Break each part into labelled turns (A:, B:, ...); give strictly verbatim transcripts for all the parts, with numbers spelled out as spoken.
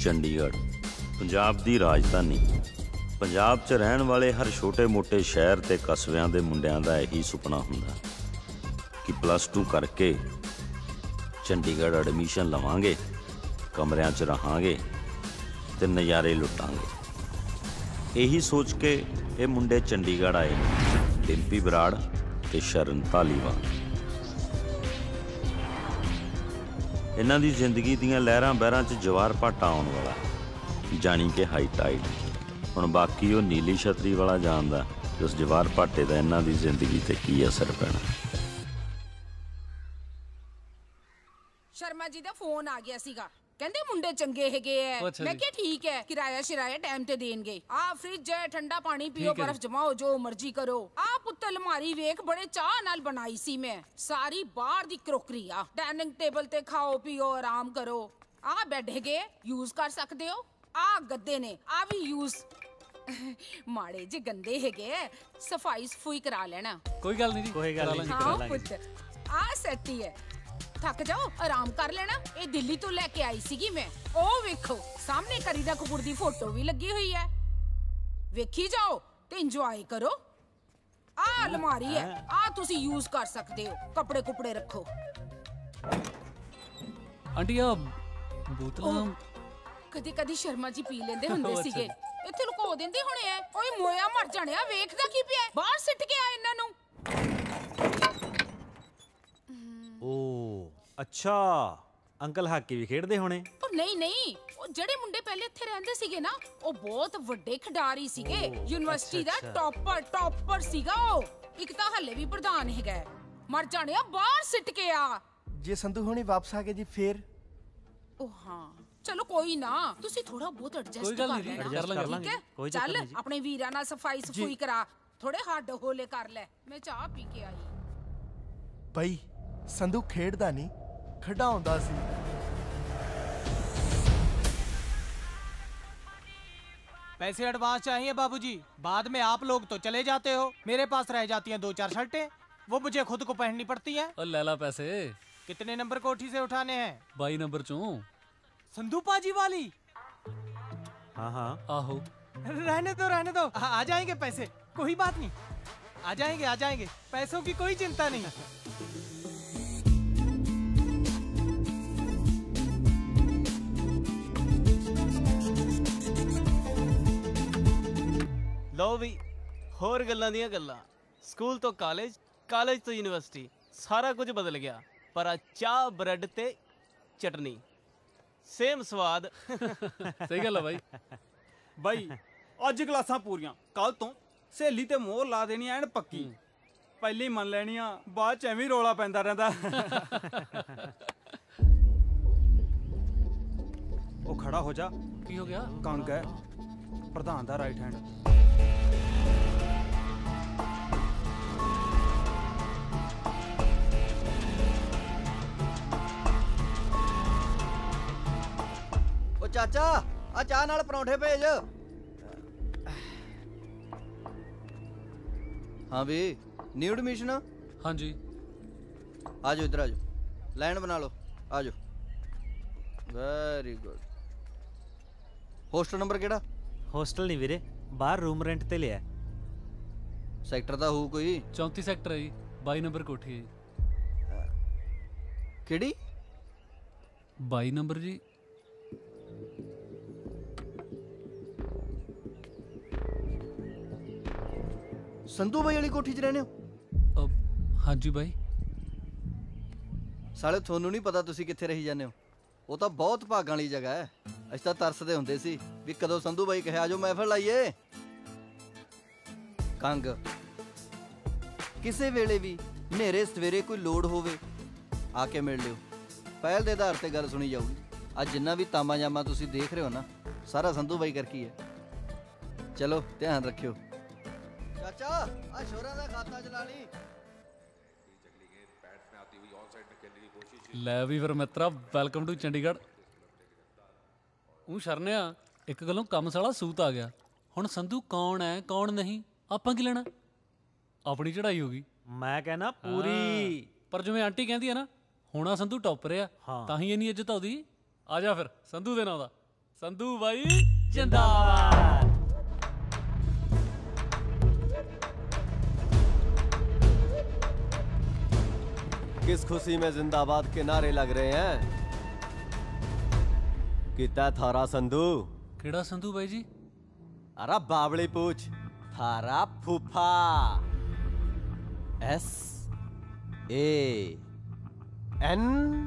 A: चंडीगढ़ पंजाब दी राजधानी। पंजाब च रहन वाले हर छोटे मोटे शहर ते कस्बिਆਂ ਦੇ ਮੁੰਡਿਆਂ ਦਾ ਇਹੀ ਸੁਪਨਾ ਹੁੰਦਾ कि प्लस टू करके चंडीगढ़ एडमिशन लवांगे, कमरिਆਂ च रहांगे ते नज़ारे लुटांगे। यही सोच के ये मुंडे चंडीगढ़ आए डिम्पी बराड़ ते शरण धालीवाल। इन्हां दी जिंदगी दीयां लहरां बहरां च जवार भाटा आउण वाला जानी कि हाई टाइड। हुण बाकी वो नीली छतरी वाला जानदा कि उस जवार भाटे दा इन्हां दी जिंदगी ते की असर पैना।
B: शर्मा जी दा फोन आ गया सीगा, कहंदे मुंडे चंगे हैगे है। मैं क्या ठीक है, किराया शिराया टाइम ते देंगे। आ फ्रिज है, ठंडा पानी पियो, बर्फ जमाओ, जो मर्जी करो। आ पुत्त अलमारी वेख बड़े चाह नाल बनाई सी मैं, सारी बाहर दी क्रोकरी आ। डाइनिंग टेबल ते खाओ पियो आराम करो। आ बेड हैगे यूज कर सकदे हो। आ गद्दे ने आ भी यूज माड़े जे गंदे हैगे, सफाई सफुई करा लेना।
C: कोई गल नहीं जी, कोई गल नहीं।
B: हां पुत्त आ सेट ही है, थक जाओ आराम कर लेना। ये दिल्ली तो लेके आई सीगी मैं। ओ वेखो सामने करीना कपूर दी फोटो भी लगी हुई है, वेखी जाओ ते इंजॉय करो। आ अलमारी है, आ तुसी यूज कर सकते हो, कपड़े कुपड़े रखो।
C: आंटी आ बोतलां
B: कदी कदी शर्मा जी पी लेंदे हुंदे सीगे, इत्थे लुको दिंदे होणे ऐ। ओए मोया मर जाणिया, वेखदा की पिया, बाहर सिट के आ इन्हां नूं।
D: ओ अच्छा, अंकल हाकी भी खेडदे होने।
B: पर नहीं नहीं, ਉਹ ਜਿਹੜੇ ਮੁੰਡੇ ਪਹਿਲੇ ਇੱਥੇ ਰਹਿੰਦੇ ਸੀਗੇ ਨਾ, ਉਹ ਬਹੁਤ ਵੱਡੇ ਖਿਡਾਰੀ ਸੀਗੇ। ਯੂਨੀਵਰਸਿਟੀ ਦਾ ਟੌਪਰ ਟੌਪਰ ਸੀਗਾ ਉਹ। ਇੱਕ ਤਾਂ ਹੱਲੇ ਵੀ ਪ੍ਰਧਾਨ ਹੈਗਾ। ਮਰ ਜਾਣਿਆ, ਬਾਹਰ ਸਿੱਟ ਕੇ ਆ।
E: ਜੇ ਸੰਧੂ ਹੋਣੀ ਵਾਪਸ ਆ ਗਏ ਜੀ ਫੇਰ?
B: ਉਹ ਹਾਂ ਚਲੋ ਕੋਈ ਨਾ, ਤੁਸੀਂ ਥੋੜਾ ਬਹੁਤ ਐਡਜਸਟ ਕਰ ਲੈਣਾ। ਠੀਕ ਹੈ ਚੱਲ, ਆਪਣੇ ਵੀਰਾਂ ਨਾਲ ਸਫਾਈ ਸਫੂਈ ਕਰਾ, ਥੋੜੇ ਹੱਡ ਹੋਲੇ ਕਰ ਲੈ। ਮੈਂ ਚਾਹ ਪੀ ਕੇ ਆਈ।
E: ਬਈ ਸੰਧੂ ਖੇਡਦਾ ਨਹੀਂ, ਖਿਡਾਉਂਦਾ ਸੀ।
F: पैसे एडवांस चाहिए बाबूजी, बाद में आप लोग तो चले जाते हो, मेरे पास रह जाती हैं दो चार शर्टें, वो मुझे खुद को पहननी पड़ती हैं।
C: और ले ला पैसे।
F: कितने नंबर कोठी से उठाने हैं?
C: बाई नंबर चों।
F: संधू पाजी वाली?
D: हाँ हाँ
C: आहो।
F: रहने दो रहने दो, आ, आ जाएंगे पैसे, कोई बात नहीं, आ जाएंगे आ जाएंगे, पैसों की कोई चिंता नहीं।
G: लो भी होर गल्लां दियां गल्लां, स्कूल तो कॉलेज, कॉलेज तो यूनिवर्सिटी, सारा कुछ बदल गया, पर चाह ब्रेड ते चटनी सेम स्वाद।
C: सही गल है भाई।
H: भाई अज क्लासां पूरियां, कल तो सहेली ते मोहर ला देनी एन पक्की। पहले ही मन लैनी आ, बाद च एवें रौला पैंदा रहिंदा। ओ खड़ा हो जा।
C: की हो गया?
H: कंग है प्रधान दा राइट हैंड।
I: चाचा आ चाह नाल परौंठे भेज। हाँ भी न्यू एडमिशन?
C: हाँ जी।
I: आ जाओ इधर, आ जाओ, लाइन बना लो, आ जाओ। Very good. होस्टल नंबर केड़ा?
D: होस्टल नहीं वीरे, बाहर रूम रेंट ते लिया।
I: सैक्टर दा हो कोई?
C: चौंती सैक्टर है जी, बाई नंबर कोठी है।
I: केड़ी?
C: बाई नंबर जी।
I: संधू भाई वाली कोठी च रहने
C: हो? हाँ जी भाई।
I: साले थोनू नहीं पता तुसी कित्थे रही जाने हो? वो तो बहुत भागां वाली जगह है। असीं तां तरसदे हुंदे सी भी कदों संधू भाई कहे आजो महफिल लाइए। कंग किसे वेले भी नेरे सवेरे कोई लोड़ होवे आके मिल लियो, पहल दे आधार ते गल सुनी जाऊगी। आज जिन्ना भी तामा जामा तुसी देख रहे हो ना, सारा संधू भाई करके है। चलो ध्यान रखियो। चाचा आ शोरा दा खाता चला ली।
C: ले भी फिर मित्रा, वेलकम टू चंडीगढ़। ऊ शरनिया एक गलों कम साला सूत आ गया। हुण संधू कौन है कौन नहीं आपां की लेना, अपनी चढ़ाई होगी।
D: मैं कहना पूरी।
C: पर जिवें आंटी कहती है ना, हुणा संधू टॉपर आ, तां ही इन्नी इज्जत आउदी। आ जा फिर संधू दे नां दा। संधू भाई जिंदाबाद।
J: किस खुशी में जिंदाबाद के नारे लग रहे हैं? कितना थारा संधू?
C: केड़ा संधू भाई जी?
J: अरे बावड़ी पूछ। थारा फूफा। एस ए एन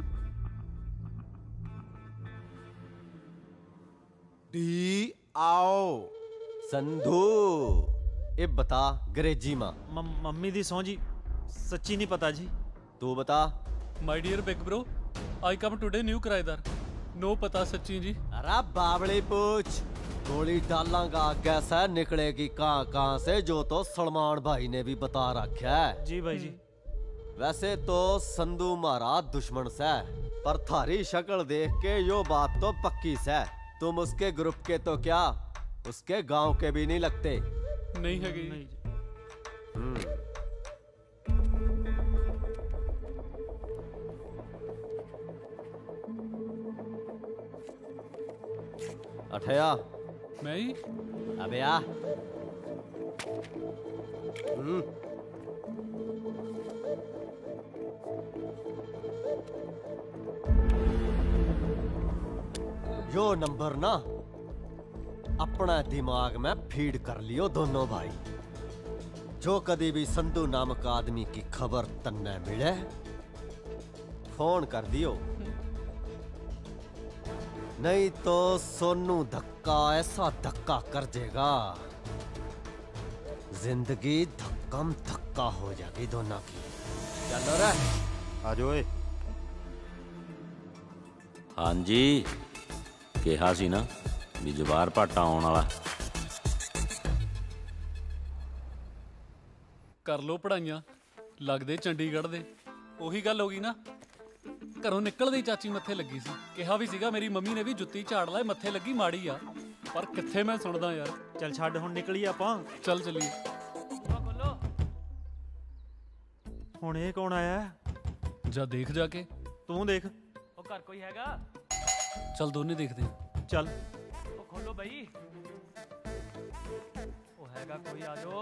E: डी आओ
J: संधू। ए बता अंग्रेजी मां।
D: मम्मी दी सौं जी सच्ची नहीं पता जी।
J: तू बता।
C: My dear big bro, I come today new किराएदार। नो पता सच्ची जी।
J: अरे बावड़ी पूछ। गोली डालांगा कैसे निकलेगी कहां कहां से, जो तो सलमान भाई ने भी बता रखा है।
D: जी भाई जी।
J: वैसे तो संधू मारा दुश्मन से, पर थारी शक्ल देख के यो बात तो पक्की से तुम उसके ग्रुप के तो क्या उसके गांव के भी नहीं लगते।
C: नहीं है गई।
J: हम्म अठया
C: मैं ही?
J: अबे आ। हम्म यो नंबर ना अपना दिमाग में फीड कर लियो दोनों भाई। जो कभी भी संधू नामक आदमी की खबर तन्ने मिले फोन कर दियो, नहीं तो सोनू धक्का ऐसा धक्का कर देगा, जिंदगी धक्कम धक्का हो जाएगी दोनों की। चलो रे
D: आ जाओ।
A: हाँ जी, कहा सी ना भी जवार भाटा आने वाला।
C: कर लो पढ़ाइयां, लगदे चंडीगढ़ दे। ਉਹੀ ਗੱਲ ਹੋ ਗਈ ਨਾ, ਘਰੋਂ ਨਿਕਲਦੇ ਹੀ ਚਾਚੀ ਮੱਥੇ ਲੱਗੀ ਸੀ। ਕਿਹਾ ਵੀ ਸੀਗਾ ਮੇਰੀ ਮੰਮੀ ਨੇ ਵੀ ਜੁੱਤੀ ਝਾੜ ਲੈ, ਮੱਥੇ ਲੱਗੀ ਮਾੜੀ ਆ, ਪਰ ਕਿੱਥੇ ਮੈਂ ਸੁਣਦਾ ਯਾਰ।
D: ਚੱਲ ਛੱਡ ਹੁਣ ਨਿਕਲੀ ਆਪਾਂ।
C: ਚੱਲ ਚੱਲੀਏ।
D: ਹੁਣ ਇਹ ਕੌਣ ਆਇਆ?
C: ਜਾ ਦੇਖ ਜਾ ਕੇ।
D: ਤੂੰ ਦੇਖ।
K: ਉਹ ਘਰ ਕੋਈ ਹੈਗਾ?
C: ਚੱਲ ਦੋਨੇ ਦੇਖਦੇ ਹਾਂ।
D: ਚੱਲ।
K: ਉਹ ਖੋਲੋ ਬਈ। ਉਹ ਹੈਗਾ ਕੋਈ? ਆ ਜਾਓ।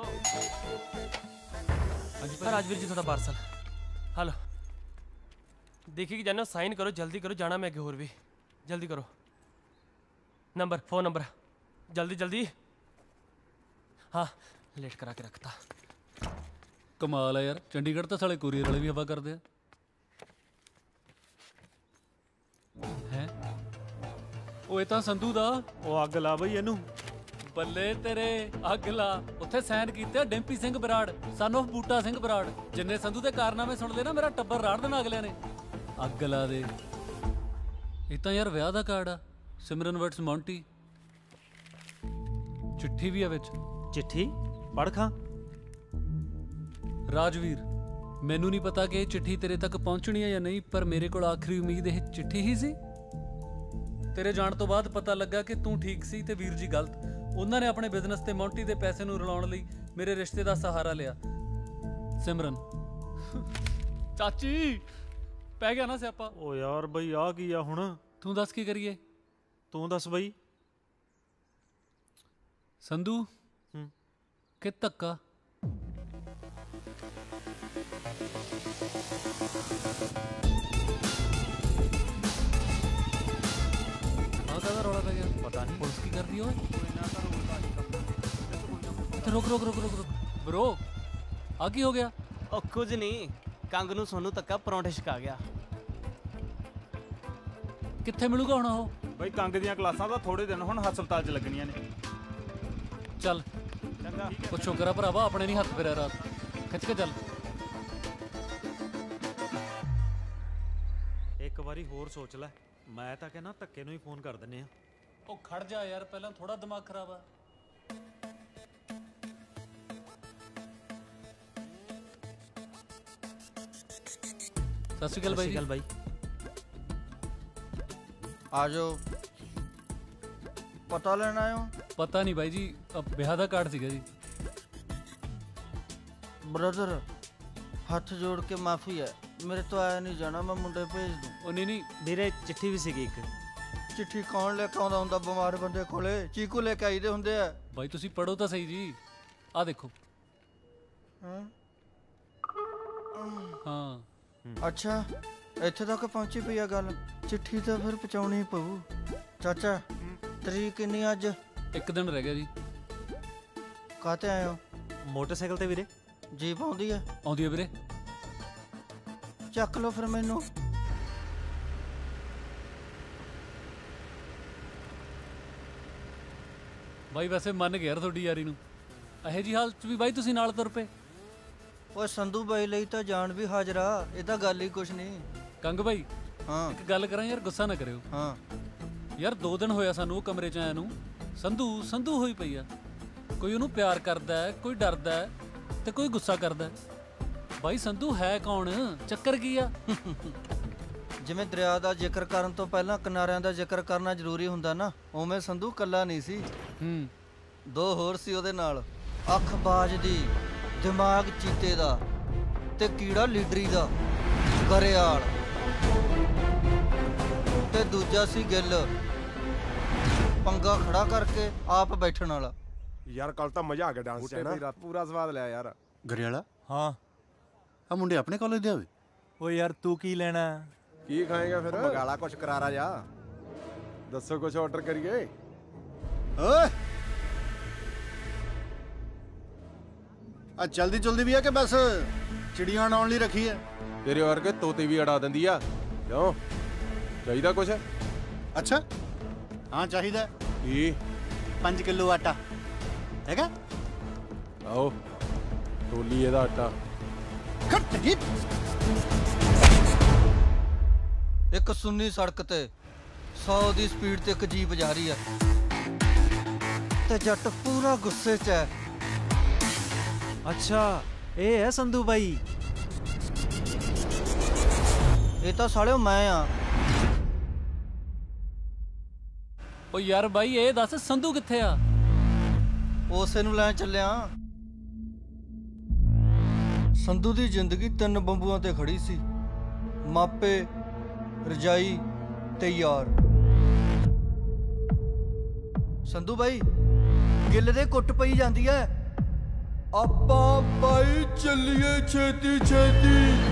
K: ਹਾਂਜੀ ਪਰ ਰਾਜਵੀਰ ਜੀ ਤੁਹਾਡਾ ਪਾਰਸਲ। ਹਲੋ देखिए कि जानो, साइन करो, जल्दी करो, जाना मैं होर भी। जल्दी करो। नंबर, फोन नंबर, जल्दी जल्दी। हाँ लेट करा के रखता।
C: कमाल है यार, चंडीगढ़ तो साले कुरियर वाले भी हवा करते हैं। हैं ਉਹ ਤਾਂ ਸੰਧੂ ਦਾ।
D: ਉਹ ਅੱਗ ਲਾ ਬਈ ਇਹਨੂੰ।
C: ਬੱਲੇ ਤੇਰੇ, ਅੱਗ ਲਾ। ਉੱਥੇ ਸਾਈਨ ਕੀਤੇ ਡਿੰਪੀ ਸਿੰਘ ਬਰਾੜ, ਸਨ ਆਫ ਬੂਟਾ ਸਿੰਘ ਬਰਾੜ। ਜਿੰਨੇ ਸੰਧੂ ਦੇ ਕਾਰਨਾਮੇ ਸੁਣਦੇ ਨਾ, ਮੇਰਾ ਟੱਬਰ ਰਾੜ ਦੇਣਾ ਅਗਲਿਆਂ ਨੇ। ਅੱਗ ਲਾ ਦੇ। ਇਹ ਤਾਂ ਯਾਰ ਵਿਆਹ ਦਾ ਕਾਰਡ ਆ, ਸਿਮਰਨ ਵਰਟਸ ਮੌਂਟੀ। ਚਿੱਠੀ ਵੀ ਆ ਵਿੱਚ।
D: ਚਿੱਠੀ ਪੜ੍ਹ ਖਾਂ।
C: ਰਾਜਵੀਰ, ਮੈਨੂੰ ਨਹੀਂ ਪਤਾ ਕਿ ਇਹ ਚਿੱਠੀ ਤੇਰੇ ਤੱਕ ਪਹੁੰਚਣੀ ਹੈ ਜਾਂ ਨਹੀਂ, ਪਰ ਮੇਰੇ ਕੋਲ ਆਖਰੀ ਉਮੀਦ ਇਹ ਚਿੱਠੀ ਹੀ ਸੀ। ਤੇਰੇ ਜਾਣ ਤੋਂ ਬਾਅਦ ਪਤਾ ਲੱਗਾ ਕਿ ਤੂੰ ਠੀਕ ਸੀ ਤੇ ਵੀਰ ਜੀ ਗਲਤ। ਉਹਨਾਂ ਨੇ ਆਪਣੇ ਬਿਜ਼ਨਸ ਤੇ ਮੌਂਟੀ ਦੇ ਪੈਸੇ ਨੂੰ ਰਲਾਉਣ ਲਈ ਮੇਰੇ ਰਿਸ਼ਤੇ ਦਾ ਸਹਾਰਾ ਲਿਆ। ਸਿਮਰਨ ਚਾਚੀ ਪੈ ਗਿਆ ਨਾ ਸਿਆਪਾ।
D: ਓ ਯਾਰ ਬਈ ਆ ਕੀ ਆ ਹੁਣ?
C: ਤੂੰ ਦੱਸ ਕੀ ਕਰੀਏ?
D: ਤੂੰ ਦੱਸ ਬਈ।
C: ਸੰਧੂ
D: ਹੂੰ
C: ਕਿ ਧੱਕਾ? ਆ ਕਾਹਦਾ ਰੌਲਾ ਪੈ ਗਿਆ?
D: ਪਤਾ ਨਹੀਂ
C: ਪੁਲਿਸ ਕੀ ਕਰਦੀ ਓਏ? ਰੁਕ ਰੁਕ ਰੁਕ ਰੁਕ ਰੁਕ ਬ్రో, ਆ ਕੀ ਹੋ ਗਿਆ?
G: ਉਹ ਕੁਝ ਨਹੀਂ, ਕੰਗ ਨੂੰ ਸੋਨੂੰ ਤੱਕਾ ਪਰੌਂਠੇ ਛਕਾ ਗਿਆ।
C: ਕਿੱਥੇ ਮਿਲੂਗਾ ਹੁਣ ਉਹ?
H: ਬਈ ਕੰਗ ਦੀਆਂ ਕਲਾਸਾਂ ਤਾਂ ਥੋੜੇ ਦਿਨ ਹੁਣ ਹਸਪਤਾਲ 'ਚ ਲੱਗਣੀਆਂ ਨੇ।
C: ਚੱਲ
H: ਚੰਗਾ।
C: ਉਹ ਸ਼ੁਕਰ ਆ ਭਰਾਵਾ ਆਪਣੇ ਨਹੀਂ ਹੱਥ ਫੇਰਿਆ ਰਾਤ। ਖਿੱਚ ਕੇ ਚੱਲ।
D: ਇੱਕ ਵਾਰੀ ਹੋਰ ਸੋਚ ਲੈ। ਮੈਂ ਤਾਂ ਕਹਿੰਦਾ ਧੱਕੇ ਨੂੰ ਹੀ ਫੋਨ ਕਰ ਦਿੰਨੇ ਆ।
C: ਉਹ ਖੜ ਜਾ ਯਾਰ, ਪਹਿਲਾਂ ਥੋੜਾ ਦਿਮਾਗ ਖਰਾਬ ਆ। ਸਤਿ ਸ਼੍ਰੀ ਅਕਾਲ ਬਾਈ।
D: ਸਤਿ ਸ਼੍ਰੀ ਅਕਾਲ ਬਾਈ।
I: ਆ ਜਾਓ। ਪਤਾ ਲੈਣ ਆਏ ਹੋ?
C: ਪਤਾ ਨਹੀਂ ਬਾਈ ਜੀ, ਵਿਆਹ ਦਾ ਕਾਰਡ ਸੀਗਾ ਜੀ।
I: ਬ੍ਰਦਰ ਹੱਥ ਜੋੜ ਕੇ ਮਾਫੀ ਹੈ, ਮੇਰੇ ਤੋਂ ਆਇਆ ਨਹੀਂ ਜਾਣਾ, ਮੈਂ ਮੁੰਡੇ ਭੇਜ ਦੂੰ।
C: ਉਹ ਨਹੀਂ ਨਹੀਂ
D: ਵੀਰੇ ਚਿੱਠੀ ਵੀ ਸੀਗੀ ਇੱਕ।
I: चिट्ठी कौन लेके आਉਂਦਾ ਹੁੰਦਾ ਬਿਮਾਰ ਬੰਦੇ ਕੋਲੇ ਚੀਕੂ ਲੈ ਕੇ ਆਈਦੇ ਹੁੰਦੇ ਆ
C: ਬਾਈ ਤੁਸੀਂ ਪੜੋ ਤਾਂ ਸਹੀ ਜੀ ਆ ਦੇਖੋ
I: ਹਾਂ
C: ਹਾਂ
I: ਅੱਛਾ ਇੱਥੇ ਤੱਕ ਪਹੁੰਚੀ ਪਈ ਆ ਗੱਲ ਚਿੱਠੀ ਤਾਂ ਫਿਰ ਪਹੁੰਚਾਉਣੀ ਪਊ ਚਾਚਾ ਤਰੀਕ ਕਿੰਨੀ ਅੱਜ
C: ਇੱਕ ਦਿਨ ਰਹਿ ਗਿਆ ਜੀ
I: ਕਾਹਤੇ ਆਏ ਹੋ
D: ਮੋਟਰਸਾਈਕਲ ਤੇ ਵੀਰੇ
I: ਜੀਪ ਆਉਂਦੀ ਆ
C: ਆਉਂਦੀ ਹੈ ਵੀਰੇ
I: ਚੱਕ ਲਓ ਫਿਰ ਮੈਨੂੰ
C: ਬਾਈ ਵੈਸੇ ਮੰਨ ਗਿਆ ਤੁਹਾਡੀ ਯਾਰੀ ਨੂੰ ਇਹੋ ਜੀ ਹਾਲਤ 'ਚ ਵੀ ਬਾਈ ਤੁਸੀਂ ਨਾਲ ਤੁਰ ਪਏ
I: ਓਏ ਸੰਧੂ ਬਾਈ ਲਈ ਤਾਂ ਜਾਨ ਵੀ ਹਾਜ਼ਰਾ ਇਹ ਤਾਂ ਗੱਲ ਹੀ ਕੁਛ ਨਹੀਂ
C: ਕੰਗ ਬਾਈ
I: ਹਾਂ
C: ਇੱਕ ਗੱਲ ਕਰਾਂ ਯਾਰ ਗੁੱਸਾ ਨਾ ਕਰਿਓ
I: ਹਾਂ
C: ਯਾਰ ਦੋ ਦਿਨ ਹੋਇਆ ਸਾਨੂੰ ਉਹ ਕਮਰੇ 'ਚ ਆਇਆ ਨੂੰ ਸੰਧੂ ਸੰਧੂ ਹੋਈ ਪਈ ਆ ਕੋਈ ਉਹਨੂੰ ਪਿਆਰ ਕਰਦਾ ਹੈ ਕੋਈ ਡਰਦਾ ਹੈ ਤੇ ਕੋਈ ਗੁੱਸਾ ਕਰਦਾ ਹੈ ਬਾਈ ਸੰਧੂ ਹੈ ਕੌਣ ਚੱਕਰ ਕੀ ਆ
I: ਜਿਵੇਂ ਦਰਿਆ ਦਾ ਜ਼ਿਕਰ ਕਰਨ ਤੋਂ ਪਹਿਲਾਂ ਕਿਨਾਰਿਆਂ ਦਾ ਜ਼ਿਕਰ ਕਰਨਾ ਜ਼ਰੂਰੀ ਹੁੰਦਾ ਨਾ ਉਵੇਂ ਸੰਧੂ ਕੱਲਾ ਨਹੀਂ ਸੀ
C: ਹੂੰ
I: ਦੋ ਹੋਰ ਸੀ ਉਹਦੇ ਨਾਲ ਅੱਖ ਬਾਜ ਦੀ ਦਿਮਾਗ ਚੀਤੇ ਦਾ ਤੇ ਕੀੜਾ ਲੀਡਰੀ ਦਾ ਗਰੇਆਲ ਤੇ ਦੂਜਾ ਸੀ ਗਿੱਲ ਪੰਗਾ ਖੜਾ ਕਰਕੇ ਆਪ ਬੈਠਣ ਵਾਲਾ
E: ਯਾਰ ਕੱਲ ਤਾਂ ਮਜ਼ਾ ਆ ਗਿਆ ਡਾਂਸ 'ਚ ਨਾ ਪੂਰਾ ਸਵਾਦ ਲਿਆ ਯਾਰ
L: ਗਰੇਵਾਲਾ
E: ਹਾਂ
L: ਆ ਮੁੰਡੇ ਆਪਣੇ ਕਾਲਜ ਦੇ ਆਵੇ
E: ਓ ਯਾਰ ਤੂੰ ਕੀ ਲੈਣਾ ਕੀ ਖਾਏਗਾ ਫਿਰ ਮੰਗਾਲਾ ਕੁਛ ਕਰਾਰਾ ਜਾ ਦੱਸੋ ਕੁਛ ਆਰਡਰ ਕਰੀਏ
L: ਓਏ ਆ ਜਲਦੀ ਜਲਦੀ ਵੀ ਆ ਕਿ ਬਸ ਚਿੜੀਆਂ ਆਉਣ ਲਈ ਰੱਖੀ ਹੈ
E: ਤੇਰੇ ਵਰਗੇ ਤੋਤੇ ਵੀ ਅੜਾ ਦਿੰਦੀ ਆ ਕਿਉਂ ਚਾਹੀਦਾ ਕੁਛ
L: ਅੱਛਾ ਹਾਂ ਚਾਹੀਦਾ
E: ਕੀ
L: ਪੰਜ ਕਿਲੋ ਆਟਾ ਹੈਗਾ
E: ਆਓ ਤੋਲੀ ਇਹਦਾ ਆਟਾ
L: ਖੱਟ ਹੀ
I: ਇੱਕ ਸੁੰਨੀ ਸੜਕ ਤੇ ਸੌ ਦੀ ਸਪੀਡ ਤੇ ਇੱਕ ਜੀਪ ਜਾ ਰਹੀ ਹੈ ਤੇ ਜੱਟ ਪੂਰਾ ਗੁੱਸੇ 'ਚ ਹੈ
D: ਅੱਛਾ ਇਹ ਹੈ ਸੰਧੂ ਬਾਈ
I: ਇਹ ਤਾਂ ਸਾਲਿਓ ਮੈਂ ਆ
C: ਓ ਯਾਰ ਬਾਈ ਇਹ ਦੱਸ ਸੰਧੂ ਕਿੱਥੇ ਆ
I: ਉਸੇ ਨੂੰ ਲੈਣ ਚੱਲਿਆ ਸੰਧੂ ਦੀ ਜ਼ਿੰਦਗੀ ਤਿੰਨ ਬੰਬੂਆਂ ਤੇ ਖੜੀ ਸੀ ਮਾਪੇ ਰਜਾਈ ਤੇ ਯਾਰ ਸੰਧੂ ਬਾਈ ਗਿੱਲ ਦੇ ਕੁੱਟ ਪਈ ਜਾਂਦੀ ਐ ਆਪਾਂ ਬਾਈ ਚੱਲੀਏ ਛੇਤੀ ਛੇਤੀ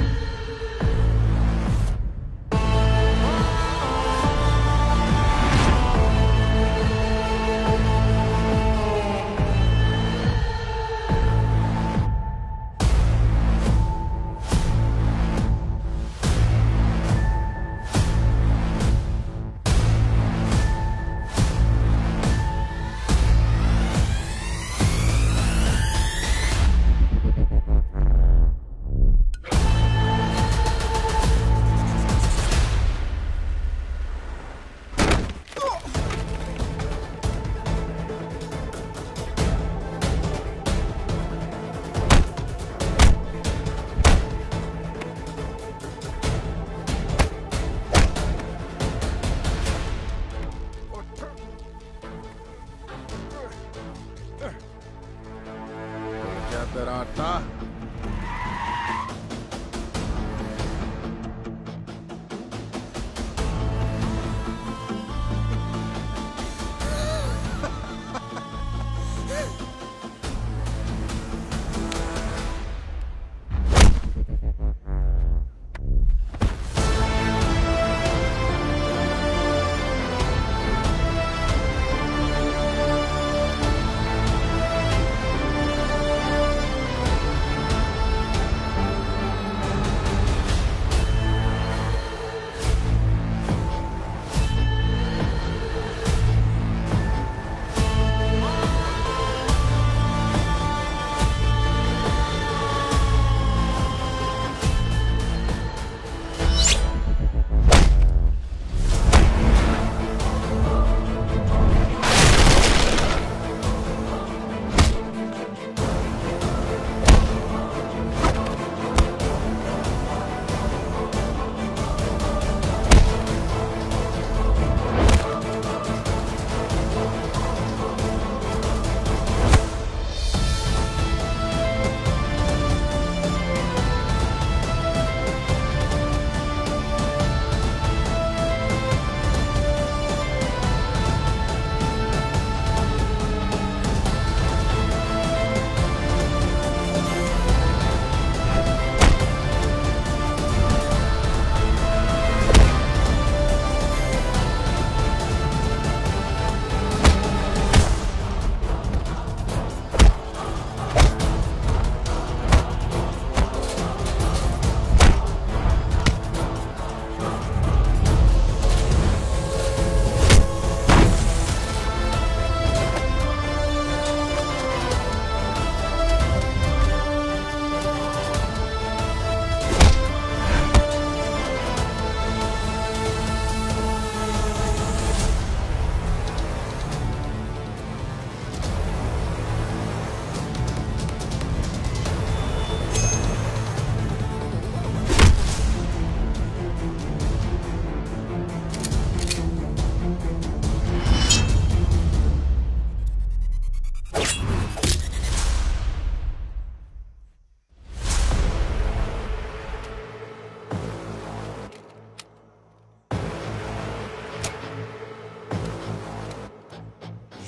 E: ਤੇਰਾ ਆਟਾ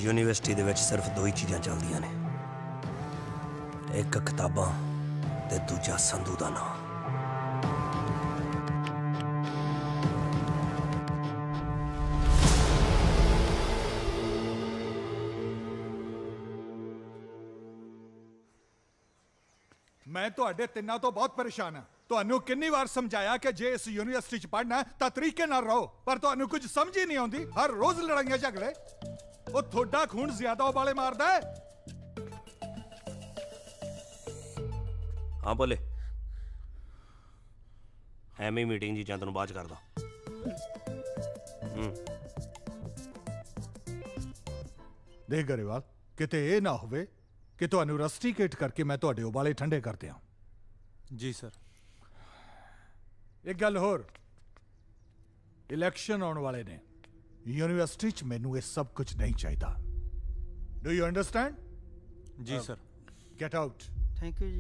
M: यूनिवर्सिटी दे विच सिर्फ दो ही चीज़ां चलदियां ने, एक किताबां ते दूजा संधू दा नाम।
N: मैं ਤੁਹਾਡੇ ਤਿੰਨਾਂ ਤੋਂ ਬਹੁਤ ਪਰੇਸ਼ਾਨ ਹਾਂ। ਤੁਹਾਨੂੰ ਕਿੰਨੀ ਵਾਰ ਸਮਝਾਇਆ ਕਿ ਜੇ ਇਸ ਯੂਨੀਵਰਸਿਟੀ 'ਚ ਪੜ੍ਹਨਾ ਤਾਂ ਤਰੀਕੇ ਨਾਲ ਰਹੋ, ਪਰ ਤੁਹਾਨੂੰ ਕੁਝ ਸਮਝ ਹੀ ਨਹੀਂ ਆਉਂਦੀ। ਹਰ ਰੋਜ਼ ਲੜਾਈਆਂ ਝਗੜੇ। ਉਹ ਤੁਹਾਡਾ ਖੂਨ ਜ਼ਿਆਦਾ ਉਬਾਲੇ ਮਾਰਦਾ ਹੈ।
M: हाँ बोले ਐਵੇਂ ਮੀਟਿੰਗ ਜੀ ਜਾਂ ਤੈਨੂੰ ਬਾਅਦ ਚ ਕਰਦਾ। ਹੂੰ
N: ਦੇਖ ਗਰੇਵਾਲ, ਕਿਤੇ ਇਹ ਨਾ ਹੋਵੇ ਕਿ ਤੁਹਾਨੂੰ ਰਸਟੀਕੇਟ ਕਰਕੇ ਮੈਂ ਤੁਹਾਡੇ ਉਬਾਲੇ ਠੰਡੇ ਕਰ ਦਿਆਂ।
E: ਜੀ ਸਰ।
N: ਇੱਕ ਗੱਲ ਹੋਰ, ਇਲੈਕਸ਼ਨ ਆਉਣ ਵਾਲੇ ਨੇ। ਯੂਨੀਵਰਸਿਟੀ 'ਚ ਮੈਨੂੰ ਇਹ ਸਭ ਕੁਝ ਨਹੀਂ ਚਾਹੀਦਾ। Do you understand?
E: ਜੀ sir.
N: Get out.
I: Thank you ਜੀ।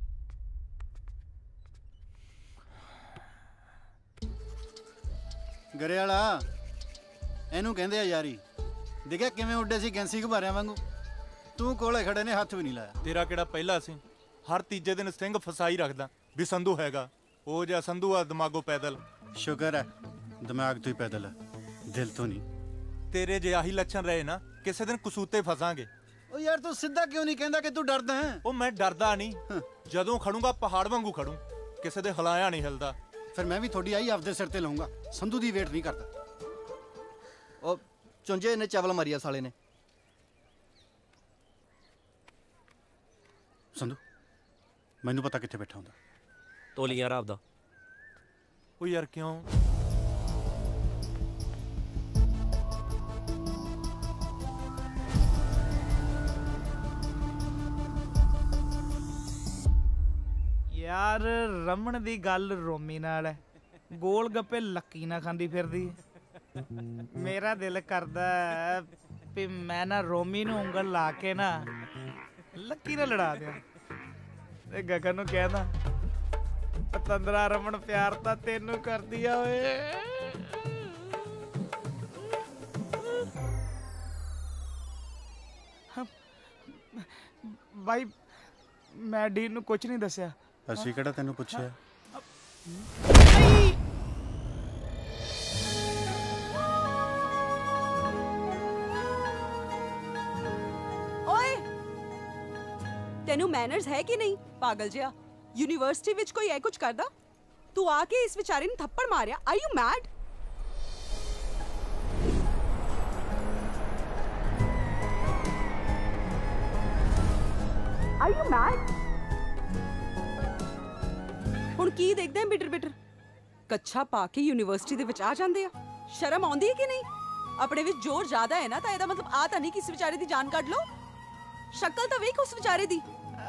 L: ਗਰੇ ਵਾਲਾ ਇਹਨੂੰ ਕਹਿੰਦੇ ਆ ਯਾਰੀ। ਦੇਖਿਆ ਕਿਵੇਂ ਉੱਡੇ ਸੀ ਗੈਂਸੀ ਘੁਬਾਰਿਆਂ ਵਾਂਗੂ। ਤੂੰ ਕੋਲੇ ਖੜੇ ਨੇ ਹੱਥ ਵੀ ਨਹੀਂ ਲਾਇਆ।
E: ਤੇਰਾ ਕਿਹੜਾ ਪਹਿਲਾ ਸੀ? ਹਰ ਤੀਜੇ ਦਿਨ ਸਿੰਘ ਫਸਾਈ ਰੱਖਦਾ ਵੀ ਸੰਧੂ ਹੈਗਾ। ਉਹ ਜਿਹਾ ਸੰਧੂ ਆ ਦਿਮਾਗੋਂ ਪੈਦਲ।
L: ਸ਼ੁਕਰ ਹੈ ਦਿਮਾਗ ਤੋਂ ਹੀ ਪੈਦਲ ਹੈ, ਦਿਲ ਤੋਂ ਨਹੀਂ।
E: ਤੇਰੇ ਜੇ ਆਹੀ ਲੱਛਣ ਰਹੇ ਨਾ, ਕਿਸੇ ਦਿਨ ਕਸੂਤੇ ਫਸਾਂਗੇ।
L: ਉਹ ਯਾਰ ਤੂੰ ਸਿੱਧਾ ਕਿਉਂ ਨਹੀਂ ਕਹਿੰਦਾ ਕਿ ਤੂੰ ਡਰਦਾ ਹੈ?
E: ਉਹ ਮੈਂ ਡਰਦਾ ਨਹੀਂ, ਜਦੋਂ ਖੜੂੰਗਾ ਪਹਾੜ ਵਾਂਗੂ ਖੜੂੰ, ਕਿਸੇ ਦੇ ਹਲਾਇਆ ਨਹੀਂ ਹਿਲਦਾ।
L: ਫਿਰ ਮੈਂ ਵੀ ਤੁਹਾਡੀ ਆਈ ਆਪਦੇ ਸਿਰ ਤੇ ਲਾਉਂਗਾ। ਸੰਧੂ ਦੀ ਵੇਟ ਨਹੀਂ ਕਰਦਾ।
I: ਉਹ ਚੁੰਝੇ ਨੇ ਚਾਵਲ ਮਾਰੀਆ ਸਾਲੇ ਨੇ।
L: ਸੰਧੂ ਮੈਨੂੰ ਪਤਾ ਕਿੱਥੇ ਬੈਠਾ ਹੁੰਦਾ।
M: ਤੋਲੀ ਯਾਰ ਆਪਦਾ।
E: ਉਹ ਯਾਰ ਕਿਉਂ?
F: यार रमन दी गल रोमी नाल है, गोल गप्पे लक्की ना खांदी फिरदी। मेरा दिल करदा है भी मैं ना रोमी नूं उंगल ला के ना लक्की नाल लड़ा दियां ते गगन नूं कहदा पतंदरा रमन प्यार तां तैनूं करदी आ ओए। भाई मैं डी नूं कुछ नहीं दस्या।
L: ਅਸੀਂ ਕਿਹੜਾ ਤੈਨੂੰ ਪੁੱਛਿਆ?
O: ਓਏ ਤੈਨੂੰ ਮੈਨਰਸ ਹੈ ਕਿ ਨਹੀਂ ਪਾਗਲ ਜਿਹਾ? ਯੂਨੀਵਰਸਿਟੀ ਵਿੱਚ ਕੋਈ ਐ ਕੁਝ ਕਰਦਾ? ਤੂੰ ਆ ਕੇ ਇਸ ਵਿਚਾਰੇ ਨੂੰ ਥੱਪੜ ਮਾਰਿਆ। Are you mad? Are you mad? ਹੁਣ ਕੀ ਦੇਖਦੇ ਆ ਬਿਟਰ ਬਿਟਰ? ਕੱਛਾ ਪਾ ਕੇ ਯੂਨੀਵਰਸਿਟੀ ਦੇ ਵਿੱਚ ਆ ਜਾਂਦੇ ਆ। ਸ਼ਰਮ ਆਉਂਦੀ ਹੈ ਕਿ ਨਹੀਂ? ਆਪਣੇ ਵਿੱਚ ਜ਼ੋਰ ਜ਼ਿਆਦਾ ਹੈ ਨਾ, ਤਾਂ ਇਹਦਾ ਮਤਲਬ ਆ ਤਾਂ ਨਹੀਂ ਕਿ ਇਸ ਵਿਚਾਰੇ ਦੀ ਜਾਨ ਕੱਢ ਲਓ। ਸ਼ਕਲ ਤਾਂ ਵੇਖ ਉਸ ਵਿਚਾਰੇ ਦੀ।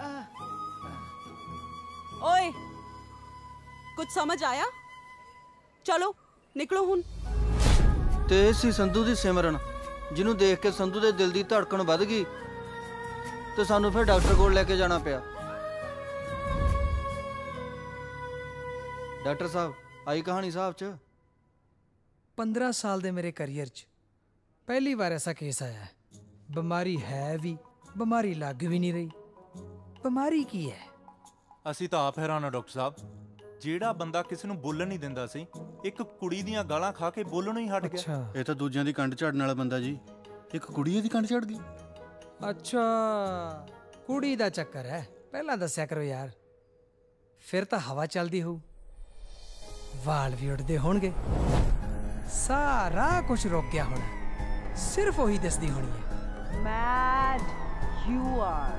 O: ਓਏ ਕੁਝ ਸਮਝ ਆਇਆ? ਚਲੋ ਨਿਕਲੋ ਹੁਣ।
I: ਤੇ ਸੀ ਸੰਧੂ ਦੀ ਸਿਮਰਨ, ਜਿਹਨੂੰ ਦੇਖ ਕੇ ਸੰਧੂ ਦੇ ਦਿਲ ਦੀ ਧੜਕਣ ਵੱਧ ਗਈ ਤੇ ਸਾਨੂੰ ਫਿਰ ਡਾਕਟਰ ਕੋਲ ਲੈ ਕੇ ਜਾਣਾ ਪਿਆ। ਡਾਕਟਰ ਸਾਹਿਬ ਆਈ ਕਹਾਣੀ ਸਾਹਿਬ ਚ
P: पंद्रह साल दे मेरे करियर च पहली बार ऐसा केस आया है। बीमारी है भी, बीमारी लग भी नहीं रही। बीमारी की है?
E: ਅਸੀਂ ਤਾਂ ਆਪ ਹੈਰਾਨ ਆ ਡਾਕਟਰ ਸਾਹਿਬ। ਜਿਹੜਾ ਬੰਦਾ ਕਿਸੇ ਨੂੰ ਬੋਲਣ ਨਹੀਂ ਦਿੰਦਾ ਸੀ, ਇੱਕ ਕੁੜੀ ਦੀਆਂ ਗਾਲਾਂ ਖਾ ਕੇ ਬੋਲਣੋਂ ਹੀ ਹਟ ਗਿਆ।
L: ਇਹ ਤਾਂ ਦੂਜਿਆਂ ਦੀ ਕੰਡ ਝਾੜਨ ਵਾਲਾ ਬੰਦਾ ਜੀ। ਇੱਕ ਕੁੜੀ ਦੀ ਕੰਡ ਝਾੜ ਗਈ।
P: अच्छा कुड़ी दा चक्कर है, पहला दस्या करो यार। फिर तो हवा चलती हो, वाल भी उड़ते होणगे, सारा कुछ रुक गया होना, सिर्फ वही दसदी होनी है।
O: Mad you are.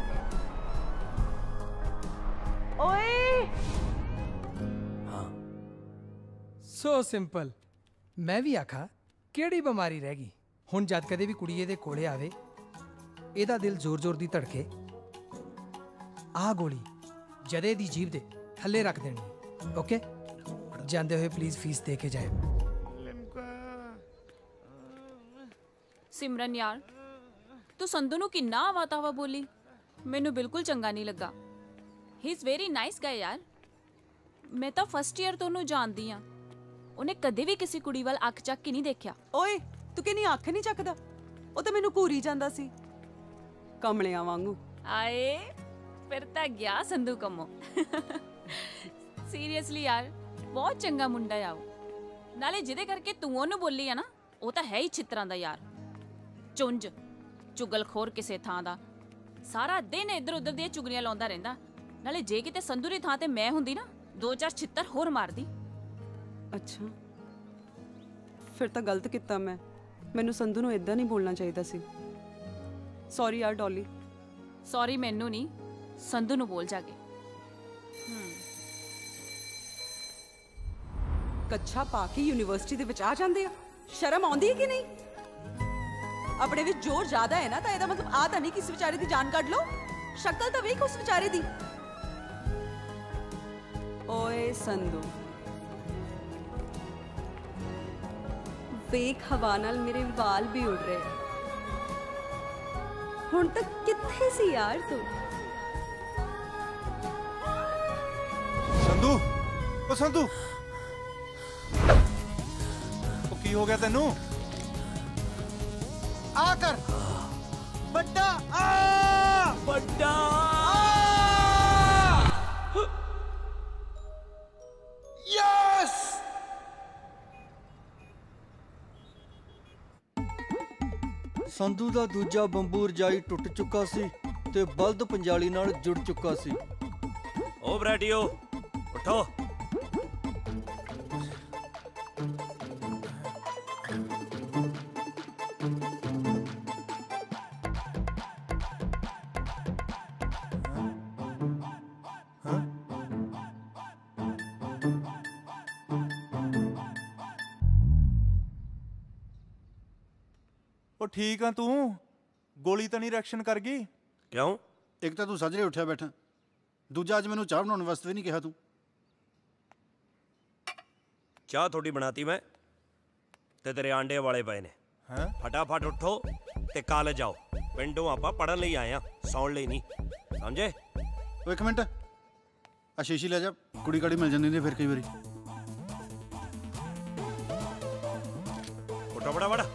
O: ओए
P: हाँ सो सिंपल। मैं भी आखा केड़ी बीमारी रह गई हुण? जद कदे भी कुड़ी दे कोले आवे, एदा दिल जोर जोर दी धड़के, आ गोली जदे दी जीभ दे थल्ले रख देनी। ओके जांदे हुए प्लीज फीस दे के जाए।
Q: सिमरन यार तू संधू नू किन्ना आवा तावा बोली, मैनू बिल्कुल चंगा नहीं लगा। He is very nice guy यार। मैं तो फर्स्ट ईयर तो उन्हें जानदी हाँ, उन्हें कदे भी किसी कुड़ी वाल अख चक के नहीं देखा।
O: ओए तू कि नहीं अख नहीं चकदा? ਉਹ ਤਾਂ ਮੈਨੂੰ ਘੂਰੀ ਜਾਂਦਾ ਸੀ ਕਮਲਿਆਂ ਵਾਂਗੂ।
Q: ਆਏ ਫਿਰ ਤਾਂ ਗਿਆ ਸੰਧੂ ਕੰਮੋਂ। ਸੀਰੀਅਸਲੀ ਯਾਰ ਬਹੁਤ ਚੰਗਾ ਮੁੰਡਾ ਆ ਉਹ। ਨਾਲੇ ਜਿਹਦੇ ਕਰਕੇ ਤੂੰ ਉਹਨੂੰ ਬੋਲੀ ਆ ਨਾ, ਉਹ ਤਾਂ ਹੈ ਹੀ ਛਿੱਤਰਾਂ ਦਾ ਯਾਰ, ਚੁੰਝ ਚੁਗਲਖੋਰ ਕਿਸੇ ਥਾਂ ਦਾ। ਸਾਰਾ ਦਿਨ ਇੱਧਰ ਉੱਧਰ ਦੀਆਂ ਚੁਗਲੀਆਂ ਲਾਉਂਦਾ ਰਹਿੰਦਾ। ਨਾਲੇ ਜੇ ਕਿਤੇ ਸੰਧੂ ਦੀ ਥਾਂ ਤੇ ਮੈਂ ਹੁੰਦੀ ਨਾ, ਦੋ ਚਾਰ ਛਿੱਤਰ ਹੋਰ ਮਾਰਦੀ।
O: ਅੱਛਾ ਫਿਰ ਤਾਂ ਗਲਤ ਕੀਤਾ ਮੈਂ। ਮੈਨੂੰ ਸੰਧੂ ਨੂੰ ਇਦਾਂ ਨਹੀਂ ਬੋਲਣਾ ਚਾਹੀਦਾ ਸੀ। ਸੌਰੀ ਯਾਰ ਡੋਲੀ।
Q: ਸੌਰੀ ਮੈਨੂੰ ਨਹੀਂ, ਸੰਧੂ ਨੂੰ ਬੋਲ ਜਾ ਕੇ।
O: ਕੱਛਾ ਪਾ ਕੇ ਯੂਨੀਵਰਸਿਟੀ ਦੇ ਵਿੱਚ ਆ ਜਾਂਦੇ ਆ, ਸ਼ਰਮ ਆਉਂਦੀ ਹੈ ਕਿ ਨਹੀਂ? ਆਪਣੇ ਵਿੱਚ ਜ਼ੋਰ ਜ਼ਿਆਦਾ ਹੈ ਨਾ, ਤਾਂ ਇਹਦਾ ਮਤਲਬ ਆ ਤਾਂ ਨਹੀਂ ਕਿ ਇਸ ਵਿਚਾਰੇ ਦੀ ਜਾਨ ਕੱਢ ਲਓ। ਸ਼ਕਲ ਤਾਂ ਵੇਖ ਉਸ ਵਿਚਾਰੇ ਦੀ। ਓਏ ਸੰਧੂ, ਵੇਖ ਹਵਾ ਨਾਲ ਮੇਰੇ ਵਾਲ ਵੀ ਉੱਡ ਰਹੇ। ਹੁਣ ਤੱਕ ਕਿੱਥੇ ਸੀ ਯਾਰ ਤੂੰ?
E: ਸੰਧੂ, ਓ ਸੰਧੂ, ਉਹ ਕੀ ਹੋ ਗਿਆ ਤੈਨੂੰ?
J: ਆ ਕਰ ਵੱਡਾ ਆ
K: ਵੱਡਾ
J: ਯੈਸ।
I: ਸੰਧੂ ਦਾ ਦੂਜਾ ਬੰਬੂ ਰਜਾਈ ਟੁੱਟ ਚੁੱਕਾ ਸੀ ਤੇ ਬਲਦ ਪੰਜਾਲੀ ਨਾਲ ਜੁੜ ਚੁੱਕਾ ਸੀ।
M: ਓ ਬਰੈਟੀਓ ਉਠੋ।
E: ਉਹ ਠੀਕ ਆ ਤੂੰ? ਗੋਲੀ ਤਾਂ ਨਹੀਂ ਰਿਐਕਸ਼ਨ ਕਰ ਗਈ?
M: ਕਿਉਂ?
L: ਇੱਕ ਤਾਂ ਤੂੰ ਸੱਜਰੇ ਉੱਠਿਆ ਬੈਠਾ, ਦੂਜਾ ਅੱਜ ਮੈਨੂੰ ਚਾਹ ਬਣਾਉਣ ਵਾਸਤੇ ਵੀ ਨਹੀਂ ਕਿਹਾ ਤੂੰ।
M: ਚਾਹ ਥੋੜੀ ਬਣਾਤੀ ਮੈਂ, ਤੇ ਤੇਰੇ ਆਂਡੇ ਵਾਲੇ ਪਏ ਨੇ।
E: ਹੈਂ?
M: ਫਟਾਫਟ ਉੱਠੋ ਤੇ ਕਾਲਜ ਆਓ। ਪਿੰਡੋਂ ਆਪਾਂ ਪੜਨ ਲਈ ਆਏ ਆ, ਸੌਣ ਲਈ ਨਹੀਂ, ਸਮਝੇ?
L: ਉਹ ਇੱਕ ਮਿੰਟ, ਆ ਸ਼ੀਸ਼ੀ ਲੈ ਜਾ, ਕੁੜੀ ਕਾੜੀ ਮਿਲ ਜਾਂਦੀ ਨੇ ਫਿਰ ਕਈ ਵਾਰੀ।
M: ਉੱਠੋ ਫਟਾਫਟ।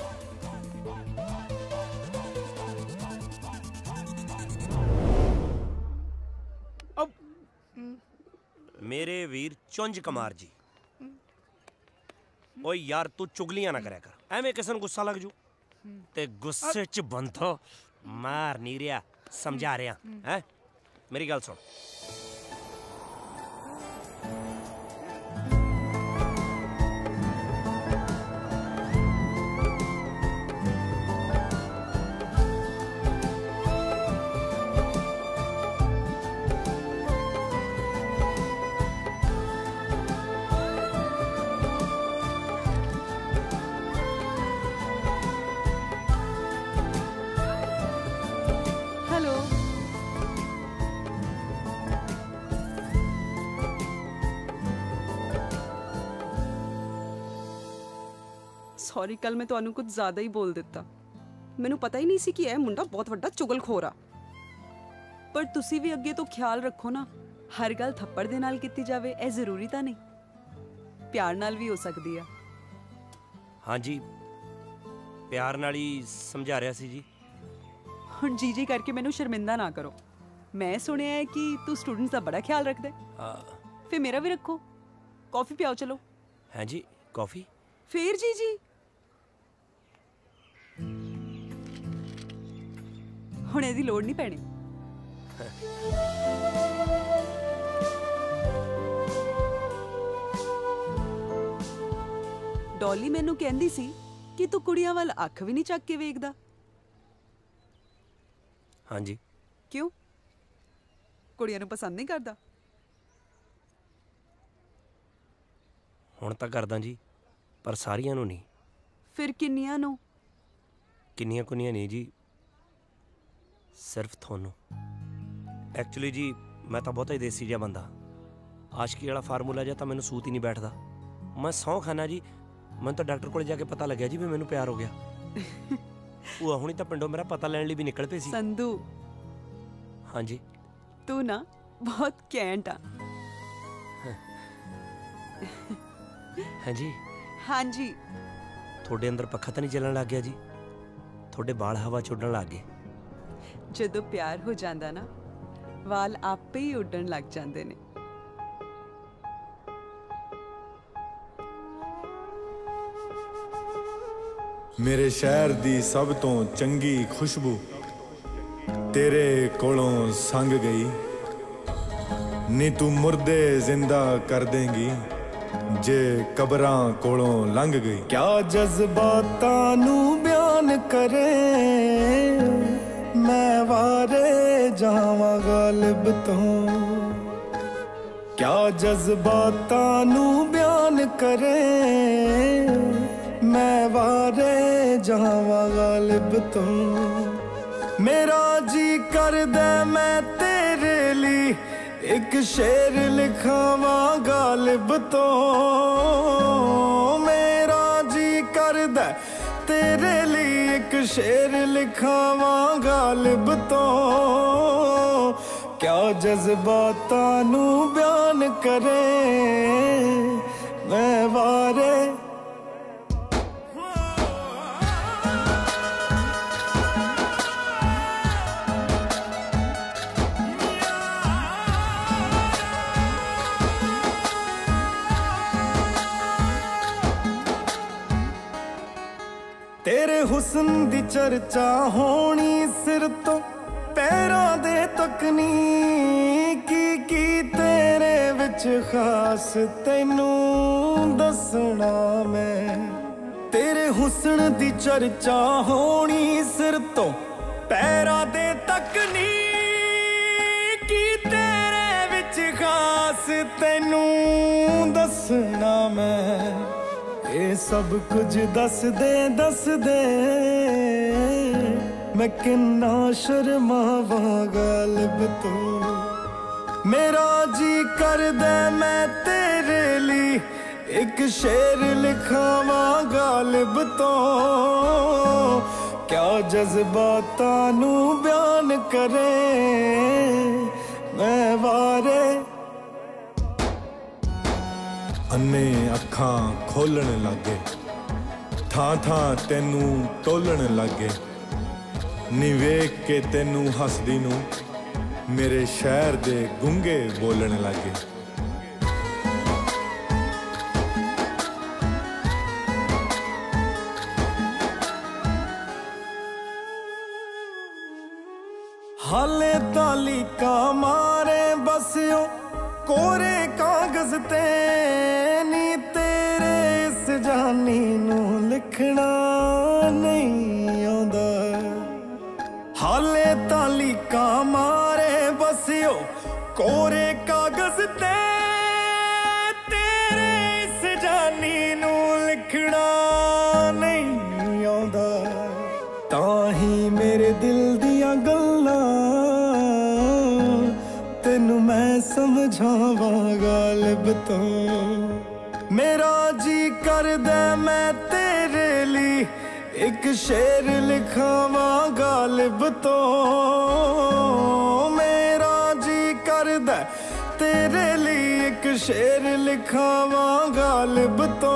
M: ਮੇਰੇ ਵੀਰ ਚੁੰਝ ਕੁਮਾਰ ਜੀ, ਓਏ ਯਾਰ ਤੂੰ ਚੁਗਲੀਆਂ ਨਾ ਕਰਿਆ ਕਰ, ਐਵੇਂ ਕਿਸੇ ਨੂੰ ਗੁੱਸਾ ਲੱਗ ਜੂ। ਤੇ ਗੁੱਸੇ 'ਚ ਬੰਦੋ ਮਾਰ ਨਹੀਂ ਰਿਹਾ, ਸਮਝਾ ਰਿਹਾ ਹੈ। ਮੇਰੀ ਗੱਲ ਸੁਣ,
O: ਸੌਰੀ, ਕੱਲ ਮੈਂ ਤੁਹਾਨੂੰ ਕੁਝ ਜ਼ਿਆਦਾ ਹੀ ਬੋਲ ਦਿੱਤਾ। ਮੈਨੂੰ ਪਤਾ ਹੀ ਨਹੀਂ ਸੀ ਕਿ ਇਹ ਮੁੰਡਾ ਬਹੁਤ ਵੱਡਾ ਚੁਗਲਖੋਰ ਆ। ਪਰ ਤੁਸੀਂ ਵੀ ਅੱਗੇ ਤੋਂ ਖਿਆਲ ਰੱਖੋ ਨਾ, ਹਰ ਗੱਲ ਥੱਪੜ ਦੇ ਨਾਲ ਕੀਤੀ ਜਾਵੇ ਇਹ ਜ਼ਰੂਰੀ ਤਾਂ ਨਹੀਂ, ਪਿਆਰ ਨਾਲ ਵੀ ਹੋ ਸਕਦੀ ਆ।
M: ਹਾਂਜੀ ਪਿਆਰ ਨਾਲ ਹੀ ਸਮਝਾ ਰਿਹਾ ਸੀ ਜੀ।
O: ਹੁਣ ਜੀ ਜੀ ਕਰਕੇ ਮੈਨੂੰ ਸ਼ਰਮਿੰਦਾ ਨਾ ਕਰੋ। ਮੈਂ ਸੁਣਿਆ ਹੈ ਕਿ ਤੂੰ ਸਟੂਡੈਂਟਸ ਦਾ ਬੜਾ ਖਿਆਲ ਰੱਖਦਾ ਹੈ, ਫਿਰ ਮੇਰਾ ਵੀ ਰੱਖੋ। ਕਾਫੀ ਪਿਆਓ ਚਲੋ।
M: ਹਾਂਜੀ ਕਾਫੀ?
O: ਫੇਰ ਜੀ ਜੀ ਹੁਣ ਇਹਦੀ ਲੋੜ ਨਹੀਂ ਪੈਣੀ। ਡੋਲੀ ਮੈਨੂੰ ਕਹਿੰਦੀ ਸੀ ਕਿ ਤੂੰ ਕੁੜੀਆਂ ਵੱਲ ਅੱਖ ਵੀ ਨਹੀਂ ਚੱਕ ਕੇ ਵੇਖਦਾ।
M: ਹਾਂਜੀ।
O: ਕਿਉਂ? ਕੁੜੀਆਂ ਨੂੰ ਪਸੰਦ ਨਹੀਂ ਕਰਦਾ?
M: ਹੁਣ ਤਾਂ ਕਰਦਾ ਜੀ, ਪਰ ਸਾਰੀਆਂ ਨੂੰ ਨਹੀਂ।
O: ਫਿਰ ਕਿੰਨੀਆਂ ਨੂੰ?
M: ਕਿੰਨੀਆਂ ਕੁੰਨੀਆਂ ਨਹੀਂ ਜੀ, ਸਿਰਫ ਤੁਹਾਨੂੰ। ਐਕਚੁਅਲੀ ਜੀ ਮੈਂ ਤਾਂ ਬਹੁਤਾ ਹੀ ਦੇਸੀ ਜਿਹਾ ਬੰਦਾ, ਆਸ਼ਕੀ ਵਾਲਾ ਫਾਰਮੂਲਾ ਜਿਹਾ ਤਾਂ ਮੈਨੂੰ ਸੂਤ ਹੀ ਨਹੀਂ ਬੈਠਦਾ। ਮੈਂ ਸਹੁੰ ਖਾਨਾ ਜੀ, ਮੈਨੂੰ ਤਾਂ ਡਾਕਟਰ ਕੋਲ ਜਾ ਕੇ ਪਤਾ ਲੱਗਿਆ ਜੀ ਵੀ ਮੈਨੂੰ ਪਿਆਰ ਹੋ ਗਿਆ। ਉਹ ਹੁਣੀ ਤਾਂ ਪਿੰਡੋਂ ਮੇਰਾ ਪਤਾ ਲੈਣ ਲਈ ਵੀ ਨਿਕਲ ਪਈ ਸੀ।
O: ਸੰਧੂ,
M: ਹਾਂਜੀ
O: ਤੂੰ ਨਾ ਬਹੁਤ ਕੈਂਟ ਆ।
M: ਹਾਂਜੀ
O: ਹਾਂਜੀ।
M: ਤੁਹਾਡੇ ਅੰਦਰ ਪੱਖਾ ਤਾਂ ਨਹੀਂ ਚੱਲਣ ਲੱਗ ਗਿਆ ਜੀ? ਤੁਹਾਡੇ ਵਾਲ ਹਵਾ 'ਚ ਉੱਡਣ ਲੱਗ ਗਏ।
O: ਜਦੋਂ ਪਿਆਰ ਹੋ ਜਾਂਦਾ ਨਾ ਵਾਲ ਆਪੇ ਹੀ ਉੱਡਣ ਲੱਗ ਜਾਂਦੇ ਨੇ।
R: ਮੇਰੇ ਸ਼ਹਿਰ ਦੀ ਸਭ ਤੋਂ ਚੰਗੀ ਖੁਸ਼ਬੂ ਤੇਰੇ ਕੋਲੋਂ ਸੰਗ ਗਈ। ਨੀ ਤੂੰ ਮੁਰਦੇ ਜ਼ਿੰਦਾ ਕਰ ਦੇਂਗੀ ਜੇ ਕਬਰਾਂ ਕੋਲੋਂ ਲੰਘ ਗਈ। ਕਿਆ ਜਜ਼ਬਾਤਾਂ ਨੂੰ ਬਿਆਨ ਕਰੇ ਮੈਂ ਵਾਰੇ ਜਾਵਾਂ ਗਾਲਿਬ ਤੋਂ। ਕਿਆ ਜਜ਼ਬਾਤਾਂ ਨੂੰ ਬਿਆਨ ਕਰੇ ਮੈਂ ਵਾਰੇ ਜਾਵਾਂ ਗਾਲਿਬ ਤੋਂ। ਮੇਰਾ ਜੀ ਕਰਦਾ ਮੈਂ ਤੇਰੇ ਲਈ ਇੱਕ ਸ਼ੇਰ ਲਿਖਾਵਾਂ ਗਾਲਿਬ ਤੋਂ। ਮੇਰਾ ਜੀ ਕਰਦਾ ਤੇਰੇ ਲਈ ਇੱਕ ਸ਼ੇਰ ਲਿਖਾਵਾਂ ਗਾਲਿਬ ਤੋਂ। ਕਿਆ ਜਜ਼ਬਾਤਾਂ ਨੂੰ ਬਿਆਨ ਕਰੇ ਮੈਂ ਵਾਰੇ। तेरे हुस्न दी चर्चा होनी सिर तो पैरों दे तकनी। की की तेरे विच खास तैनू दसना मैं। तेरे हुस्न दी चर्चा होनी सिर तो पैरों दे तकनी। की तेरे विच खास तैनू दसना मैं। ये सब कुछ दस दे दस दे मैं किन्ना शर्मावां गालिब तो। मेरा जी करदा मैं तेरे लिए एक शेर लिखावां गालिब तो। क्या जज्बातां नू बयान करे मैं वारे। अन्ने अखां खोलण लागे थां थां तेनू टोलण लागे। नी वेख के तेनू हसदी नू मेरे शहर दे गुंगे बोलण लागे। हाले ताली का मारे बसियो कोरे कागज ते। नी तेरे इस जानी नू लिखना नहीं आंदा। हाले ताली का मारे बसियो कोरे कागज ते। तेरे इस जानी नू लिखना नहीं आंदा। ताही मेरे दिल दियां गल्लां तेनू मैं समझावां गालिब तो। मेरा जी करदा मैं तेरे लिए एक शेर लिखावां गालिब तो। मेरा जी करदा तेरे लिए एक शेर लिखावां गालिब तो।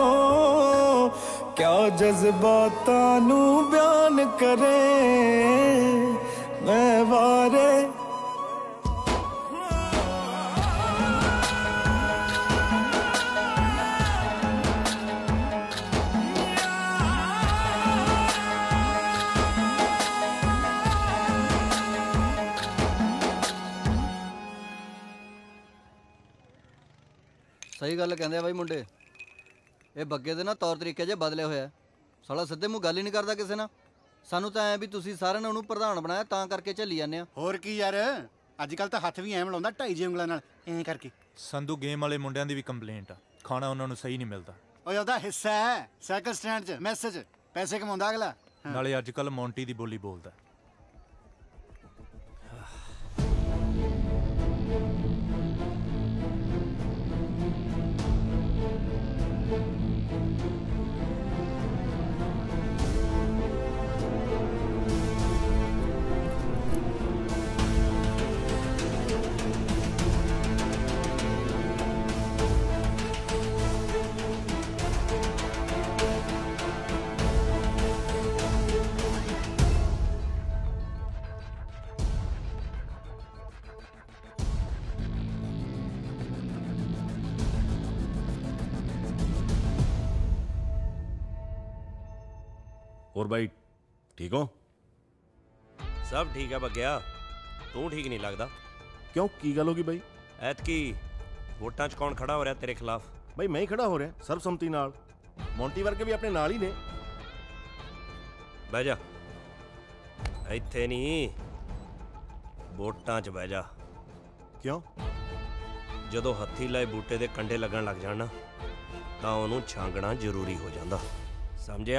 R: क्या जज्बातां नू बयान करे मैं वारे।
I: ਸਹੀ ਗੱਲ ਕਹਿੰਦੇ ਆ ਬਾਈ ਮੁੰਡੇ। ਇਹ ਬੱਗੇ ਦੇ ਨਾ ਤੌਰ ਤਰੀਕੇ ਜੇ ਬਦਲੇ ਹੋਇਆ। ਸਾਲਾ ਸਿੱਧੇ ਮੂੰਹ ਗੱਲ ਹੀ ਨਹੀਂ ਕਰਦਾ ਕਿਸੇ ਨਾਲ। ਸਾਨੂੰ ਤਾਂ ਐ ਵੀ ਤੁਸੀਂ ਸਾਰਿਆਂ ਨੇ ਉਹਨੂੰ ਪ੍ਰਧਾਨ ਬਣਾਇਆ ਤਾਂ ਕਰਕੇ ਝੱਲੀ ਜਾਂਦੇ ਆ।
L: ਹੋਰ ਕੀ ਯਾਰ ਅੱਜ ਕੱਲ ਤਾਂ ਹੱਥ ਵੀ ਐਂ ਮਿਲਾਉਂਦਾ ਢਾਈ ਜੇ ਉਂਗਲਾਂ ਨਾਲ ਐਂ ਕਰਕੇ।
E: ਸੰਧੂ ਗੇਮ ਵਾਲੇ ਮੁੰਡਿਆਂ ਦੀ ਵੀ ਕੰਪਲੇਂਟ ਆ, ਖਾਣਾ ਉਹਨਾਂ ਨੂੰ ਸਹੀ ਨਹੀਂ ਮਿਲਦਾ।
L: ਓਏ ਉਹਦਾ ਹਿੱਸਾ ਹੈ ਸਾਈਕਲ ਸਟੈਂਡ 'ਚ ਮੈਸ 'ਚ ਪੈਸੇ ਕਮਾਉਂਦਾ ਅਗਲਾ।
E: ਨਾਲੇ ਅੱਜ ਕੱਲ ਮੌਂਟੀ ਦੀ ਬੋਲੀ ਬੋਲਦਾ।
A: और भाई ठीक हो?
M: सब ठीक है बग्या, तू ठीक नहीं लगता।
S: क्यों की गल होगी भाई?
M: ऐतकी वोटां च कौन खड़ा हो रहा तेरे खिलाफ?
S: भाई मैं ही खड़ा हो रहा सर्वसम्मति नाल। मोंटी वर्गे भी अपने नाल ही ने।
M: बह जा, इत्थे नहीं वोटां च बह जा।
S: क्यों?
M: ਜਦੋਂ ਹੱਥੀ ਲਾਏ ਬੂਟੇ ਦੇ ਕੰਡੇ ਲੱਗਣ ਲੱਗ ਜਾਣ ਨਾ ਤਾਂ ਉਹਨੂੰ ਛਾਂਗਣਾ ਜ਼ਰੂਰੀ ਹੋ ਜਾਂਦਾ, ਸਮਝਿਆ?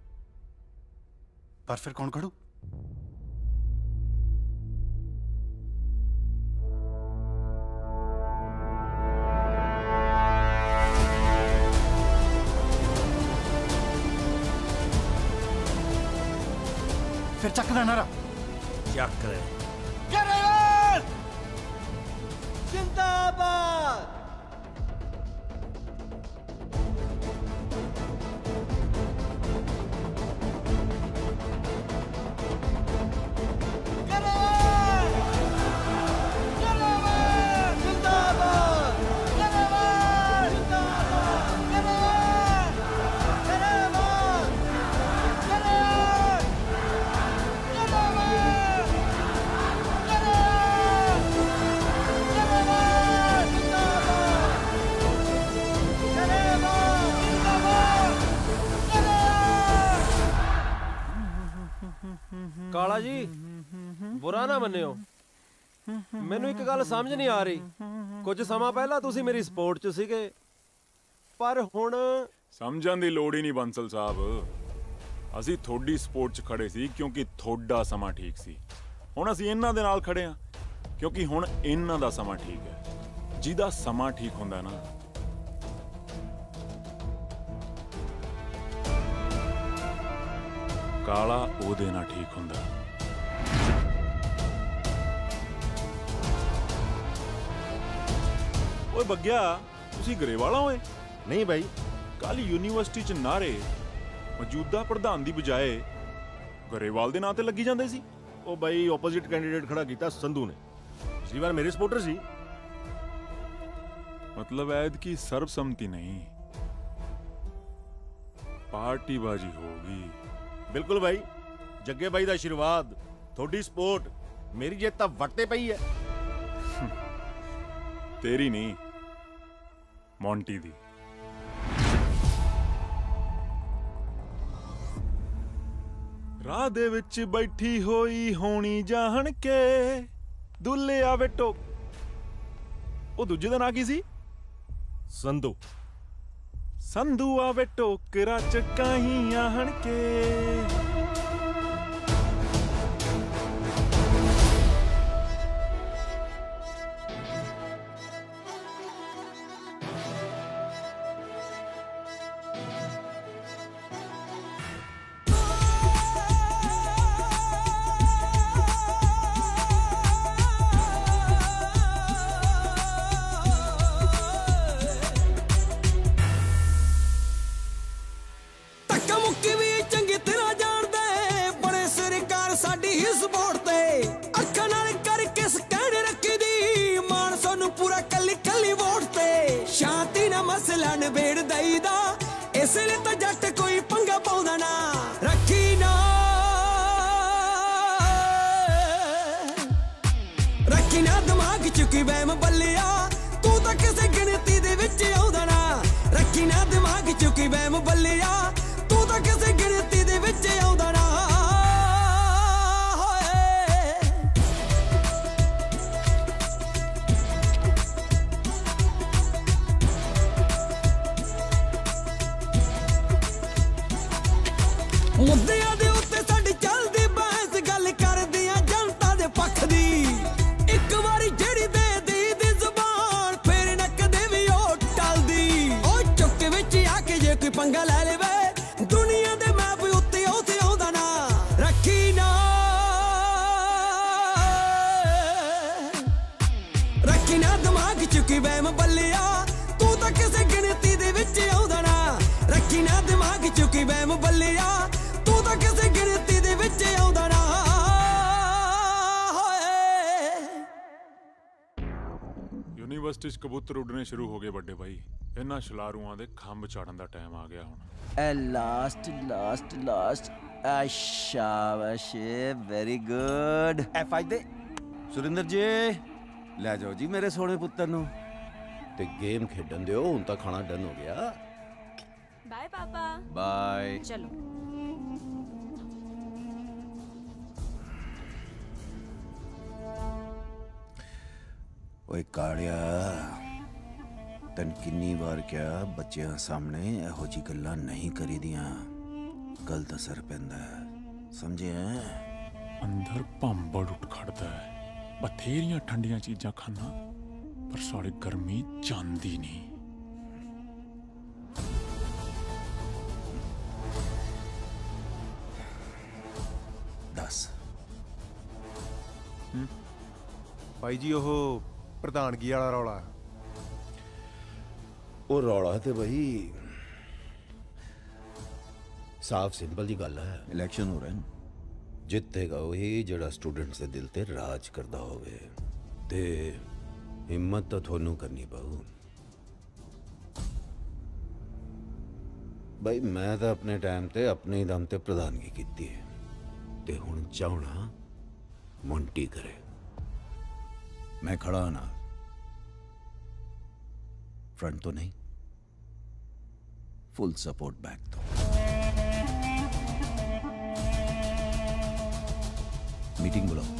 L: ਪਰ ਫਿਰ ਕੌਣ ਖੜੂ? ਫਿਰ ਚੱਕ ਲੈ ਨਾਰਾ।
M: ਚੱਕ ਲੈ।
J: ਗਰੇਵਾਲ ਜਿੰਦਾਬਾਦ।
T: ਕਾਲਾ ਜੀ ਬੁਰਾ ਨਾ ਮੰਨਿਓ, ਮੈਨੂੰ ਇੱਕ ਗੱਲ ਸਮਝ ਨਹੀਂ ਆ ਰਹੀ। ਕੁਝ ਸਮਾਂ ਪਹਿਲਾਂ ਤੁਸੀਂ ਮੇਰੀ ਸਪੋਰਟ 'ਚ ਸੀਗੇ, ਪਰ ਹੁਣ
R: ਸਮਝਣ ਦੀ ਲੋੜ ਹੀ ਨਹੀਂ ਬੰਸਲ ਸਾਹਿਬ। ਅਸੀਂ ਤੁਹਾਡੀ ਸਪੋਰਟ 'ਚ ਖੜੇ ਸੀ ਕਿਉਂਕਿ ਤੁਹਾਡਾ ਸਮਾਂ ਠੀਕ ਸੀ। ਹੁਣ ਅਸੀਂ ਇਹਨਾਂ ਦੇ ਨਾਲ ਖੜੇ ਹਾਂ ਕਿਉਂਕਿ ਹੁਣ ਇਹਨਾਂ ਦਾ ਸਮਾਂ ਠੀਕ ਹੈ। ਜਿਹਦਾ ਸਮਾਂ ਠੀਕ ਹੁੰਦਾ ਨਾ ਕਾਲਾ ਉਹਦੇ ਨਾਲ ਠੀਕ ਹੁੰਦਾ। ਓਏ ਬੱਗਿਆ, ਤੁਸੀਂ ਗਰੇਵਾਲਾ ਹੋਏ?
S: ਨਹੀਂ ਬਾਈ,
R: ਕੱਲ ਯੂਨੀਵਰਸਿਟੀ 'ਚ ਨਾਰੇ ਮੌਜੂਦਾ ਪ੍ਰਧਾਨ ਦੀ ਬਜਾਏ ਗਰੇਵਾਲ ਦੇ ਨਾਂ ਤੇ ਲੱਗੀ ਜਾਂਦੇ ਸੀ।
S: ਉਹ ਬਾਈ ਆਪੋਜ਼ਿਟ ਕੈਂਡੀਡੇਟ ਖੜਾ ਕੀਤਾ ਸੰਧੂ ਨੇ। ਪਿਛਲੀ ਵਾਰ ਮੇਰੇ ਸਪੋਰਟਰ ਸੀ।
R: मतलब ऐद की सर्वसम्मति नहीं, पार्टीबाजी होगी।
S: बिल्कुल भाई, जग्गे भाई दा आशीर्वाद, थोड़ी सपोर्ट, मेरी जित तां वटते पई है।
R: तेरी नहीं, मोंटी दी। राह दे विच बैठी होई होनी जाहन के दुल्ले आवे टोक। ओ दूजे दा नां की सी?
S: संधू।
R: संधू आवे टोकरा चकाही आहन के। ਯੂਨੀਵਰਸਿਟੀ 'ਚ ਕਬੂਤਰ ਉੱਡਣੇ ਸ਼ੁਰੂ ਹੋ ਗਏ ਵੱਡੇ ਭਾਈ। ਇਹਨਾਂ ਛਲਾਰੂਆਂ ਦੇ ਖੰਭ ਚਾੜਨ ਦਾ ਟਾਈਮ ਆ ਗਿਆ ਹੁਣ।
I: ਐ ਲਾਸਟ ਲਾਸਟ ਲਾਸਟ ਆ ਸ਼ਾਬਾਸ਼ ਵੈਰੀ ਗੁੱਡ। ਐਫ ਆਈ ਦੇ ਸੁਰਿੰਦਰ ਜੀ ਲੈ ਜਾਓ ਜੀ ਮੇਰੇ ਸੋਹਣੇ ਪੁੱਤਰ ਨੂੰ ਤੇ ਗੇਮ ਖੇਡਣ ਦਿਓ। ਹੁਣ ਤਾਂ ਖਾਣਾ ਡਨ ਹੋ ਗਿਆ।
Q: ਬਾਏ ਪਾਪਾ।
I: ਬਾਏ।
Q: ਚਲੋ
I: ਓਏ ਕਾਲਿਆ ਤੈਨੂੰ ਕਿੰਨੀ ਵਾਰ ਕਿਹਾ ਬੱਚਿਆਂ ਸਾਹਮਣੇ ਇਹੋ ਜਿਹੀ ਗੱਲਾਂ ਨਹੀਂ ਕਰੀਦੀਆਂ, ਗਲਤ ਅਸਰ ਪੈਂਦਾ ਸਮਝਿਆ।
R: ਅੰਦਰ ਭੰਬੜ ਉੱਠ ਖੜਦਾ ਹੈ। ਬਥੇਰੀਆਂ ਠੰਡੀਆਂ ਚੀਜ਼ਾਂ ਖਾਣਾ ਪਰ ਸਾਲੀ ਗਰਮੀ ਜਾਂਦੀ ਨਹੀਂ।
I: ਦੱਸ
E: ਭਾਈ ਜੀ ਉਹ ਪ੍ਰਧਾਨਗੀ ਵਾਲਾ ਰੌਲਾ।
I: ਉਹ ਰੌਲਾ ਤੇ ਬਈ ਸਾਫ ਸਿੰਪਲ ਜੀ ਗੱਲ ਹੈ। ਇਲੈਕਸ਼ਨ ਹੋ ਰਹੇ ਨੇ, ਜਿੱਤੇਗਾ ਉਹੀ ਜਿਹੜਾ ਸਟੂਡੈਂਟਸ ਦੇ ਦਿਲ ਤੇ ਰਾਜ ਕਰਦਾ ਹੋਵੇ ਤੇ ਹਿੰਮਤ ਤਾਂ ਤੁਹਾਨੂੰ ਕਰਨੀ ਪਊ। ਬਈ ਮੈਂ ਤਾਂ ਆਪਣੇ ਟਾਈਮ ਤੇ ਆਪਣੇ ਦਮ ਤੇ ਪ੍ਰਧਾਨਗੀ ਕੀਤੀ ਹੈ ਤੇ ਹੁਣ ਚਾਹਣਾ ਮੌਂਟੀ ਕਰੇ। ਮੈਂ ਖੜਾ ਨਾ, फ्रंट तो नहीं, फुल सपोर्ट बैक तो। मीटिंग बुलाओ।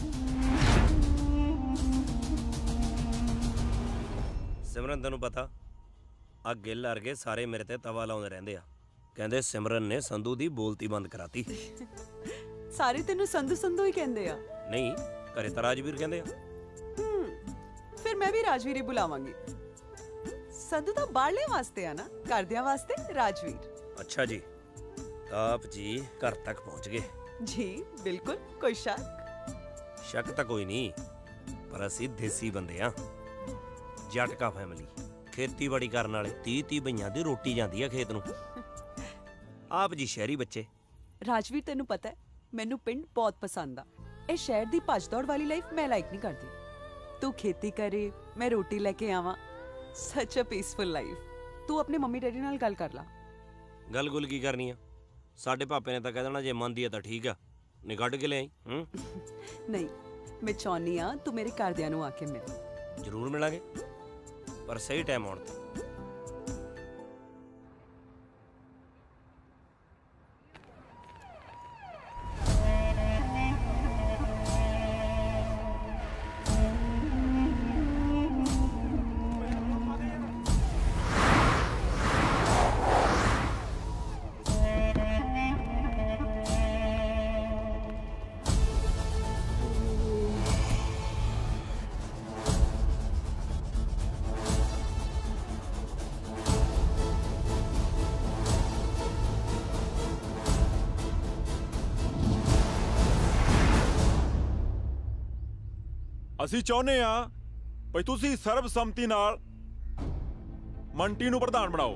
M: ਸਿਮਰਨ ਤੈਨੂੰ ਪਤਾ ਆ ਗਿੱਲ ਵਰਗੇ ਸਾਰੇ ਮੇਰੇ ਤੇ ਤਵਾ ਲਾਉਂਦੇ ਰਹਿੰਦੇ ਆ। ਕਹਿੰਦੇ ਸਿਮਰਨ ਨੇ ਸੰਧੂ ਦੀ ਬੋਲਤੀ ਬੰਦ ਕਰਾਤੀ।
O: ਸਾਰੇ ਤੈਨੂੰ ਸੰਧੂ ਸੰਧੂ ਹੀ ਕਹਿੰਦੇ ਆ।
M: ਨਹੀਂ ਘਰੇ ਤਾਂ ਰਾਜਵੀਰ ਕਹਿੰਦੇ ਆ।
O: ਫਿਰ ਮੈਂ ਵੀ ਰਾਜਵੀਰ ਹੀ ਬੁਲਾਵਾਂਗੀ। ਸੰਧੂ ਤਾਂ ਬਾਹਰਲੇ ਵਾਸਤੇ ਆ ਨਾ, ਘਰਦਿਆਂ ਵਾਸਤੇ ਰਾਜਵੀਰ।
M: ਅੱਛਾ ਜੀ, ਆਪ ਜੀ ਘਰ ਤੱਕ ਪਹੁੰਚ ਗਏ
O: ਜੀ? ਬਿਲਕੁਲ, ਕੋਈ ਸ਼ੱਕ?
M: ਸ਼ੱਕ ਤਾਂ ਕੋਈ ਨਹੀਂ, ਪਰ ਅਸੀਂ ਦੇਸੀ ਬੰਦੇ ਆ, ਜਟਕਾ ਫੈਮਿਲੀ, ਖੇਤੀਬਾੜੀ ਕਰਨ ਵਾਲੇ। ਤੀਹ ਤੀਹ ਬਈਆਂ ਦੀ ਰੋਟੀ ਜਾਂਦੀ ਆ ਖੇਤ ਨੂੰ। ਆਪ ਜੀ ਸ਼ਹਿਰੀ ਬੱਚੇ।
O: ਰਾਜਵੀਰ ਤੈਨੂੰ ਪਤਾ ਹੈ ਮੈਨੂੰ ਪਿੰਡ ਬਹੁਤ ਪਸੰਦ ਆ। ਇਹ ਸ਼ਹਿਰ ਦੀ ਭੱਜ ਦੌੜ ਵਾਲੀ ਲਾਈਫ ਮੈਂ ਲਾਈਕ ਨਹੀਂ ਕਰਦੀ। ਤੂੰ ਖੇਤੀ ਕਰੇ, ਮੈਂ ਰੋਟੀ ਲੈ ਕੇ ਆਵਾਂ, ਸੱਚ ਅ ਪੀਸਫੁਲ ਲਾਈਫ। ਤੂੰ ਆਪਣੇ ਮੰਮੀ ਡੈਡੀ ਨਾਲ ਗੱਲ ਕਰ ਲਾ।
M: ਗੱਲ ਗੁੱਲ ਕੀ ਕਰਨੀ ਆ? ਸਾਡੇ ਪਾਪੇ ਨੇ ਤਾਂ ਕਹਿ ਦੇਣਾ ਜੇ ਮੰਨਦੀ ਆ ਤਾਂ ਠੀਕ ਆ, ਨਹੀਂ ਕੱਢ ਕੇ ਲਿਆਈ। ਹੂੰ
O: ਨਹੀਂ, ਮੈਂ ਚਾਹੁੰਦੀ ਆ ਤੂੰ ਮੇਰੇ ਘਰਦਿਆਂ ਨੂੰ ਆ ਕੇ ਮਿਲ।
M: ਜ਼ਰੂਰ ਮਿਲਾਂਗੇ, ਪਰ ਸਹੀ ਟਾਈਮ ਆਉਣ ਤੇ।
R: ਅਸੀਂ ਚਾਹੁੰਦੇ ਆ ਭਈ ਤੁਸੀਂ ਸਰਬਸੰਮਤੀ ਨਾਲ ਮੰਟੀ ਨੂੰ ਪ੍ਰਧਾਨ ਬਣਾਓ।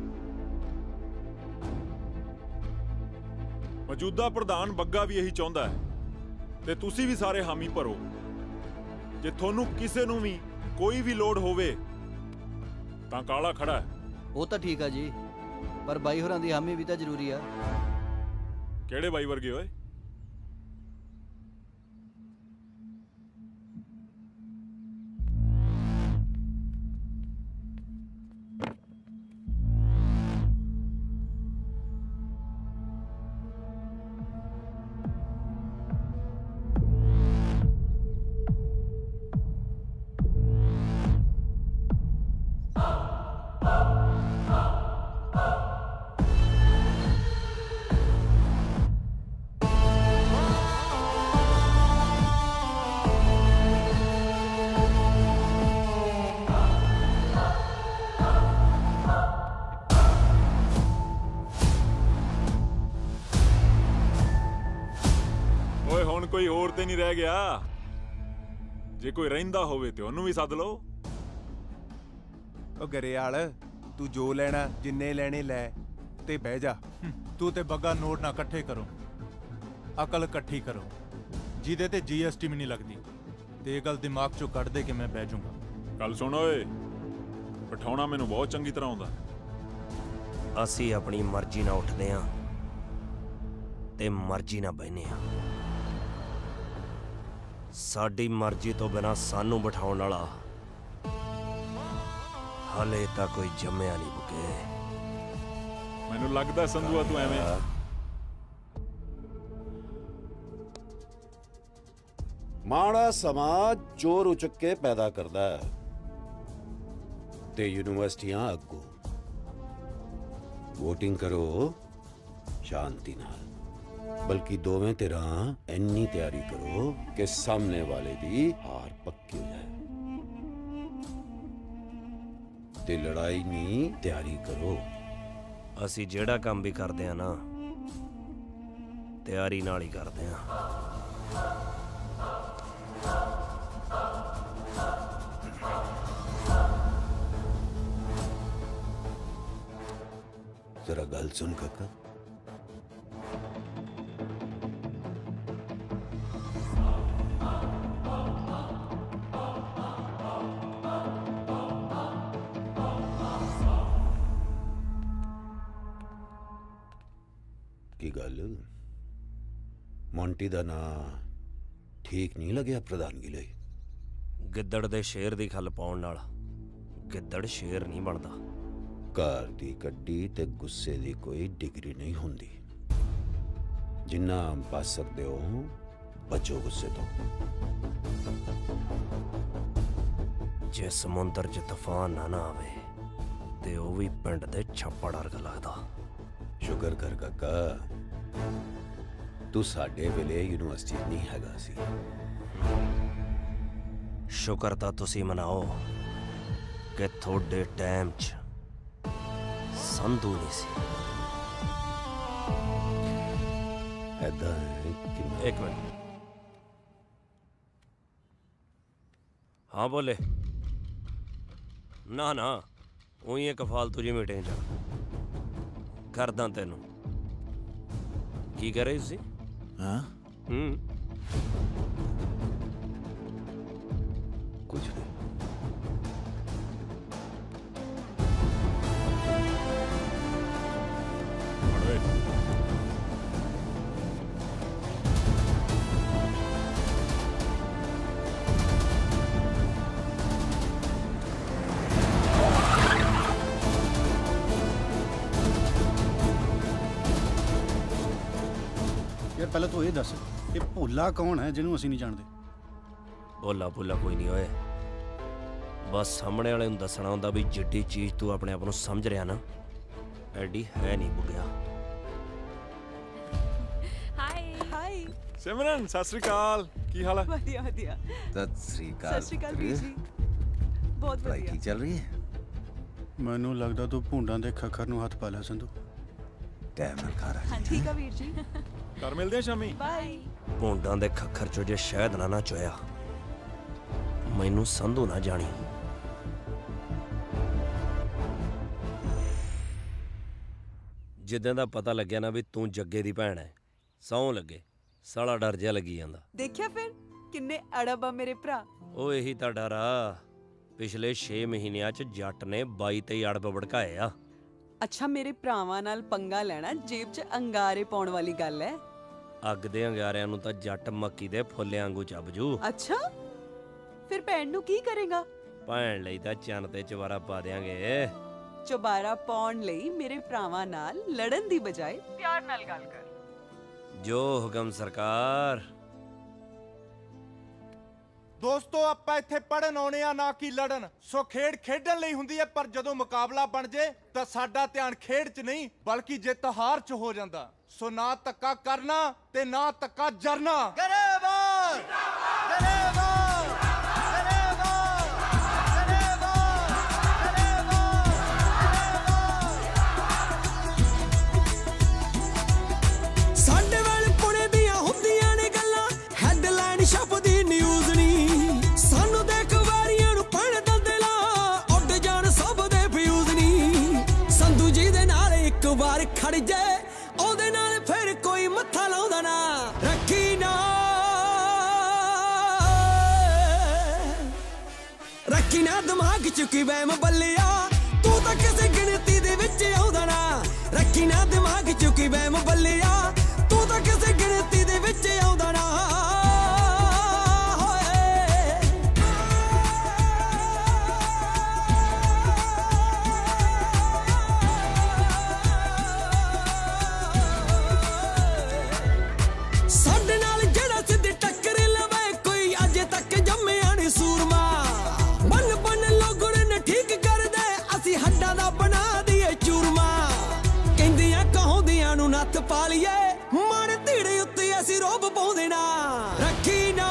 R: ਮੌਜੂਦਾ ਪ੍ਰਧਾਨ ਬੱਗਾ ਵੀ ਇਹੀ ਚਾਹੁੰਦਾ ਹੈ ਤੇ ਤੁਸੀਂ ਵੀ ਸਾਰੇ ਹਾਮੀ ਭਰੋ। ਜੇ ਤੁਹਾਨੂੰ ਕਿਸੇ ਨੂੰ ਵੀ ਕੋਈ ਵੀ ਲੋੜ ਹੋਵੇ ਤਾਂ ਕਾਲਾ ਖੜਾ ਹੈ।
I: ਉਹ ਤਾਂ ਠੀਕ ਆ ਜੀ, ਪਰ ਬਾਈ ਹੋਰਾਂ ਦੀ ਹਾਮੀ ਵੀ ਤਾਂ ਜ਼ਰੂਰੀ ਆ।
R: ਕਿਹੜੇ ਬਾਈ ਵਰਗੇ ਓਏ? ਕੋਈ ਹੋਰ ਤੇ ਨਹੀਂ ਰਹਿ ਗਿਆ। ਜੇ ਕੋਈ ਰਹਿੰਦਾ ਹੋਵੇ ਤੇ ਉਹਨੂੰ ਵੀ ਸੱਦ ਲਓ।
E: ਉਹ ਗਰੇਵਾਲ, ਤੂੰ ਜੋ ਲੈਣਾ ਜਿੰਨੇ ਲੈਣੇ ਲੈ ਤੇ ਬਹਿ ਜਾ। ਤੂੰ ਤੇ ਬੱਗਾ ਨੋਟ ਨਾ ਇਕੱਠੇ ਕਰੋ, ਅਕਲ ਇਕੱਠੀ ਕਰੋ, ਜਿਹਦੇ ਤੇ ਜੀਐਸਟੀ ਵੀ ਨਹੀਂ ਲੱਗਦੀ। ਤੇ ਇਹ ਗੱਲ ਦਿਮਾਗ ਚੋਂ ਕੱਢ ਦੇ ਕਿ ਮੈਂ ਬਹਿ ਜਾਊਂਗਾ।
R: ਗੱਲ ਸੁਣ ਓਏ, ਬਿਠਾਉਣਾ ਮੈਨੂੰ ਬਹੁਤ ਚੰਗੀ ਤਰ੍ਹਾਂ ਆਉਂਦਾ।
M: ਅਸੀਂ ਆਪਣੀ ਮਰਜ਼ੀ ਨਾਲ ਉੱਠਦੇ ਹਾਂ ਤੇ ਮਰਜ਼ੀ ਨਾਲ ਬਹਿਨੇ ਹਾਂ। ਸਾਡੀ ਮਰਜ਼ੀ ਤੋਂ ਬਿਨਾਂ ਸਾਨੂੰ ਬਿਠਾਉਣ ਵਾਲਾ ਹਲੇ ਤਾਂ ਕੋਈ ਜੰਮਿਆ ਨਹੀਂ ਬੁਕੇ।
R: ਮੈਨੂੰ ਲੱਗਦਾ ਸੰਧੂਆ ਤੂੰ ਐਵੇਂ
U: ਮਾੜਾ ਸਮਾਂ ਚੋਰ ਉਚਕ ਕੇ ਪੈਦਾ ਕਰਦਾ ਹੈ ਤੇ ਯੂਨੀਵਰਸਿਟੀਆਂ ਅੱਗੋਂ। ਵੋਟਿੰਗ ਕਰੋ ਸ਼ਾਂਤੀ ਨਾਲ, ਬਲਕਿ ਦੋਵੇਂ ਧਿਰਾਂ ਇੰਨੀ ਤਿਆਰੀ ਕਰੋ ਕਿ ਸਾਹਮਣੇ ਵਾਲੇ ਦੀ ਹਾਰ ਪੱਕੀ ਹੋ ਜਾਏ। ਤੇ ਲੜਾਈ ਨਹੀਂ, ਤਿਆਰੀ ਕਰੋ।
M: ਅਸੀਂ ਜਿਹੜਾ ਕੰਮ ਵੀ ਕਰਦੇ ਆ ਨਾ, ਤਿਆਰੀ ਨਾਲ ਹੀ ਕਰਦੇ ਆ।
U: जरा गल सुन काका। की गल मोंटी दा ना ठीक नहीं लग्या प्रधानगी लई?
M: गिद्दड़ दे शेर दी खल पाउण नाल गिद्दड़ शेर नहीं बनदा।
U: घर दी कड्डी ते गुस्से दी कोई डिग्री नहीं हुंदी। जिन्ना बच सकदे हो बचो गुस्से तो।
M: जे समुंदर च तूफान ना ना आवे ते ओ भी पिंड दे छप्पड़ वर्गा लगदा।
U: शुक्र कर काका तू साडे वेले यूनिवर्सिटी नहीं हैगा सी।
M: शुक्र तां तुसी मनाओ कि थोड़े टाइम च संधू नहीं सी।
U: ऐदा है कि
M: एक मिनट। हाँ बोले। ना ना उही एक फालतू जी मीटिंग च करदा तेनू की कर रही सी?
U: हाँ
M: हम्म
U: कुछ नहीं।
L: यार पहले तो ये दस, ये भोला कौन है जिन्हों असी नहीं जानते?
M: भोला भोला कोई नहीं होए, बस सामने वाले नूं दसना हुंदा भी जिड्डी चीज तू अपने आप नूं समझ रहा ना, एडी है नहीं बुगिया।
O: हाय हाय
R: सिमरन सत श्री अकाल, की हाल है?
O: बढ़िया बढ़िया।
I: सत श्री अकाल।
O: सत श्री अकाल ਵੀਰ ਜੀ। बहुत
I: पढ़ाई
O: बढ़िया।
I: ठीक चल रही है?
L: ਮੈਨੂੰ ਲੱਗਦਾ ਤੂੰ ਭੁੰਡਾਂ ਦੇ ਖੱਖਰ ਨੂੰ ਹੱਥ ਪਾ ਲਿਆ ਸੰਧੂ।
I: टाइम ਨਾਲ खा रहा
O: हाँ ठीक है वीर जी।
R: कर मिलते हैं शामी।
O: बाय।
M: ਭੁੰਡਾਂ ਦੇ ਖੱਖਰ ਚੋਂ ਜੇ ਸ਼ਹਿਦ ਨਾ ਨਾ ਚੋਇਆ ਮੈਨੂੰ ਸੰਧੂ ਨਾ ਜਾਣੀ। ਜਿੱਦਾਂ ਦਾ ਪਤਾ ਲੱਗਿਆ ਨਾ ਵੀ ਤੂੰ ਜੱਗੇ ਦੀ ਭੈਣ ਹੈ, ਸੌਂ ਲੱਗੇ ਸਾਲਾ ਡਰ ਜਿਹਾ ਲੱਗੀ ਜਾਂਦਾ।
O: ਦੇਖਿਆ ਫਿਰ ਕਿੰਨੇ ਅੜਬ ਆ ਮੇਰੇ ਭਰਾ।
M: ਉਹ ਇਹੀ ਤਾਂ ਡਰ ਆ। ਪਿਛਲੇ ਛੇ ਮਹੀਨਿਆਂ ਚ ਜੱਟ ਨੇ ਬਾਈ ਤੇਈ ਅੜਬ ਭੜਕਾਏ ਆ।
O: ਅੱਛਾ ਮੇਰੇ ਭਰਾਵਾਂ ਨਾਲ ਪੰਗਾ ਲੈਣਾ ਜੇਬ 'ਚ ਅੰਗਾਰੇ ਪਾਉਣ ਵਾਲੀ ਗੱਲ ਹੈ।
M: ਅੱਗ ਦੇ ਅੰਗਾਰਿਆਂ ਨੂੰ ਤਾਂ ਜੱਟ ਮੱਕੀ ਦੇ ਫੁੱਲਿਆਂ ਵਾਂਗੂ ਚੱਬਜੂ।
O: ਅੱਛਾ ਫਿਰ ਭੈਣ ਨੂੰ ਕੀ ਕਰੇਗਾ?
M: ਭੈਣ ਲਈ ਤਾਂ ਚੰਨ ਤੇ ਚਵਾਰਾ ਪਾ ਦਿਆਂਗੇ।
O: ਚੁਬਾਰਾ ਪਾਉਣ ਲਈ ਮੇਰੇ ਭਰਾਵਾਂ ਨਾਲ ਲੜਨ ਦੀ ਬਜਾਏ ਪਿਆਰ ਨਾਲ ਗੱਲ ਕਰ।
M: ਜੋ ਹੁਕਮ ਸਰਕਾਰ।
E: ਦੋਸਤੋ ਆਪਾਂ ਇੱਥੇ ਪੜਨ ਆਉਣੇ ਆ ਨਾ ਕਿ ਲੜਨ। ਸੋ ਖੇਡ ਖੇਡਣ ਲਈ ਹੁੰਦੀ ਹੈ, ਪਰ ਜਦੋਂ ਮੁਕਾਬਲਾ ਬਣ ਜੇ ਤਾਂ ਸਾਡਾ ਧਿਆਨ ਖੇਡ 'ਚ ਨਹੀਂ ਬਲਕਿ ਜਿੱਤ ਹਾਰ 'ਚ ਹੋ ਜਾਂਦਾ। ਸੋ ਨਾ ਧੱਕਾ ਕਰਨਾ ਤੇ ਨਾ ਧੱਕਾ ਜਰਨਾ।
J: ਗਰੇਵਾਲ ਗਰੇਵਾਲ ਗਰੇਵਾਲ
V: ਸਾਡੇ ਵੇਲੇ ਪੁਣੇ ਦੀਆਂ ਹੁੰਦੀਆਂ ਨੇ ਗੱਲਾਂ, ਹੈਡਲਾਈਨ ਛਪਦੀ ਨਿਊਜ਼ ਨਹੀਂ। ਸਾਨੂੰ ਦੇਖ ਵਾਰੀਆਂ ਨੂੰ ਪੜ ਦੰਦੇ ਲਾ, ਉੱਡ ਜਾਣ ਸਭ ਦੇ ਫਿਊਜ਼ ਨਹੀਂ। ਸੰਧੂ ਜੀ ਦੇ ਨਾਲ ਇੱਕ ਵਾਰ ਖੜ ਜਾਏ, ਉਹਦੇ ਨਾਲ ਫਿਰ ਕੋਈ ਮੱਥਾ ਲਾਉਂਦਾ ਨਾ। ਰੱਖੀ ਨਾ ਰੱਖੀ ਨਾ ਦਿਮਾਗ ਚ ਕੀ ਵਹਿਮ ਬੱਲਿਆ ਤੂੰ ਤਾਂ ਕਿਸੇ ਗਿਣਤੀ ਦੇ ਵਿੱਚ ਆਉਂਦਾ ਨਾ ਰੱਖੀ ਨਾ ਦਿਮਾਗ ਚ ਕੀ ਵਹਿਮ ਬੱਲਿਆ ਤੂੰ ਤਾਂ ਕਿਸੇ ਗਿਣਤੀ ਦੇ ਵਿੱਚ ਆਉਂਦਾ ਨਾ ਸਾਡੇ ਨਾਲ ਜਿਹੜਾ ਸਿੱਧੀ ਟੱਕਰ ਲਵੇ ਕੋਈ ਅਜੇ ਤੱਕ ਜੰਮਿਆ ਨਹੀਂ ਸੂਰਮਾ ਬਨ ਬਨ ਲੋਗੜ ਨੇ ਠੀਕ ਕਰਦੇ ਅਸੀਂ ਹੱਡਾਂ ਦਾ ਬਣਾ ਦਈਏ ਚੂਰਮਾ ਕਹਿੰਦੀਆਂ ਕਹੋਂਦੀਆਂ ਨੂੰ ਨੱਥ ਪਾ ਲਈਏ ਮਨ ਧੀੜੇ ਉੱਤੇ ਅਸੀਂ ਰੋਬ ਪਾਉਂਦੇ ਨਾ ਰੱਖੀ ਨਾ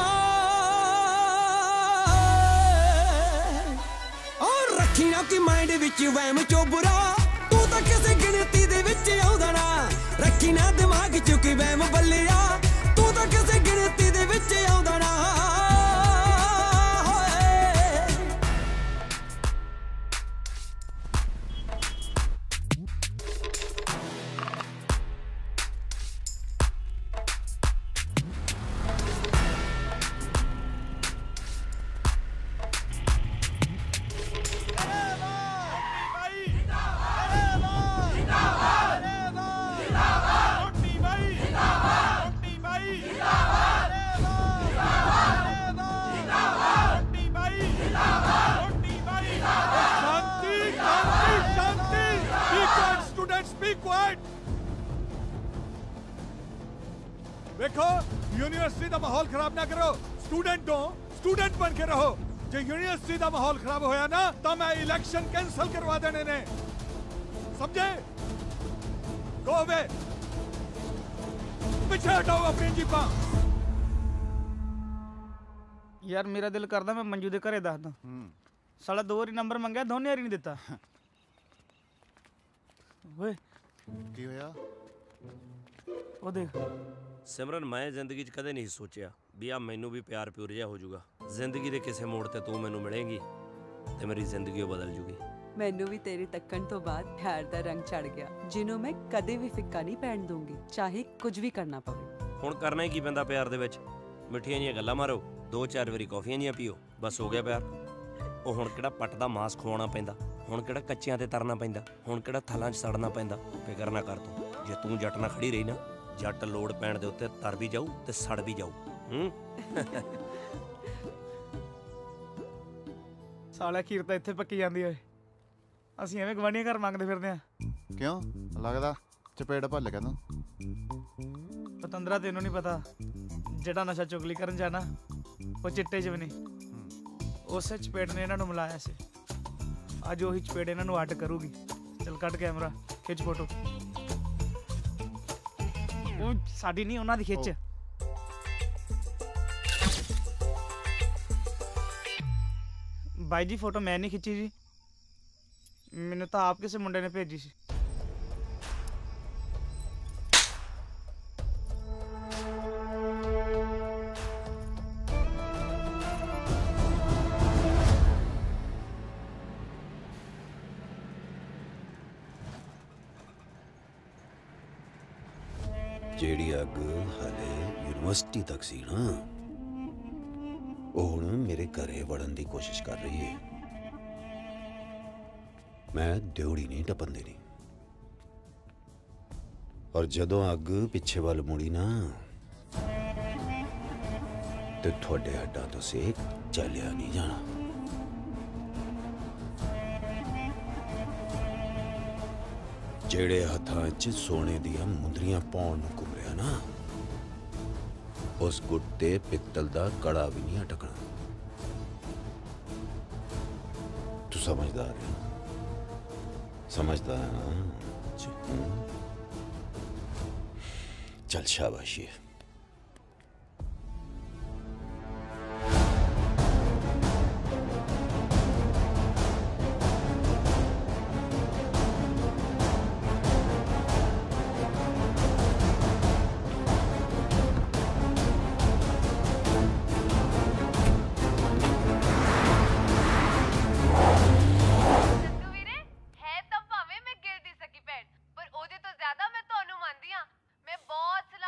V: ਔਰ ਰੱਖੀ ਨਾ ਕਿ ਮਾਈਂਡ ਵਿੱਚ ਵਹਿਮ ਚੋਬਰਾ ਤੂੰ ਤਾਂ ਕਿਸੇ ਗਿਣਤੀ ਦੇ ਵਿੱਚ ਆਉਂਦਾ ਨਾ ਰੱਖੀ ਨਾ ਦਿਮਾਗ ਚ ਕੀ ਵਹਿਮ ਬੱਲਿਆ ਤੂੰ ਤਾਂ ਕਿਸੇ ਗਿਣਤੀ ਦੇ ਵਿੱਚ ਆਉਂਦਾ ਨਾ
N: देखो यूनिवर्सिटी का माहौल खराब ना करो स्टूडेंट हो स्टूडेंट बन के रहो जो यूनिवर्सिटी का माहौल खराब होया ना तो मैं इलेक्शन कैंसिल करवा देने ने समझे गो अवे पीछे हटाओ अपनी जीपा
F: यार मेरा दिल करदा मैं मंजू दे घरे दस दा साला दो वारी नंबर मंगया दोने वारी नहीं दिता ओए
L: की होया
F: ओ देख
M: ਸਿਮਰਨ ਮੈਂ ਜ਼ਿੰਦਗੀ 'ਚ ਕਦੇ ਨਹੀਂ ਸੋਚਿਆ ਵੀ ਆ ਮੈਨੂੰ ਵੀ ਪਿਆਰ ਪਿਉਰ ਜਿਹਾ ਹੋ ਜਾਊਗਾ ਜ਼ਿੰਦਗੀ ਦੇ ਕਿਸੇ ਮੋੜ ਤੇ ਤੂੰ ਮੈਨੂੰ ਮਿਲੇਂਗੀ ਤੇ ਮੇਰੀ ਜ਼ਿੰਦਗੀ ਉਹ ਬਦਲ ਜੂਗੀ
O: ਮੈਨੂੰ ਵੀ ਤੇਰੇ ਤੱਕਣ ਤੋਂ ਬਾਅਦ ਪਿਆਰ ਦਾ ਰੰਗ ਚੜ ਗਿਆ ਜਿਹਨੂੰ ਮੈਂ ਕਦੇ ਵੀ ਫਿੱਕਾ ਨਹੀਂ ਪੈਣ ਦੂੰਗੀ ਚਾਹੇ ਕੁਝ ਵੀ ਕਰਨਾ ਪਵੇ
M: ਹੁਣ ਕਰਨਾ ਹੀ ਕੀ ਪੈਂਦਾ ਪਿਆਰ ਦੇ ਵਿੱਚ ਮਿੱਠੀਆਂ ਜੀਆਂ ਗੱਲਾਂ ਮਾਰੋ ਦੋ ਚਾਰ ਵਾਰੀ ਕੌਫੀਆਂ ਜੀਆਂ ਪੀਓ ਬਸ ਹੋ ਗਿਆ ਪਿਆਰ ਉਹ ਹੁਣ ਕਿਹੜਾ ਪੱਟ ਦਾ ਮਾਸ ਖਵਾਉਣਾ ਪੈਂਦਾ ਹੁਣ ਕਿਹੜਾ ਕੱਚਿਆਂ ਤੇ ਤਰਨਾ ਪੈਂਦਾ ਹੁਣ ਕਿਹੜਾ ਥਲਾਂ 'ਚ ਸੜਨਾ ਪੈਂਦਾ ਫਿਕਰ ਨਾ ਕਰ ਤੂੰ ਜੇ ਤੂੰ ਜੱਟ ਨਾਲ ਖੜੀ ਰਹੀ ਨਾ ਜੱਟ ਲੋੜ ਪੈਣ ਦੇ ਉੱਤੇ ਤਰ ਵੀ ਜਾਊ ਤੇ ਸੜ ਵੀ ਜਾਊ ਹੂੰ
F: ਸਾਲਾ ਖੀਰ ਤਾਂ ਇੱਥੇ ਪੱਕੀ ਜਾਂਦੀ ਓਏ ਅਸੀਂ ਐਵੇਂ ਗਵਾਂਢੀਆਂ ਘਰ ਮੰਗਦੇ ਫਿਰਦੇ ਆ
L: ਕਿਉਂ ਲੱਗਦਾ ਚਪੇੜ ਭੱਲ ਗਿਆ ਤੂੰ
F: ਪਤੰਦਰਾ ਤੈਨੂੰ ਨਹੀਂ ਪਤਾ ਜਿਹੜਾ ਨਸ਼ਾ ਚੁਗਲੀ ਕਰਨ ਜਾਣਾ ਉਹ ਚਿੱਟੇ 'ਚ ਵੀ ਨਹੀਂ ਉਸੇ ਚਪੇੜ ਨੇ ਇਹਨਾਂ ਨੂੰ ਮਿਲਾਇਆ ਸੀ ਅੱਜ ਉਹੀ ਚਪੇੜ ਇਹਨਾਂ ਨੂੰ ਅੱਡ ਕਰੂਗੀ ਚੱਲ ਕੱਢ ਕੈਮਰਾ ਖਿੱਚ ਫੋਟੋ ਉਹ ਸਾਡੀ ਨਹੀਂ ਉਹਨਾਂ ਦੀ ਖਿੱਚ ਬਾਈ ਜੀ ਫੋਟੋ ਮੈਂ ਨਹੀਂ ਖਿੱਚੀ ਜੀ ਮੈਨੂੰ ਤਾਂ ਆਪ ਕਿਸੇ ਮੁੰਡੇ ਨੇ ਭੇਜੀ ਸੀ
U: ਜਿਹੜੀ ਅੱਗ ਹਾਲੇ ਯੂਨੀਵਰਸਿਟੀ ਤੱਕ ਸੀ ਨਾ ਉਹ ਹੁਣ ਮੇਰੇ ਘਰੇ ਵੜਨ ਦੀ ਕੋਸ਼ਿਸ਼ ਕਰ ਰਹੀ ਹੈ ਮੈਂ ਦਿਉੜੀ ਨਹੀਂ ਟੱਪਣ ਦੇਣੀ ਔਰ ਜਦੋਂ ਅੱਗ ਪਿੱਛੇ ਵੱਲ ਮੁੜੀ ਨਾ ਤੇ ਤੁਹਾਡੇ ਹੱਡਾਂ ਤੋਂ ਸੇਕ ਚੱਲਿਆ ਨਹੀਂ ਜਾਣਾ ਜਿਹੜੇ ਹੱਥਾਂ 'ਚ ਸੋਨੇ ਦੀਆਂ ਮੁੰਦਰੀਆਂ ਪਾਉਣ ਨੂੰ ਘੁੰਮ ਰਿਹਾ ਨਾ ਉਸ ਗੁੱਟ ਤੇ ਪਿੱਤਲ ਦਾ ਕੜਾ ਵੀ ਨਹੀਂ ਅਟਕਣਾ ਤੂੰ ਸਮਝਦਾਰ ਹੈ समझदा है ना चल शाबाशी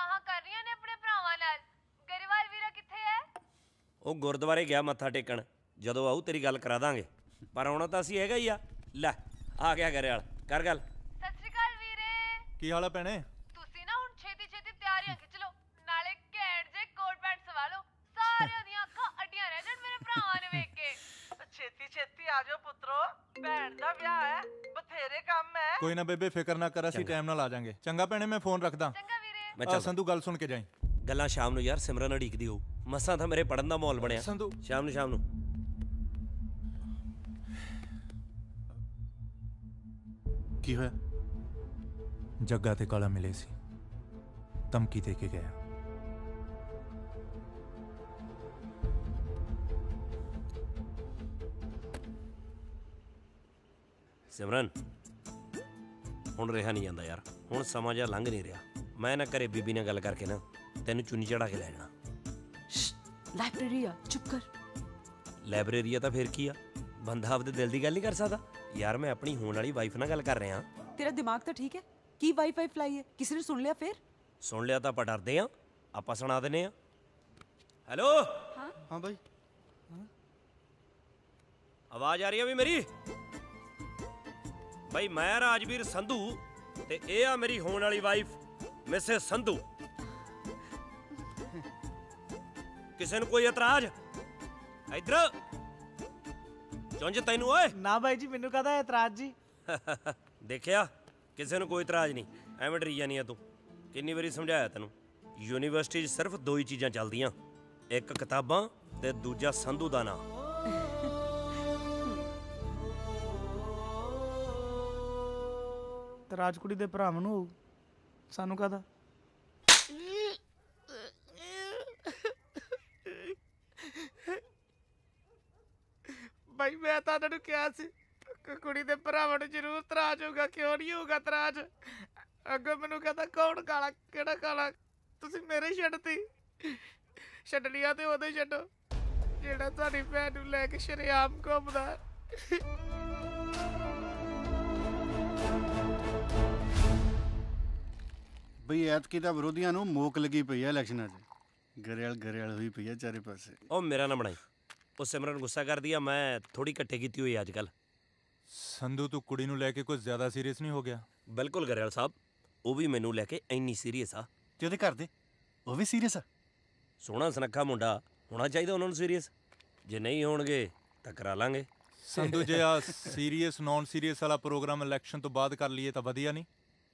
M: ਉਹ ਗੁਰਦੁਆਰੇ ਗਿਆ ਮੱਥਾ ਟੇਕਣ ਜਦੋਂ ਆਊ ਤੇਰੀ ਗੱਲ ਕਰਾ ਦਾਂਗੇ ਪਰ ਆਉਣਾ ਤਾਂ ਅਸੀਂ ਹੈਗਾ ਹੀ ਆ ਲੈ ਆ ਗਿਆ ਗਰੇਵਾਲ ਕਰ ਗੱਲ
B: ਸਤਿ ਸ਼੍ਰੀ ਅਕਾਲ ਵੀਰੇ
E: ਕੀ ਹਾਲ ਆ ਭੈਣੇ
B: ਤੁਸੀਂ ਨਾ ਹੁਣ ਛੇਤੀ ਛੇਤੀ ਤਿਆਰੀਆਂ ਖਿੱਚ ਲਓ ਨਾਲੇ ਘੈਂਟ ਜੇ ਕੋਟ ਪੈਂਟ ਸਵਾ ਲਓ ਸਾਰਿਆਂ ਦੀਆਂ ਅੱਖਾਂ ਅੱਡੀਆਂ ਰਹਿ ਜਾਣ ਮੇਰੇ ਭਰਾਵਾਂ ਨੂੰ ਵੇਖ ਕੇ
G: ਛੇਤੀ ਛੇਤੀ ਆ ਜਾਓ ਪੁੱਤਰੋ ਭੈਣ ਦਾ ਵਿਆਹ ਹੈ ਬਥੇਰੇ ਕੰਮ ਹੈ
E: ਕੋਈ ਨਾ ਬੇਬੇ ਫਿਕਰ ਨਾ ਕਰ ਅਸੀਂ ਟਾਈਮ ਨਾਲ ਆ ਜਾਾਂਗੇ ਚੰਗਾ ਭੈਣੇ ਮੈਂ ਫੋਨ ਰੱਖਦਾ
B: ਚੰਗਾ ਵੀਰੇ
M: ਮੈਂ ਚੱਲ
E: ਸੰਧੂ ਗੱਲ ਸੁਣ ਕੇ ਜਾਈਂ
M: ਗੱਲਾਂ ਸ਼ਾਮ ਨੂੰ ਯਾਰ ਸਿਮਰਨ ਉਡੀਕਦੀ ਹੋਊ ਮਸਾਂ ਤਾਂ ਮੇਰੇ ਪੜਨ ਦਾ ਮਾਹੌਲ ਬਣਿਆ
E: ਸੰਧੂ
M: ਸ਼ਾਮ ਨੂੰ ਸ਼ਾਮ ਨੂੰ
E: ਕੀ ਹੋਇਆ ਜੱਗਾ ਤੇ ਕਾਲਾ ਮਿਲੇ ਸੀ ਧਮਕੀ ਦੇ ਕੇ ਗਿਆ
M: ਸਿਮਰਨ ਹੁਣ ਰਿਹਾ ਨਹੀਂ ਜਾਂਦਾ ਯਾਰ ਹੁਣ ਸਮਾਂ ਜਿਹਾ ਲੰਘ ਨਹੀਂ ਰਿਹਾ ਮੈਂ ਨਾ ਘਰੇ ਬੀਬੀ ਨਾਲ ਗੱਲ ਕਰਕੇ ਨਾ ਤੈਨੂੰ ਚੁੰਨੀ ਚੜਾ ਕੇ ਲੈ ਜਾਣਾ
O: ਲਾਇਬ੍ਰੇਰੀ ਆ ਚੁੱਪ ਕਰ
M: ਲਾਇਬ੍ਰੇਰੀ ਆ ਤਾਂ ਫੇਰ ਕੀ ਆ ਬੰਦਾ ਆਪਦੇ ਦਿਲ ਦੀ ਗੱਲ ਨਹੀਂ ਕਰ ਸਕਦਾ ਯਾਰ ਮੈਂ ਆਪਣੀ ਹੋਣ ਵਾਲੀ ਵਾਈਫ ਨਾਲ ਗੱਲ ਕਰ ਰਿਹਾ
O: ਤੇਰਾ ਦਿਮਾਗ ਤਾਂ ਠੀਕ ਹੈ ਕੀ ਵਾਈਫਾਈ ਫਲਾਈ ਹੈ ਕਿਸੇ ਨੇ ਸੁਣ ਲਿਆ ਫੇਰ
M: ਸੁਣ ਲਿਆ ਤਾਂ ਆਪਾਂ ਡਰਦੇ ਆ ਆਪਾਂ ਸੁਣਾ ਦਿੰਨੇ ਆ ਹੈਲੋ
O: ਹਾਂ
L: ਹਾਂ ਬਾਈ
M: ਆਵਾਜ਼ ਆ ਰਹੀ ਆ ਵੀ ਮੇਰੀ ਬਈ ਮੈਂ ਰਾਜਵੀਰ ਸੰਧੂ ਤੇ ਇਹ ਆ ਮੇਰੀ ਹੋਣ ਵਾਲੀ ਵਾਈਫ ਮਿਸੇਸ ਸੰਧੂ ਕਿਸੇ ਨੂੰ ਕੋਈ ਇਤਰਾਜ਼ ਇੱਧਰ ਚੁੰਝ ਤੈਨੂੰ ਓਏ
F: ਨਾ ਬਾਈ ਜੀ ਮੈਨੂੰ ਕਹਦਾ ਇਤਰਾਜ਼ ਜੀ
M: ਦੇਖਿਆ ਕਿਸੇ ਨੂੰ ਕੋਈ ਇਤਰਾਜ਼ ਨਹੀਂ ਐਵੇਂ ਡਰੀ ਜਾਨੀ ਆ ਤੂੰ ਕਿੰਨੀ ਵਾਰੀ ਸਮਝਾਇਆ ਤੈਨੂੰ ਯੂਨੀਵਰਸਿਟੀ 'ਚ ਸਿਰਫ ਦੋ ਹੀ ਚੀਜ਼ਾਂ ਚੱਲਦੀਆਂ ਇੱਕ ਕਿਤਾਬਾਂ ਤੇ ਦੂਜਾ ਸੰਧੂ ਦਾ ਨਾਂ
F: ਤੇ ਰਾਜਕੁੜੀ ਦੇ ਭਰਾਵਾਂ ਨੂੰ ਹੋਊ ਸਾਨੂੰ ਕਹਦਾ ਬਾਈ ਮੈਂ ਤਾਂ ਤੁਹਾਨੂੰ ਕਿਹਾ ਸੀ ਕੁੜੀ ਦੇ ਭਰਾਵਾਂ ਨੂੰ ਜ਼ਰੂਰ ਤਰਾਜ ਹੋਊਗਾ ਕਿਉਂ ਨਹੀਂ ਹੋਊਗਾ ਤਰਾਜ ਅੱਗੋਂ ਮੈਨੂੰ ਕਹਿੰਦਾ ਕੌਣ ਕਾਲਾ ਕਿਹੜਾ ਕਾਲਾ ਤੁਸੀਂ ਮੇਰੇ ਛੱਡਤੀ ਛੱਡਣੀਆਂ ਤੇ ਉਦੋਂ ਹੀ ਛੱਡੋ ਜਿਹੜਾ ਤੁਹਾਡੀ ਭੈਣ ਨੂੰ ਲੈ ਕੇ ਸ਼ਰੇਆਮ ਘੁੰਮਦਾ
L: ਬਈ ਐਤਕੀ ਤਾਂ ਵਿਰੋਧੀਆਂ ਨੂੰ ਮੋਕ ਲੱਗੀ ਪਈ ਹੈ ਇਲੈਕਸ਼ਨਾਂ 'ਚ ਗਰੇਵਾਲ ਗਰੇਵਾਲ ਹੋਈ ਪਈ ਹੈ ਚਾਰੇ ਪਾਸੇ
M: ਉਹ ਮੇਰਾ ਨਾ ਬਣਾਈ ਉਹ ਸਿਮਰਨ ਗੁੱਸਾ ਕਰਦੀ ਆ ਮੈਂ ਥੋੜੀ ਇਕੱਠੇ ਕੀਤੀ ਹੋਈ ਅੱਜ ਕੱਲ
E: ਸੰਧੂ ਤੂੰ ਕੁੜੀ ਨੂੰ ਲੈ ਕੇ ਕੁਝ ਜ਼ਿਆਦਾ ਸੀਰੀਅਸ ਨਹੀਂ ਹੋ ਗਿਆ
M: ਬਿਲਕੁਲ ਗਰੇਵਾਲ ਸਾਹਿਬ ਉਹ ਵੀ ਮੈਨੂੰ ਲੈ ਕੇ ਇੰਨੀ ਸੀਰੀਅਸ ਆ
L: ਤੇ ਉਹਦੇ ਘਰ ਦੇ ਉਹ ਵੀ ਸੀਰੀਅਸ ਆ
M: ਸੋਹਣਾ ਸੁਨੱਖਾ ਮੁੰਡਾ ਹੋਣਾ ਚਾਹੀਦਾ ਉਹਨਾਂ ਨੂੰ ਸੀਰੀਅਸ ਜੇ ਨਹੀਂ ਹੋਣਗੇ ਤਾਂ ਕਰਾ ਲਾਂਗੇ
E: ਸੰਧੂ ਜੇ ਆ ਸੀਰੀਅਸ ਨੌਨ ਸੀਰੀਅਸ ਵਾਲਾ ਪ੍ਰੋਗਰਾਮ ਇਲੈਕਸ਼ਨ ਤੋਂ ਬਾਅਦ ਕਰ ਲਈਏ ਤਾਂ ਵਧੀਆ ਨਹੀਂ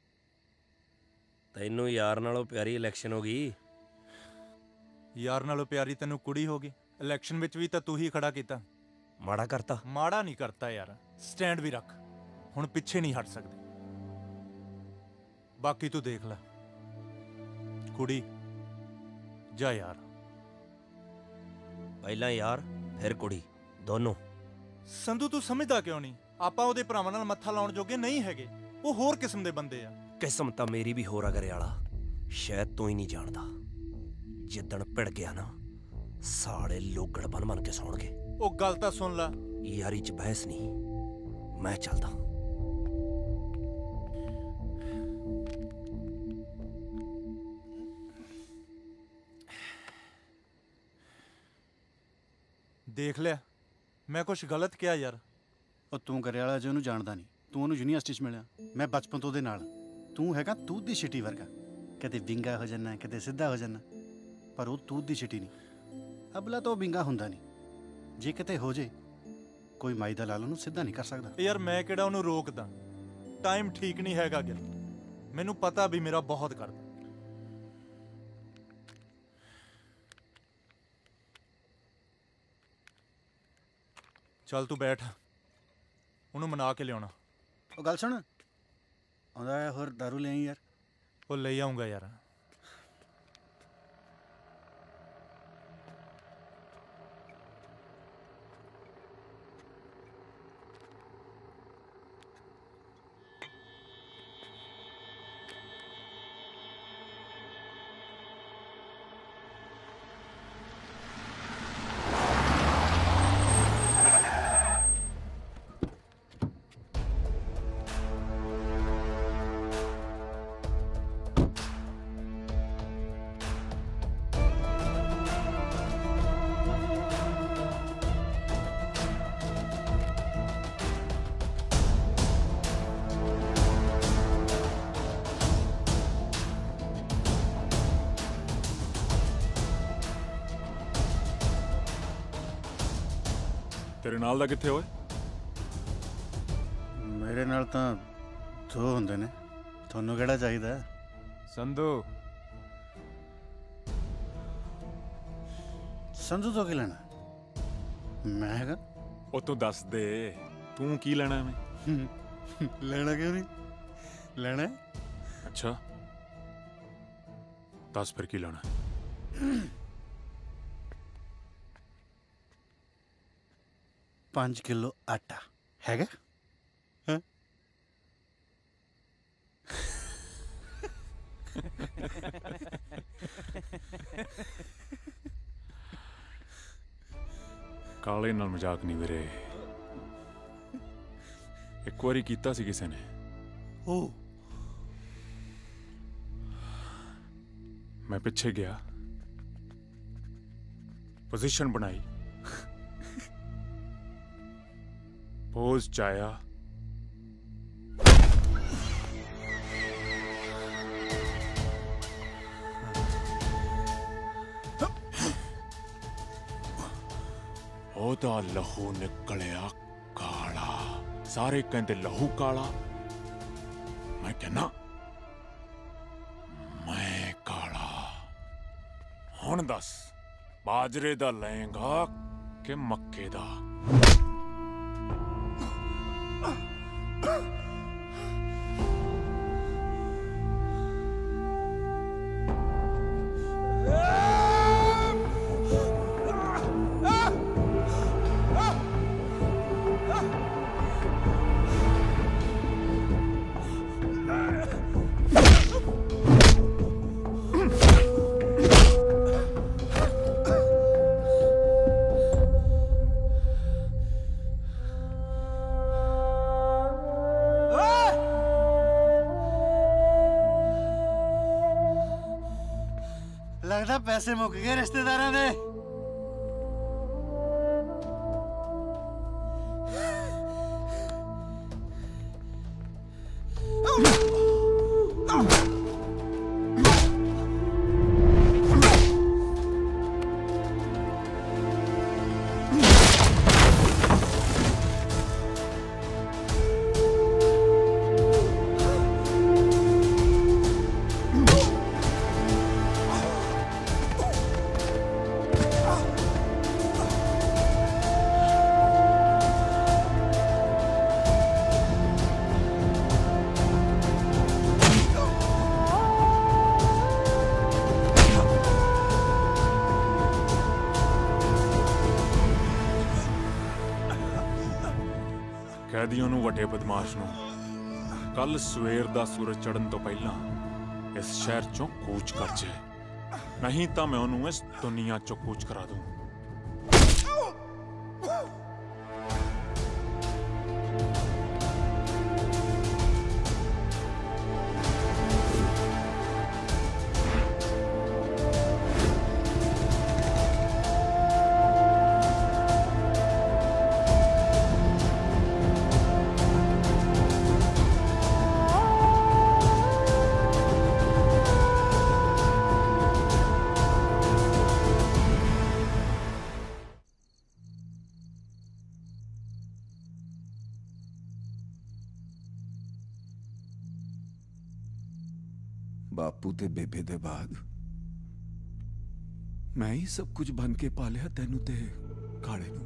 M: ਤੈਨੂੰ ਯਾਰ ਨਾਲੋਂ ਪਿਆਰੀ ਇਲੈਕਸ਼ਨ ਹੋ ਗਈ
E: ਯਾਰ ਨਾਲੋਂ ਪਿਆਰੀ ਤੈਨੂੰ ਕੁੜੀ ਹੋ ਗਈ ਇਲੈਕਸ਼ਨ ਵਿੱਚ ਵੀ ਤਾਂ ਤੂੰ ਹੀ ਖੜਾ ਕੀਤਾ
M: ਮਾੜਾ ਕਰਤਾ
E: ਮਾੜਾ ਨਹੀਂ ਕਰਤਾ ਯਾਰ ਸਟੈਂਡ ਵੀ ਰੱਖ ਹੁਣ ਪਿੱਛੇ ਨਹੀਂ ਹਟ ਸਕਦੇ ਬਾਕੀ ਤੂੰ ਦੇਖ ਲੈ ਕੁੜੀ ਜਾ ਯਾਰ
M: ਪਹਿਲਾਂ ਯਾਰ ਫਿਰ ਕੁੜੀ ਦੋਨੋਂ
E: ਸੰਧੂ ਤੂੰ ਸਮਝਦਾ ਕਿਉਂ ਨਹੀਂ ਆਪਾਂ ਉਹਦੇ ਭਰਾਵਾਂ ਨਾਲ ਮੱਥਾ ਲਾਉਣ ਜੋਗੇ ਨਹੀਂ ਹੈਗੇ ਉਹ ਹੋਰ ਕਿਸਮ ਦੇ ਬੰਦੇ ਆ
M: ਕਿਸਮ ਤਾਂ ਮੇਰੀ ਵੀ ਹੋਰ ਆ ਗਰੇ ਵਾਲਾ ਸ਼ਾਇਦ ਤੂੰ ਹੀ ਨਹੀਂ ਜਾਣਦਾ ਜਿੱਦਣ ਭਿੜ ਗਿਆ ਨਾ ਸਾਲੇ ਲੋਗੜ ਬਨ ਬਨ ਕੇ ਸੌਣਗੇ
E: ਉਹ ਗੱਲ ਤਾਂ ਸੁਣ ਲੈ
M: ਯਾਰੀ ਚ ਬਹਿਸ ਨਹੀਂ ਮੈਂ ਚੱਲਦਾ
E: ਦੇਖ ਲਿਆ ਮੈਂ ਕੁਝ ਗਲਤ ਕਿਹਾ ਯਾਰ
L: ਉਹ ਤੂੰ ਗਰੇਵਾਲਾ ਜੇ ਉਹਨੂੰ ਜਾਣਦਾ ਨਹੀਂ ਤੂੰ ਉਹਨੂੰ ਯੂਨੀਵਰਸਿਟੀ 'ਚ ਮਿਲਿਆ ਮੈਂ ਬਚਪਨ ਤੋਂ ਉਹਦੇ ਨਾਲ ਤੂੰ ਹੈਗਾ ਤੂਤ ਦੀ ਛਿੱਟੀ ਵਰਗਾ ਕਦੇ ਵਿੰਗਾ ਹੋ ਜਾਣਾ ਕਦੇ ਸਿੱਧਾ ਹੋ ਜਾਣਾ ਪਰ ਉਹ ਤੂਤ ਦੀ ਛਿੱਟੀ ਨਹੀਂ ਅਬਲਾ ਤਾਂ ਉਹ ਵਿੰਗਾ ਹੁੰਦਾ ਨਹੀਂ ਜੇ ਕਿਤੇ ਹੋ ਜੇ ਕੋਈ ਮਾਈ ਦਾ ਲਾਲ ਉਹਨੂੰ ਸਿੱਧਾ ਨਹੀਂ ਕਰ ਸਕਦਾ
E: ਯਾਰ ਮੈਂ ਕਿਹੜਾ ਉਹਨੂੰ ਰੋਕਦਾ ਟਾਈਮ ਠੀਕ ਨਹੀਂ ਹੈਗਾ ਗਿਲ ਮੈਨੂੰ ਪਤਾ ਵੀ ਮੇਰਾ ਬਹੁਤ ਕਰਦਾ ਚੱਲ ਤੂੰ ਬੈਠ ਉਹਨੂੰ ਮਨਾ ਕੇ ਲਿਆਉਣਾ
L: ਉਹ ਗੱਲ ਸੁਣ ਆਉਂਦਾ ਹੈ ਹੋਰ ਦਾਰੂ ਲੈ ਆਈ ਯਾਰ
E: ਉਹ ਲੈ ਆਉਂਗਾ ਯਾਰ
D: ਨਾਲ ਦਾ ਕਿੱਥੇ ਓਏ?
L: ਮੇਰੇ ਨਾਲ ਤਾਂ ਦੋ ਹੁੰਦੇ ਨੇ, ਤੁਹਾਨੂੰ ਕਿਹੜਾ ਚਾਹੀਦਾ?
D: ਸੰਧੂ।
L: ਸੰਧੂ ਤੋਂ ਕੀ ਲੈਣਾ? ਮੈਂ ਹੈਗਾ।
D: ਉਹ ਤੂੰ ਦੱਸ ਦੇ, ਤੂੰ ਕੀ ਲੈਣਾ ਐਵੇਂ?
L: ਲੈਣਾ ਕਿਉਂ ਨਹੀਂ? ਲੈਣਾ।
D: ਅੱਛਾ ਦੱਸ ਫਿਰ ਕੀ ਲੈਣਾ?
L: पांच किलो आटा हैगा? हाँ?
D: काले नाल मजाक नहीं वीरे, एक बारी कीता सी किसी ने।
L: ओ
D: मैं पिछे गया, पोजीशन बनाई, पोज चाया, ओदा लहू निकलिया काला। सारे कहते लहू काला, मैं कहना मैं काला। हुण दस बाजरे दा लेंगा कि मक्के दा?
L: लगता पैसे मुक गए रिश्तेदारों दे। कैदियों नूं वड्डे बदमाश नूं कल सवेर दा सूरज चढ़न तो पहला इस शहर चों कूच कर जाए, नहीं तो मैं उन्होंने इस दुनिया चों कूच करा दूं।
H: बापू ते बेबे दे बाद मैं ही सब कुछ बन के पालिया तेनू ते काले नू।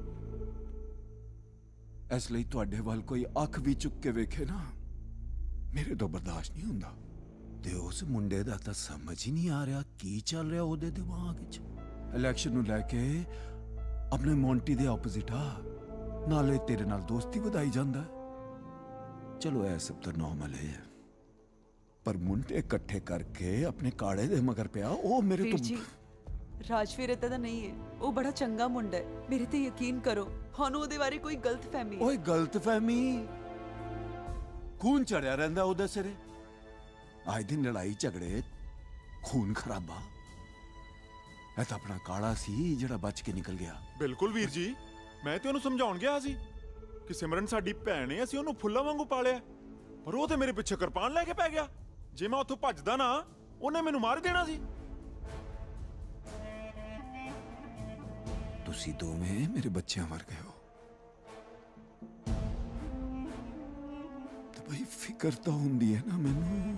H: इसलिए तुहाडे वाल कोई अख भी चुक के वेखे ना मेरे तो बर्दाश्त नहीं हुंदा। ते उस मुंडे दा तां समझ ही नहीं आ रहा की चल रहा ओदे दिमाग च। इलैक्शन नू लैके अपने मोंटी दे ऑपोजिट आ, नाले तेरे नाल दोस्ती वधाई जांदा। चलो ऐ सब तो नॉर्मल है, पर मुंडे इकट्ठे करके अपने काले दे मगर पिया ओ मेरे तो।
O: जी राजवीर इदा दा नहीं है, वो बड़ा चंगा मुंडा है, मेरे ते यकीन करो। हानू ओदे बारे कोई गलत फहमी है।
H: ओए गलत फहमी खून चढ़िया रहंदा ओदे सिरे। आज दिन लड़ाई झगड़े खून खराबा ऐ तां अपना काला सी जिहड़ा बच के निकल गया।
D: बिल्कुल वीर जी, मैं ते ओनू समझाउण गया सी कि सिमरन साडी भैण है, असीं ओनू फुੱਲਾਂ वांगू पालिया, पर ਉਹ ਤੇ ਮੇਰੇ ਪਿੱਛੇ ਕਿਰਪਾਨ ਲੈ ਕੇ ਪੈ ਗਿਆ। ਜੇ ਮੈਂ ਉੱਥੋਂ ਭੱਜਦਾ ਨਾ ਉਹਨੇ ਮੈਨੂੰ ਮਾਰ ਦੇਣਾ ਸੀ।
H: ਤੁਸੀਂ ਦੋਵੇਂ ਮੇਰੇ ਬੱਚਿਆਂ ਵਰਗੇ ਹੋ। ਉਹਦੀ ਫਿਕਰ ਤਾਂ ਹੁੰਦੀ ਹੈ ਨਾ ਮੈਨੂੰ।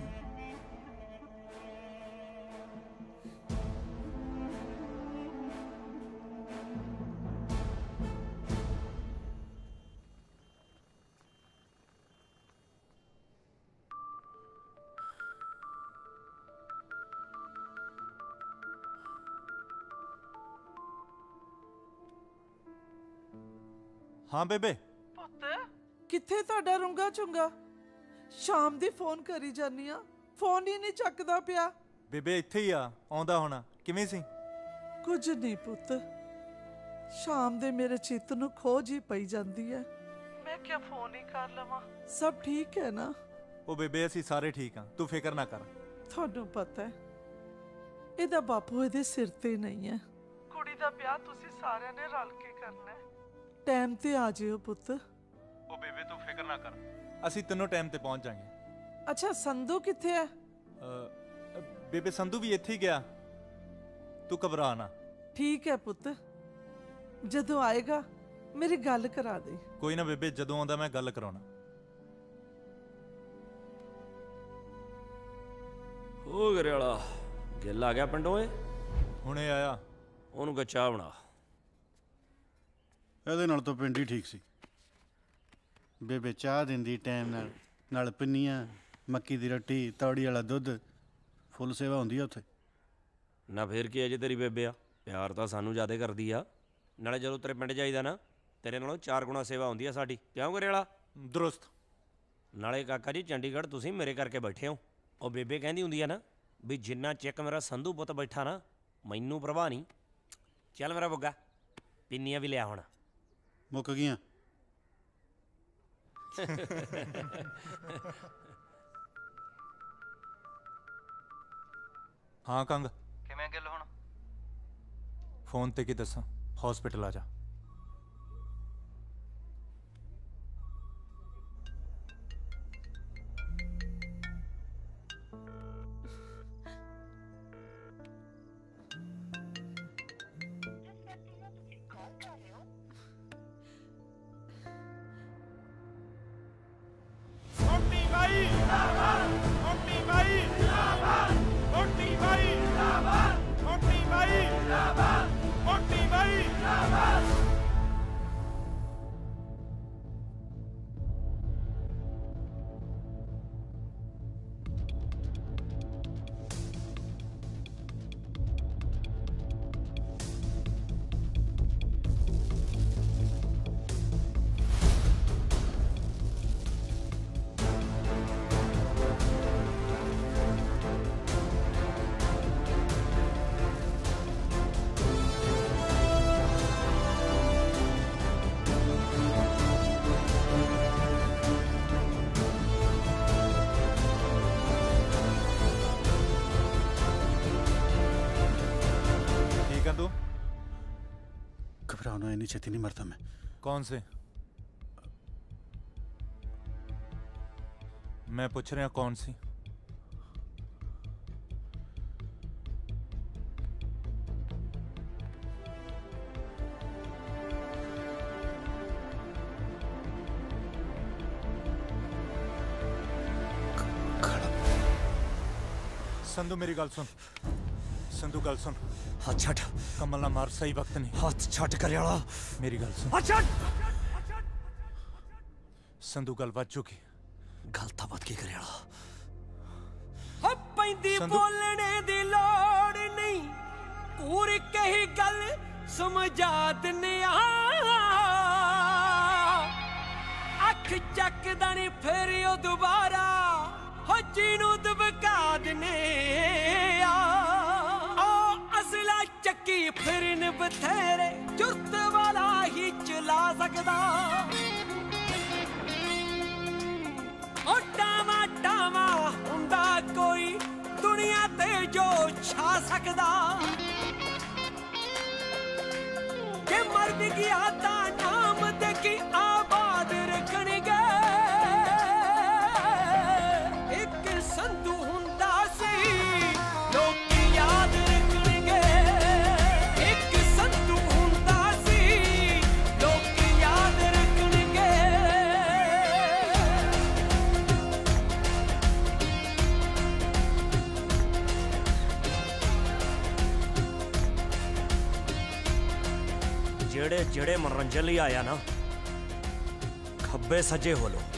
E: हाँ बेबे
G: ਪੁੱਤ ਕਿੱਥੇ ਤੁਹਾਡਾ ਰੁੰਗਾ ਚੁੰਗਾ? ਸ਼ਾਮ ਦੀ ਫੋਨ ਕਰੀ ਜਾਨੀ ਆ, ਫੋਨ ਹੀ ਨਹੀਂ ਚੱਕਦਾ ਪਿਆ।
E: ਬੇਬੇ ਇੱਥੇ ਹੀ ਆ, ਆਉਂਦਾ ਹੋਣਾ। ਕਿਵੇਂ ਸੀ?
G: ਕੁਝ ਨਹੀਂ ਪੁੱਤ, ਸ਼ਾਮ ਦੇ ਮੇਰੇ ਚਿੱਤ ਨੂੰ ਖੋਜ ਹੀ ਪਈ ਜਾਂਦੀ ਹੈ। ਮੈਂ ਕਿਹਾ ਫੋਨ ਹੀ ਕਰ ਲਵਾਂ। ਸਭ ਠੀਕ ਹੈ ਨਾ?
E: ਉਹ ਬੇਬੇ ਅਸੀਂ ਸਾਰੇ ਠੀਕ ਹਾਂ, ਤੂੰ ਫਿਕਰ ਨਾ ਕਰ।
G: ਤੁਹਾਨੂੰ ਪਤਾ ਹੈ ਇਹਦਾ ਬਾਪੂ ਇਹਦੇ ਸਿਰ ਤੇ ਨਹੀਂ ਹੈ। ਕੁੜੀ ਦਾ ਵਿਆਹ ਤੁਸੀਂ ਸਾਰਿਆਂ ਨੇ ਰਲ ਕੇ ਕਰਨਾ ਹੈ। ਟਾਈਮ ਤੇ ਆ ਜਿਓ ਪੁੱਤ।
E: ਉਹ ਬੇਬੇ ਤੂੰ ਫਿਕਰ ਨਾ ਕਰ, ਅਸੀਂ ਤਿੰਨੋਂ ਟਾਈਮ ਤੇ ਪਹੁੰਚ ਜਾਾਂਗੇ।
G: ਅੱਛਾ ਸੰਧੂ ਕਿੱਥੇ ਹੈ?
E: ਬੇਬੇ ਸੰਧੂ ਵੀ ਇੱਥੇ ਹੀ ਗਿਆ, ਤੂੰ ਘਬਰਾ ਨਾ।
G: ਠੀਕ ਹੈ ਪੁੱਤ, ਜਦੋਂ ਆਏਗਾ ਮੇਰੀ ਗੱਲ ਕਰਾ ਦੇ।
E: ਕੋਈ ਨਾ ਬੇਬੇ, ਜਦੋਂ ਆਉਂਦਾ ਮੈਂ ਗੱਲ ਕਰਾਉਣਾ।
M: ਉਹ ਗਰੇ ਵਾਲਾ ਗਿੱਲ ਆ ਗਿਆ ਪਿੰਡੋਂ? ਏ
E: ਹੁਣੇ ਆਇਆ।
M: ਉਹਨੂੰ ਕਹ ਚਾਹ ਬਣਾ।
L: ਇਹਦੇ ਨਾਲ ਤਾਂ ਪਿੰਡ ਹੀ ਠੀਕ ਸੀ। ਬੇਬੇ ਚਾਹ ਦਿੰਦੀ ਟਾਈਮ ਨਾਲ, ਨਾਲ ਪਿੰਨੀਆਂ, ਮੱਕੀ ਦੀ ਰੋਟੀ, ਤੌੜੀ ਵਾਲਾ ਦੁੱਧ, ਫੁੱਲ ਸੇਵਾ ਹੁੰਦੀ ਆ ਉੱਥੇ।
M: ਨਾ ਫੇਰ ਕੀ ਅਜੇ ਤੇਰੀ ਬੇਬੇ ਆ, ਪਿਆਰ ਤਾਂ ਸਾਨੂੰ ਜ਼ਿਆਦਾ ਕਰਦੀ ਆ। ਨਾਲੇ ਜਦੋਂ ਤੇਰੇ ਪਿੰਡ ਜਾਈਦਾ ਨਾ, ਤੇਰੇ ਨਾਲੋਂ ਚਾਰ ਗੁਣਾ ਸੇਵਾ ਹੁੰਦੀ ਆ ਸਾਡੀ। ਕਿਉਂ ਗਰੇ ਵਾਲਾ?
E: ਦਰੁਸਤ।
M: ਨਾਲੇ ਕਾਕਾ ਜੀ ਚੰਡੀਗੜ੍ਹ ਤੁਸੀਂ ਮੇਰੇ ਕਰਕੇ ਬੈਠੇ ਹੋ। ਉਹ ਬੇਬੇ ਕਹਿੰਦੀ ਹੁੰਦੀ ਆ ਨਾ ਵੀ ਜਿੰਨਾ ਚਿੱਕ ਮੇਰਾ ਸੰਧੂ ਪੁੱਤ ਬੈਠਾ ਨਾ, ਮੈਨੂੰ ਪ੍ਰਵਾਹ ਨਹੀਂ। ਚੱਲ ਮੇਰਾ ਬੁੱਗਾ, ਪਿੰਨੀਆਂ ਵੀ ਲਿਆ ਹੁਣ।
L: ਮੁੱਕ ਗਈਆਂ।
E: ਹਾਂ ਕੰਗ,
I: ਕਿਵੇਂ ਗੱਲ ਹੁਣ?
E: ਫੋਨ ਤੇ ਕੀ ਦੱਸਾਂ, ਹਸਪੀਟਲ ਆ ਜਾ।
L: घबराना, इतनी छेती नहीं मरता मैं।
E: कौन से? मैं पूछ रहा कौन सी? संधू मेरी गल सुन, संधू गल सुन।
M: हाथ छट।
E: कमल ना मार, सही वक्त नहीं।
M: हाथ छट करियाला।
E: मेरी गल सुन।
M: हाथ छट।
E: संधू गल बच चुकी।
M: गल तो बच गई करियाला।
V: अब पैंदी बोलने दी लोड़ नहीं, कूर कही गल समझा दने अख चक दनी फिर ओ दोबारा हजी नू दबका दने असला चक्की फिर न बथेरे जुर्त वाला ही चला सकदा। ओ टामा टामा हुंदा कोई दुनिया ते जो छा सकदा। के मर भी गया ता नाम दे की आबाद रखणगे। एक संधू हुंदा सी लोग याद रखणगे। एक संधू हुंदा सी लोग याद रखणगे।
M: ਤੇ ਜਿਹੜੇ ਮਨੋਰੰਜਨ ਲਈ ਆਇਆ ਨਾ, ਖੱਬੇ ਸੱਜੇ ਹੋ ਲੋ।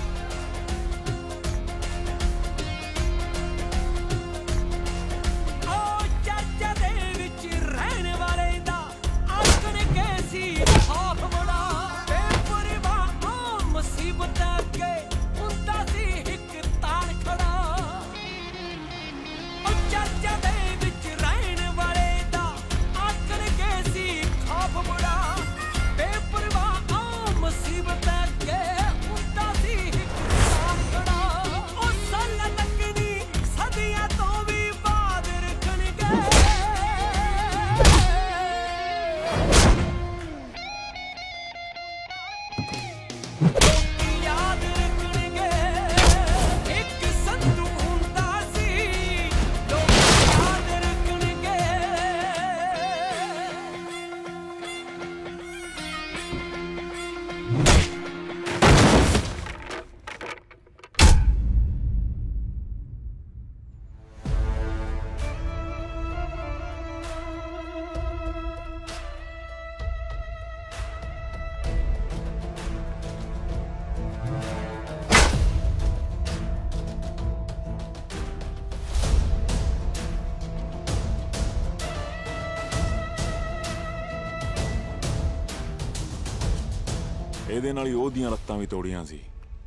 D: ਇਹਦੇ ਨਾਲ ਹੀ ਉਹਦੀਆਂ ਲੱਤਾਂ ਵੀ ਤੋੜੀਆਂ ਸੀ।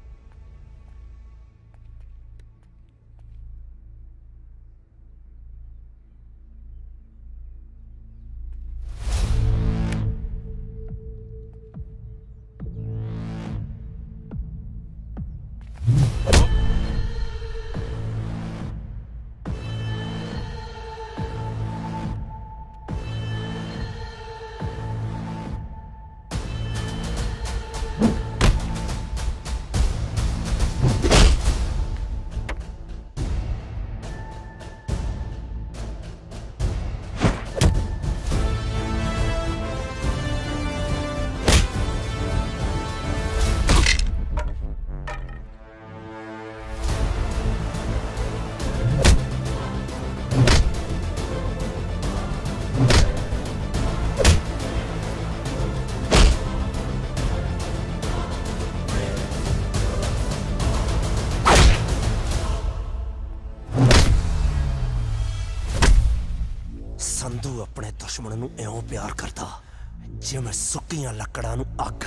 M: ਸੰਧੂ ਆਪਣੇ ਦੁਸ਼ਮਣ ਨੂੰ ਇਉਂ ਪਿਆਰ ਕਰਦਾ ਜਿਵੇਂ ਸੁੱਕੀਆਂ ਲੱਕੜਾਂ ਨੂੰ ਅੱਗ।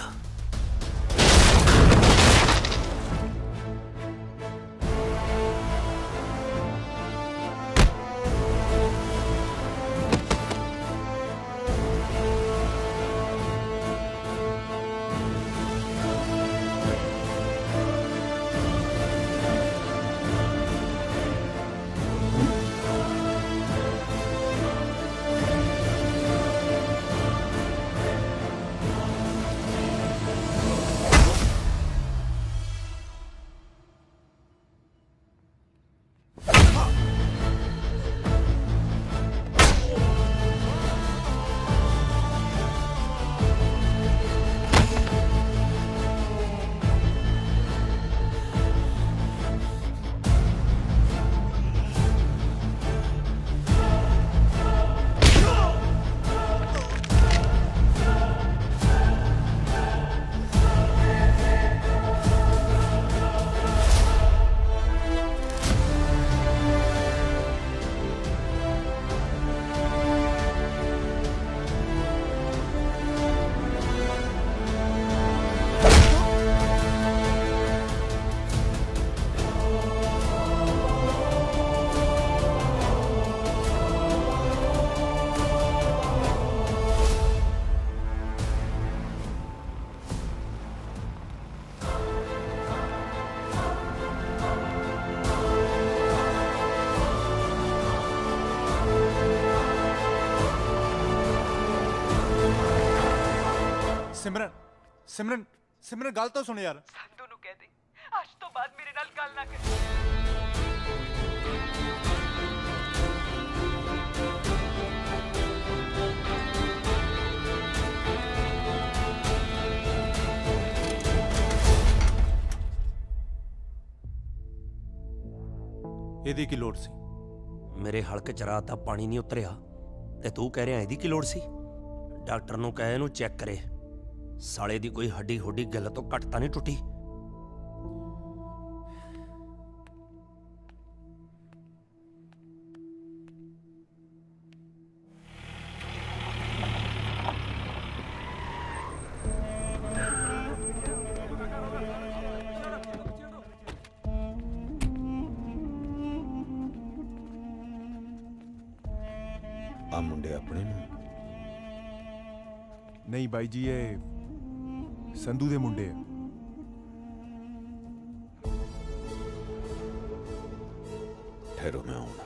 E: ਸਿਮਰਨ ਸਿਮਰਨ ਸਿਮਰਨ ਗੱਲ ਤਾਂ ਸੁਣ ਯਾਰ।
G: ਸੰਧੂ ਨੂੰ ਕਹਿ ਦੇ ਅੱਜ ਤੋਂ ਬਾਅਦ ਮੇਰੇ ਨਾਲ ਗੱਲ ਨਾ ਕਰੇ।
E: ਇਹਦੀ ਕੀ ਲੋੜ ਸੀ?
M: ਮੇਰੇ ਹਲਕ ਚ ਰਾਤ ਦਾ ਪਾਣੀ ਨਹੀਂ ਉਤਰਿਆ ਤੇ ਤੂੰ ਕਹਿ ਰਿਹਾ ਇਹਦੀ ਕੀ ਲੋੜ ਸੀ? ਡਾਕਟਰ ਨੂੰ ਕਹੇ ਇਹਨੂੰ ਚੈੱਕ ਕਰੇ, ਸਾਲੇ ਦੀ ਕੋਈ ਹੱਡੀ ਹੁੱਡੀ ਗੱਲ ਤੋਂ ਘੱਟ ਤਾਂ ਨਹੀਂ ਟੁੱਟੀ।
U: ਆ ਮੁੰਡੇ ਆਪਣੇ ਨੂੰ?
R: ਨਹੀਂ ਬਾਈ ਜੀ, ਇਹ ਸੰਧੂ ਦੇ ਮੁੰਡੇ ਆ।
U: ਠਹਿਰੋ, ਮੈਂ ਆਉਂਦਾ।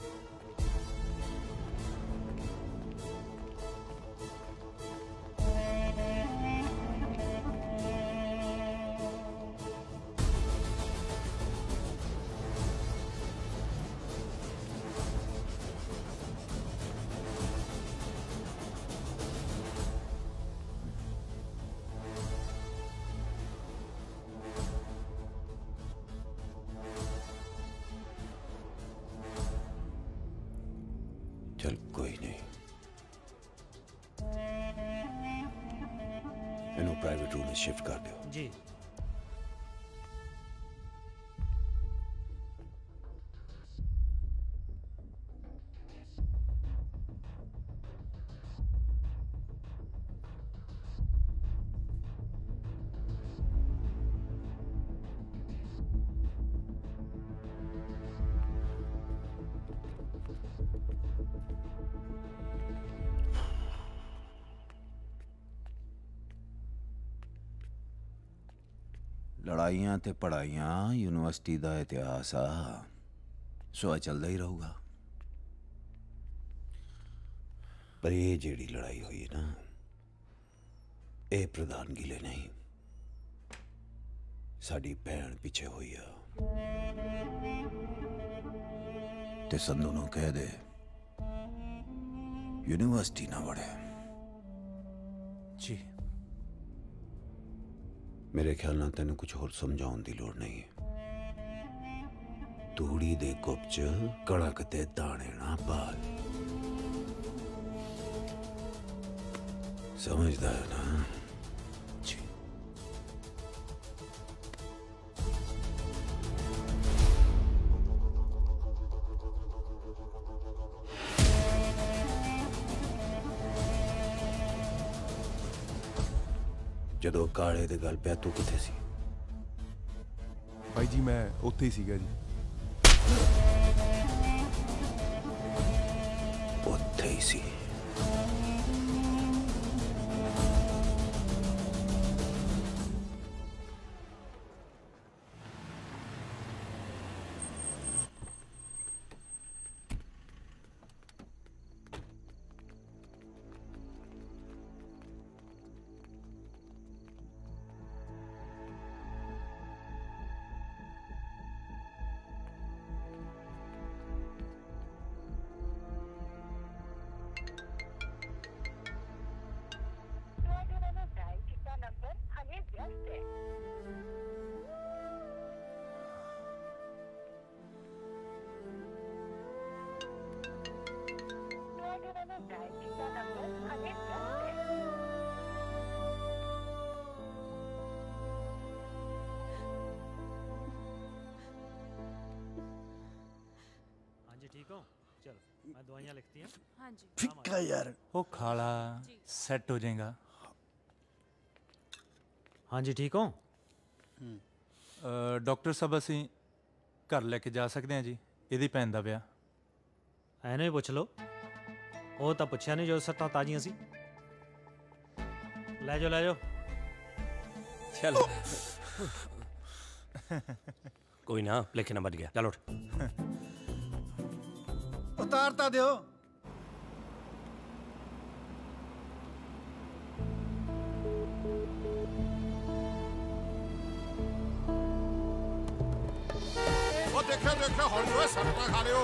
U: चल कोई नहीं, इन्हों प्राइवेट रूम में शिफ्ट कर दो।
M: जी।
U: लड़ाइयां ते पढ़ाइयां यूनिवर्सिटी का इतिहास आ, सो चलता ही रहूगा। पर ये जेड़ी लड़ाई हुई ना, ये प्रधानगी ले नहीं, साड़ी भैन पीछे हुई आ। ते संधू नूं कह दे यूनिवर्सिटी ना वड़े।
R: जी।
U: मेरे ख्याल ना तेन कुछ होर समझाउण दी लोड़ नहीं है। तूड़ी दे गुप च कड़क ते दाने ना पाल, समझदा है ना? जी। ਜਦੋਂ ਕਾਲੇ ਦੇ ਗੱਲ ਪਿਆ ਤੂੰ ਕਿੱਥੇ ਸੀ?
R: ਬਾਈ ਜੀ ਮੈਂ ਉੱਥੇ ਹੀ ਸੀਗਾ ਜੀ।
U: ਉੱਥੇ ਹੀ ਸੀ?
C: ठीक हो? चलो मैं दवाइयाँ लिखती हूँ।
Q: हाँ जी।
E: फिक्का यार, वो खाला सेट हो जाएगा।
C: हाँ जी ठीक हो?
E: ਡਾਕਟਰ ਸਾਹਿਬ ਅਸੀਂ ਘਰ ਲੈ ਕੇ ਜਾ ਸਕਦੇ ਹਾਂ ਜੀ, ਇਹਦੀ ਭੈਣ ਦਾ ਵਿਆਹ।
C: ਐਨੇ ਹੀ ਪੁੱਛ ਲਓ, ਉਹ ਤਾਂ ਪੁੱਛਿਆ ਨਹੀਂ ਜੋ ਸੱਟਾਂ ਤਾਜ਼ੀਆਂ ਸੀ। ਲੈ ਜਾਓ ਲੈ ਜਾਓ।
M: चलो कोई ना, लेके ना बच गया। चलो उठ।
L: उतारता दियो।
N: ਉਹ ਦੇਖਿਆ ਦੇਖਿਆ ਹੌਲੀ ਹੋਏ ਸੱਟਾਂ ਖਾ ਲਿਓ।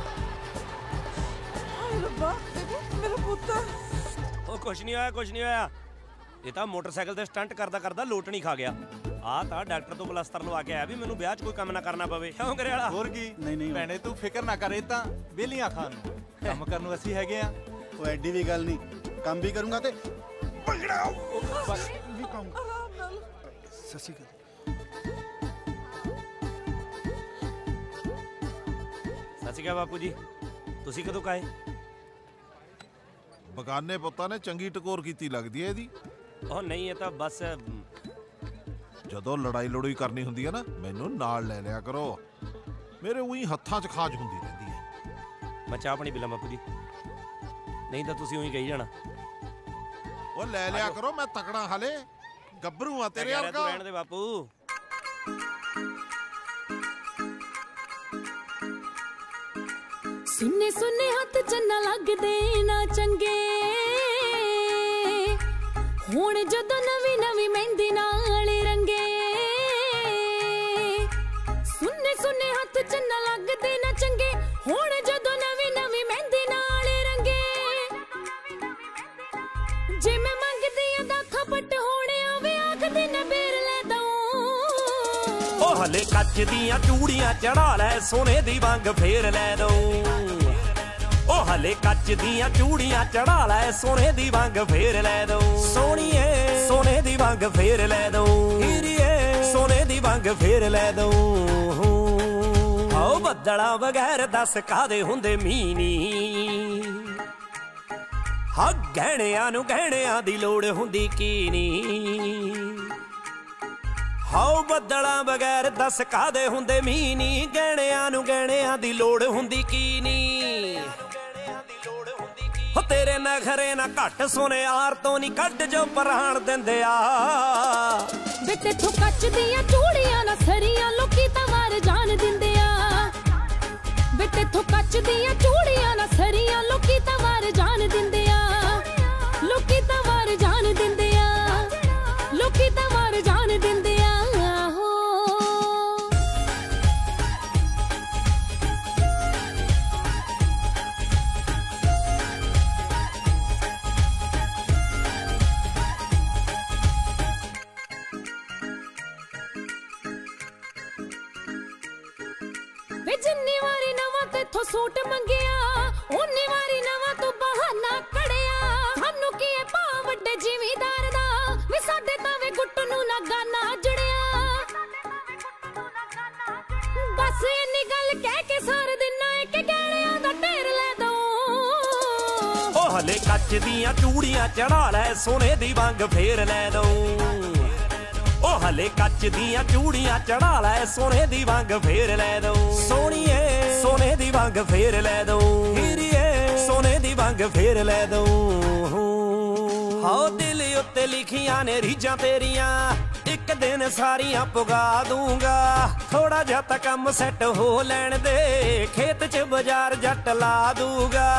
G: ਹਾਏ ਰੱਬਾ, ਮੇਰਾ ਪੁੱਤ।
M: ਉਹ ਕੁਛ ਨਹੀਂ ਹੋਇਆ, ਕੁਛ ਨਹੀਂ ਹੋਇਆ। ਇਹ ਤਾਂ ਮੋਟਰਸਾਈਕਲ ਤੇ ਸਟੰਟ ਕਰਦਾ ਕਰਦਾ ਲੋਟ ਨਹੀਂ ਖਾ ਗਿਆ। ਆ ਤਾਂ ਡਾਕਟਰ ਤੋਂ ਪਲਸਤਰ ਲਵਾ ਕੇ ਆਇਆ ਵੀ ਮੈਨੂੰ ਵਿਆਹ 'ਚ ਕੋਈ ਕੰਮ ਨਾ ਕਰਨਾ ਪਵੇ। ਕਿਉਂ ਕਰੇ ਵਾਲਾ?
E: ਹੋਰ ਕੀ? ਨਹੀਂ ਨਹੀਂ ਭੈਣੇ ਤੂੰ ਫਿਕਰ ਨਾ ਕਰ, ਇਹ ਤਾਂ ਵਿਹਲੀਆਂ ਖਾਣ ਨੂੰ ਕੰਮ ਕਰਨ ਨੂੰ ਅਸੀਂ ਹੈਗੇ ਆ।
L: ਉਹ ਐਡੀ ਵੀ ਗੱਲ ਨਹੀਂ, ਕੰਮ ਵੀ ਕਰੂੰਗਾ ਤੇ ਭੰਗੜਾ ਵੀ ਪਾਉਂਗਾ। ਸਤਿ ਸ਼੍ਰੀ ਅਕਾਲ।
M: ਸਤਿ ਸ਼੍ਰੀ ਅਕਾਲ ਬਾਪੂ ਜੀ, ਤੁਸੀਂ ਕਦੋਂ ਕਾਏ?
K: ਬਗਾਨੇ ਪੁੱਤਾਂ ਨੇ ਚੰਗੀ ਟਕੋਰ ਕੀਤੀ ਲੱਗਦੀ ਹੈ ਇਹਦੀ।
M: ਉਹ ਨਹੀਂ, ਇਹ ਤਾਂ ਬਸ
K: ਜਦੋਂ ਲੜਾਈ ਲੜੂਈ ਕਰਨੀ ਹੁੰਦੀ ਹੈ ਨਾ, ਮੈਨੂੰ ਨਾਲ ਲੈ ਲਿਆ ਕਰੋ। ਮੇਰੇ ਉਹੀ ਹੱਥਾਂ 'ਚ ਖਾਜ ਹੁੰਦੀ ਰਹਿੰਦੀ ਹੈ।
M: ਮੈਂ ਚਾਹ ਪਾਣੀ ਪੀ ਲਾਂ ਬਾਪੂ ਜੀ, ਨਹੀਂ ਤਾਂ ਤੁਸੀਂ ਉਹੀ ਕਹੀ ਜਾਣਾ।
K: ਉਹ ਲੈ ਲਿਆ ਕਰੋ, ਮੈਂ ਤਕੜਾ ਹਾਲੇ ਗੱਭਰੂ ਆ ਤੇਰੇ ਵਰਗਾ।
M: ਤੂੰ ਰਹਿਣ ਦੇ ਬਾਪੂ।
P: ਸੁੰਨੇ ਸੁੰਨੇ ਹੱਥ ਚੰਨਾ ਲੱਗਦੇ ਨਾ ਚੰਗੇ, ਹੁਣ ਜਦੋਂ ਨਵੀਂ ਨਵੀਂ ਮਹਿੰਦੀ ਨਾਲ ਰੰਗੇ। ਸੁੰਨੇ ਸੁੰਨੇ ਹੱਥ ਚੰਨਾ ਲੱਗਦੇ ਨਾ ਚੰਗੇ, ਹੁਣ ਜਦੋਂ ਨਵੀਂ ਨਵੀਂ ਮਹਿੰਦੀ ਨਾਲ ਰੰਗੇ। ਜੇ ਮੈਂ ਮੰਗਦੀ ਆ ਦਾ ਖਪਟ ਹੋਣੇ ਆਵੇ ਆਖਦੀ ਨੇ ਬੇਰ ਲੈ ਦਊਂ।
M: ਉਹ ਹਲੇ ਕੱਚ ਦੀਆਂ ਚੂੜੀਆਂ ਚੜਾ ਲੈ, ਸੋਨੇ ਦੀ ਵੰਗ ਫੇਰ ਲੈ ਦਊਂ। ਉਹ ਹਲੇ ਕੱਚ ਦੀਆਂ ਚੂੜੀਆਂ ਚੜਾ ਲੈ, ਸੋਨੇ ਦੀ ਵੰਗ ਫੇਰ ਲੈ ਦਊਂ। ਸੋਹਣੀਏ ਸੋਨੇ ਦੀ ਵੰਗ ਫੇਰ ਲੈ ਦਊਂ। ਹੀਰੀਏ ਸੋਨੇ ਦੀ ਵੰਗ ਫੇਰ ਲੈ ਦਊਂ। ਆਓ ਬੱਦਲਾਂ ਬਗੈਰ ਦੱਸ ਕਾਦੇ ਹੁੰਦੇ ਮੀਨੀ। ਹਾਂ ਗਹਿਣਿਆਂ ਨੂੰ ਗਹਿਣਿਆਂ ਦੀ ਲੋੜ ਹੁੰਦੀ ਕੀ ਨੀ। ਹਾਓ ਬੱਦਲਾਂ ਬਗੈਰ ਦੱਸ ਕਾਦੇ ਹੁੰਦੇ ਮੀਨੀ। ਗਹਿਣਿਆਂ ਨੂੰ ਗਹਿਣਿਆਂ ਦੀ ਲੋੜ ਹੁੰਦੀ ਕੀ ਨੀ। ਹੋ ਤੇਰੇ ਨਖਰੇ ਨਾ ਘੱਟ ਸੁਨਿਆਰ ਤੋਂ ਨਹੀਂ ਕੱਢ ਜੋ ਪ੍ਰਾਣ ਦਿੰਦੇ ਆ।
P: ਵੇ ਤੇਥੋਂ ਕੱਚ ਦੀਆਂ ਚੂੜੀਆਂ ਨਾ ਸਰੀਆਂ ਲੋਕੀ ਤਾਂ ਵਾਰ ਜਾਣ ਦਿੰਦੇ ਆ। ਵੇ ਤੇਥੋਂ ਕੱਚ ਦੀਆਂ ਚੂੜੀਆਂ ਨਾ ਸਰੀਆਂ ਲੋਕੀ ਤਾਂ ਵਾਰ ਜਾਣ ਦਿੰਦੇ ਆ। ਲੋਕੀ ਤਾਂ ਵਾਰ ਜਾਣ ਦਿੰਦੇ ਆ। ਲੋਕੀ ਤਾਂ ਵਾਰ ਜਾਣ ਦਿੰਦੇ ਆ। ਵੇ ਜਿੰਨੀ ਵਾਰੀ ਨਵਾਂ ਤੇਥੋਂ ਸੂਟ ਮੰਗਿਆ, ਓਨੀ ਵਾਰੀ ਨਵਾਂ ਤੂੰ ਬਹਾਨਾ ਕੜਿਆ। ਸਾਨੂੰ ਕੀ ਐ ਭਾ ਵੱਡੇ ਜ਼ਿਮੀਦਾਰ ਦਾ, ਵੀ ਸਾਡੇ ਤਾਂ ਵੇ ਗੁੱਟ ਨੂੰ ਨਾ ਗਾਨਾ ਜੜਿਆ। ਬਸ ਇੰਨੀ ਗੱਲ ਕਹਿ ਕੇ ਸਾਰ ਦਿਨਾ ਇੱਕ ਗਹਿਣਿਆਂ ਦਾ ਢੇਰ ਲੈ ਦਊਂ।
M: ਉਹ ਹਲੇ ਕੱਚ ਦੀਆਂ ਚੂੜੀਆਂ ਚੜਾ ਲੈ, ਸੋਨੇ ਦੀ ਵੰਗ ਫੇਰ ਲੈ ਦਊਂ। ਉਹ ਹਲੇ ਕੱਚ ਦੀਆਂ ਚੂੜੀਆਂ ਚੜਾ ਲੈ, ਸੋਨੇ ਦੀ ਵੰਗ ਫੇਰ ਲੈ ਦਊਂ। ਸੋਹਣੀਏ ਸੋਨੇ ਦੀ ਵੰਗ ਫੇਰ ਲੈ ਦਊਂ। ਹੀਰੀਏ ਸੋਨੇ ਦੀ ਵੰਗ ਫੇਰ ਲੈ ਦਊਂ। ਹਾਓ ਦਿਲ ਉੱਤੇ ਲਿਖੀਆਂ ਨੇ ਰੀਝਾਂ ਤੇਰੀਆਂ, ਇੱਕ ਦਿਨ ਸਾਰੀਆਂ ਪੁਗਾ ਦੂੰਗਾ। ਥੋੜਾ ਜਿਹਾ ਤਾਂ ਕੰਮ ਸੈੱਟ ਹੋ ਲੈਣ ਦੇ, ਖੇਤ 'ਚ ਬਾਜ਼ਾਰ ਜੱਟ ਲਾ ਦੂੰਗਾ।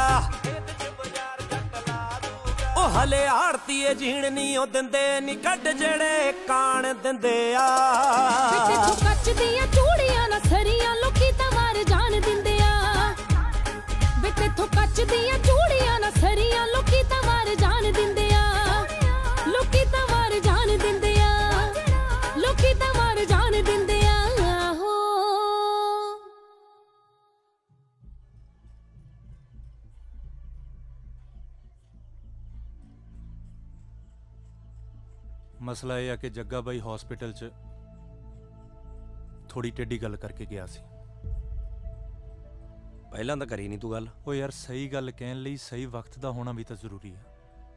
M: ਉਹ ਹਲੇ ਆੜਤੀਏ ਜੀਣ ਨੀ ਉਹ ਦਿੰਦੇ ਨੀ ਕੱਢ ਜਿਹੜੇ ਕਾਣ ਦਿੰਦੇ ਆ।
P: ਵੇ ਤੇਥੋਂ ਕੱਚ ਦੀਆਂ ਚੂੜੀਆਂ ਨਾ ਸਰੀਆਂ ਲੋਕੀ ਤਾਂ ਵਾਰ ਜਾਣ ਦਿੰਦੇ ਆ। ਵੇ ਤੇਥੋਂ ਕੱਚ ਦੀਆਂ ਚੂੜੀਆਂ ਨਾ ਸਰੀਆਂ ਲੋਕੀ ਤਾਂ ਵਾਰ ਜਾਣ ਦਿੰਦੇ ਆ। ਲੋਕੀ ਤਾਂ ਵਾਰ ਜਾਣ ਦਿੰਦੇ ਆ। ਲੋਕੀ ਤਾਂ ਵਾਰ ਜਾਣ ਦਿੰਦੇ ਆ।
E: ਮਸਲਾ ਇਹ ਆ ਕਿ ਜੱਗਾ ਬਾਈ ਹਸਪੀਟਲ 'ਚ ਥੋੜੀ ਟੇਢੀ ਗੱਲ ਕਰਕੇ ਗਿਆ ਸੀ।
M: ਪਹਿਲਾਂ ਤਾਂ ਕਰੀ ਨਹੀਂ ਤੂੰ ਗੱਲ।
E: ਉਹ ਯਾਰ ਸਹੀ ਗੱਲ ਕਹਿਣ ਲਈ ਸਹੀ ਵਕਤ ਦਾ ਹੋਣਾ ਵੀ ਤਾਂ ਜ਼ਰੂਰੀ ਆ।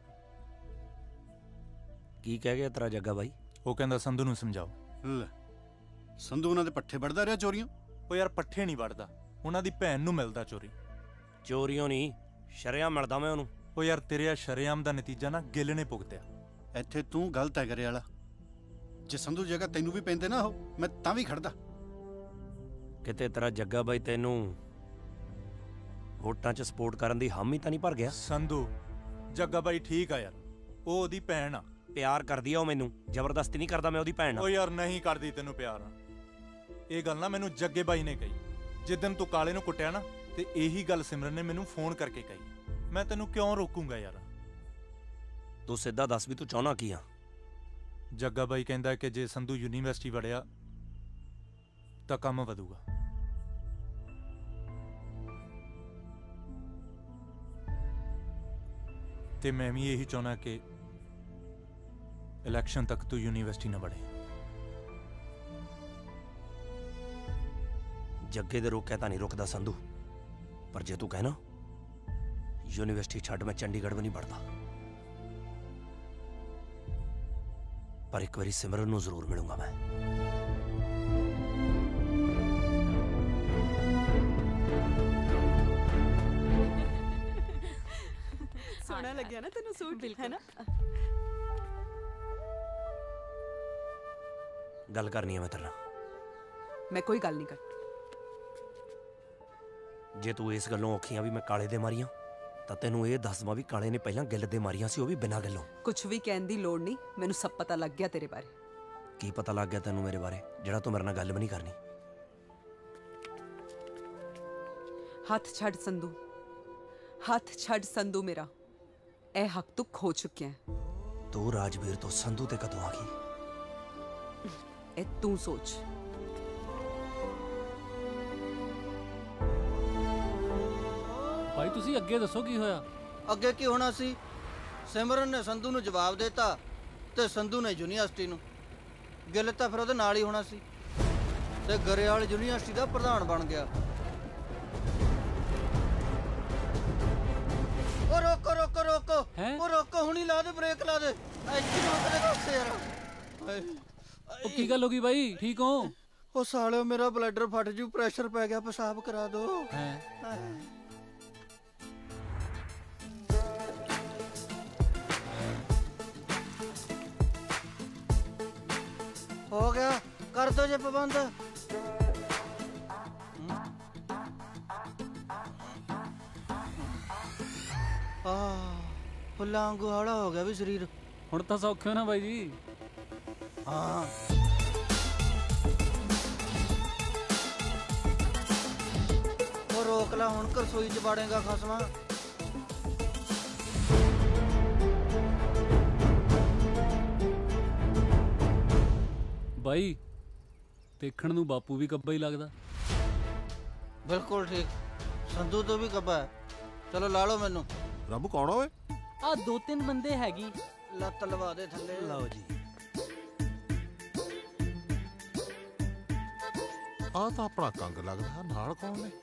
M: ਕੀ ਕਹਿ ਗਿਆ ਤੇਰਾ ਜੱਗਾ ਬਾਈ?
E: ਉਹ ਕਹਿੰਦਾ ਸੰਧੂ ਨੂੰ ਸਮਝਾਓ।
L: ਲੈ ਸੰਧੂ ਉਹਨਾਂ ਦੇ ਪੱਠੇ ਵੜਦਾ ਰਿਹਾ ਚੋਰੀਆਂ?
E: ਉਹ ਯਾਰ ਪੱਠੇ ਨਹੀਂ ਵੜਦਾ, ਉਹਨਾਂ ਦੀ ਭੈਣ ਨੂੰ ਮਿਲਦਾ ਚੋਰੀ।
M: ਚੋਰੀਆਂ ਨਹੀਂ, ਸ਼ਰੇਆਮ ਮਿਲਦਾ ਮੈਂ ਉਹਨੂੰ।
E: ਉਹ ਯਾਰ ਤੇਰੇ ਆ ਸ਼ਰੇਆਮ ਦਾ ਨਤੀਜਾ ਨਾ ਗਿੱਲ ਨੇ ਭੁਗਤਿਆ।
L: ਇੱਥੇ ਤੂੰ ਗਲਤ ਹੈ ਕਰੇ ਵਾਲਾ। ਜੇ ਸੰਧੂ ਜਗ੍ਹਾ ਤੈਨੂੰ ਵੀ ਪੈਂਦੇ ਨਾ ਉਹ, ਮੈਂ ਤਾਂ ਵੀ ਖੜਦਾ।
M: ਕਿਤੇ ਤੇਰਾ ਜੱਗਾ ਬਾਈ ਤੈਨੂੰ ਵੋਟਾਂ 'ਚ ਸਪੋਰਟ ਕਰਨ ਦੀ ਹਾਮੀ ਤਾਂ ਨਹੀਂ ਭਰ ਗਿਆ?
E: ਸੰਧੂ ਜੱਗਾ ਬਾਈ ਠੀਕ ਆ ਯਾਰ, ਉਹ ਉਹਦੀ ਭੈਣ ਆ।
M: ਪਿਆਰ ਕਰਦੀ ਆ ਉਹ ਮੈਨੂੰ, ਜ਼ਬਰਦਸਤੀ ਨਹੀਂ ਕਰਦਾ ਮੈਂ ਉਹਦੀ ਭੈਣ ਨਾਲ।
E: ਉਹ ਯਾਰ ਨਹੀਂ ਕਰਦੀ ਤੈਨੂੰ ਪਿਆਰ। ਇਹ ਗੱਲ ਨਾ ਮੈਨੂੰ ਜੱਗੇ ਬਾਈ ਨੇ ਕਹੀ ਜਿੱਦਣ ਤੂੰ ਕਾਲੇ ਨੂੰ ਕੁੱਟਿਆ ਨਾ, ਤੇ ਇਹੀ ਗੱਲ ਸਿਮਰਨ ਨੇ ਮੈਨੂੰ ਫੋਨ ਕਰਕੇ ਕਹੀ। ਮੈਂ ਤੈਨੂੰ ਕਿਉਂ ਰੋਕੂੰਗਾ ਯਾਰ?
M: ਤੂੰ ਸਿੱਧਾ ਦੱਸ ਵੀ ਤੂੰ ਚਾਹੁੰਦਾ ਕੀ ਆ?
E: ਜੱਗਾ ਬਾਈ ਕਹਿੰਦਾ ਕਿ ਜੇ ਸੰਧੂ ਯੂਨੀਵਰਸਿਟੀ ਵੜਿਆ ਤਾਂ ਕੰਮ ਵਧੂਗਾ। ਤੇ ਮੈਂ ਵੀ ਇਹੀ ਚਾਹੁੰਦਾ ਕਿ ਇਲੈਕਸ਼ਨ ਤੱਕ ਤੂੰ ਯੂਨੀਵਰਸਿਟੀ ਨਾ ਵੜੇ।
M: ਜੱਗੇ ਦੇ ਰੋਕਿਆ ਤਾਂ ਨਹੀਂ ਰੁਕਦਾ ਸੰਧੂ, ਪਰ ਜੇ ਤੂੰ ਕਹਿਣਾ ਯੂਨੀਵਰਸਿਟੀ ਛੱਡ ਮੈਂ ਚੰਡੀਗੜ੍ਹ ਵੀ ਨਹੀਂ ਵੜਦਾ। ਪਰ ਇੱਕ ਵਾਰੀ ਸਿਮਰਨ ਨੂੰ ਜ਼ਰੂਰ ਮਿਲੂੰਗਾ ਮੈਂ।
O: ਸੋਹਣਾ ਲੱਗਿਆ ਨਾ ਤੈਨੂੰ ਸੂਟ, ਹੈ ਨਾ?
M: ਗੱਲ ਕਰਨੀ ਹੈ ਮੈਂ ਤੇਰੇ ਨਾਲ।
O: ਮੈਂ ਕੋਈ ਗੱਲ ਨਹੀਂ ਕਰ।
M: ਜੇ ਤੂੰ ਇਸ ਗੱਲੋਂ ਔਖੀ ਆ ਵੀ ਮੈਂ ਕਾਲੇ ਦੇ ਮਾਰੀਆਂ, ਤਾਂ ਤੈਨੂੰ ਇਹ ਦੱਸ ਦਵਾਂ ਵੀ ਕਾਲੇ ਨੇ ਪਹਿਲਾਂ ਗਿੱਲ ਦੇ ਮਾਰੀਆਂ ਸੀ, ਉਹ ਵੀ ਬਿਨਾਂ ਗੱਲੋਂ।
O: ਕੁਝ ਵੀ ਕਹਿਣ ਦੀ ਲੋੜ ਨਹੀਂ, ਮੈਨੂੰ ਸਭ ਪਤਾ ਲੱਗ ਗਿਆ ਤੇਰੇ ਬਾਰੇ।
M: ਕੀ ਪਤਾ ਲੱਗ ਗਿਆ ਤੈਨੂੰ ਮੇਰੇ ਬਾਰੇ, ਜਿਹੜਾ ਤੂੰ ਮੇਰੇ ਨਾਲ ਗੱਲ ਵੀ ਨਹੀਂ ਕਰਨੀ?
O: ਹੱਥ ਛੱਡ ਸੰਧੂ, ਹੱਥ ਛੱਡ ਸੰਧੂ ਮੇਰਾ। ਇਹ ਹੱਕ ਤੂੰ ਖੋ ਚੁੱਕਿਆ ਹੈ।
M: ਤੂੰ ਰਾਜਵੀਰ ਤੋਂ ਸੰਧੂ ਤੇ ਕਦੋਂ ਆ ਗਈ?
O: ਇਹ ਤੂੰ ਸੋਚ।
A: ਭਾਈ ਤੁਸੀਂ ਅੱਗੇ ਦੱਸੋ ਕੀ ਹੋਇਆ?
I: ਅੱਗੇ ਕੀ ਹੋਣਾ ਸੀ? ਸਿਮਰਨ ਨੇ ਸੰਧੂ ਨੂੰ ਜਵਾਬ ਦਿੱਤਾ ਤੇ ਸੰਧੂ ਨੇ ਯੂਨੀਵਰਸਿਟੀ ਨੂੰ। ਗਿੱਲ ਤਾਂ ਫਿਰ ਉਹਦੇ ਨਾਲ ਹੀ ਹੋਣਾ ਸੀ ਤੇ ਗਰੇਵਾਲ ਯੂਨੀਵਰਸਿਟੀ ਦਾ ਪ੍ਰਧਾਨ ਬਣ ਗਿਆ। ਉਹ ਰੋਕੋ ਰੋਕੋ ਰੋਕੋ, ਉਹ ਰੋਕੋ, ਹੁਣੀ ਲਾ ਦੇ, ਬ੍ਰੇਕ ਲਾ ਦੇ। ਇੱਥੇ ਰੋਕ ਦੇ ਦੱਸ ਯਾਰ।
A: ਉਹ ਕੀ ਗੱਲ ਹੋ ਗਈ ਬਾਈ, ਠੀਕ ਹੋ?
I: ਉਹ ਸਾਲਿਓ ਮੇਰਾ ਬਲੱਡਰ ਫਟ ਜੂ, ਪ੍ਰੈਸ਼ਰ ਪੈ ਗਿਆ, ਪਿਸ਼ਾਬ ਕਰਾ ਦੋ। ਹੋ ਗਿਆ, ਕਰ ਦੋ ਜੇ ਪਾਬੰਦ। ਆ ਫੁੱਲਾਂ ਵਾਂਗੂ ਹੌਲਾ ਹੋ ਗਿਆ ਵੀ ਸਰੀਰ।
A: ਹੁਣ ਤਾਂ ਸੌਖੇ ਹੋ ਨਾ ਬਾਈ ਜੀ?
I: ਹਾਂ। ਉਹ ਰੋਕ ਲਾ, ਹੁਣ ਰਸੋਈ ਚ ਬਾੜੇਗਾ ਖਸਮਾ।
A: ਬਾਈ ਦੇਖਣ ਨੂੰ ਬਾਪੂ ਵੀ ਕੱਬਾ ਹੀ ਲੱਗਦਾ।
I: ਬਿਲਕੁਲ ਠੀਕ, ਸੰਧੂ ਤੋਂ ਵੀ ਕੱਬਾ ਹੈ। ਚਲੋ ਲਾ ਲਓ ਮੈਨੂੰ।
K: ਰੱਬ ਕੌਣ ਓਏ?
A: ਆ ਦੋ ਤਿੰਨ ਬੰਦੇ ਹੈਗੀ।
I: ਲੱਤ ਲਵਾ ਦੇ ਥੱਲੇ।
M: ਲਓ ਜੀ।
K: ਆ ਤਾਂ ਆਪਣਾ ਕੰਗ ਲੱਗਦਾ, ਨਾਲ ਕੌਣ ਨੇ?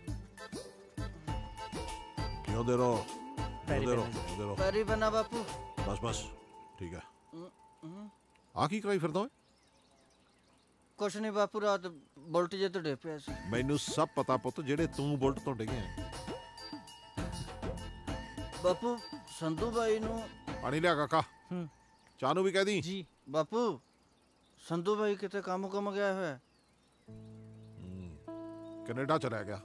K: ਜਿਉਂਦੇ ਰਹੋ, ਜਿਉਂਦੇ ਰਹੋ, ਜਿਉਂਦੇ ਰਹੋ।
I: ਪੈਰੀ ਬੰਨਾ ਬਾਪੂ।
K: ਬਸ ਬਸ ਠੀਕ ਹੈ। ਆ ਕੀ ਕਰਾਈ ਫਿਰਦਾ ਓਏ?
I: ਕੁਛ ਨਹੀਂ ਬਾਪੂ, ਰਾਤ ਬੁਲਟ ਜੇ ਤੋਂ ਡੇ ਪਿਆ ਸੀ।
K: ਮੈਨੂੰ ਸਭ ਪਤਾ ਪੁੱਤ, ਜਿਹੜੇ ਤੂੰ ਬੁਲਟ ਤੋਂ ਡਿੱਗਿਆ।
I: ਬਾਪੂ ਸੰਧੂ ਬਾਈ ਨੂੰ
K: ਪਾਣੀ ਲਿਆ ਕਾਕਾ। ਚਾਹ ਨੂੰ ਵੀ ਕਹਿ ਦੀ।
A: ਜੀ
I: ਬਾਪੂ, ਸੰਧੂ ਬਾਈ ਕਿਤੇ ਕੰਮ ਕੰਮ ਗਿਆ ਹੋਇਆ।
K: ਕੈਨੇਡਾ ਚਲਾ ਗਿਆ।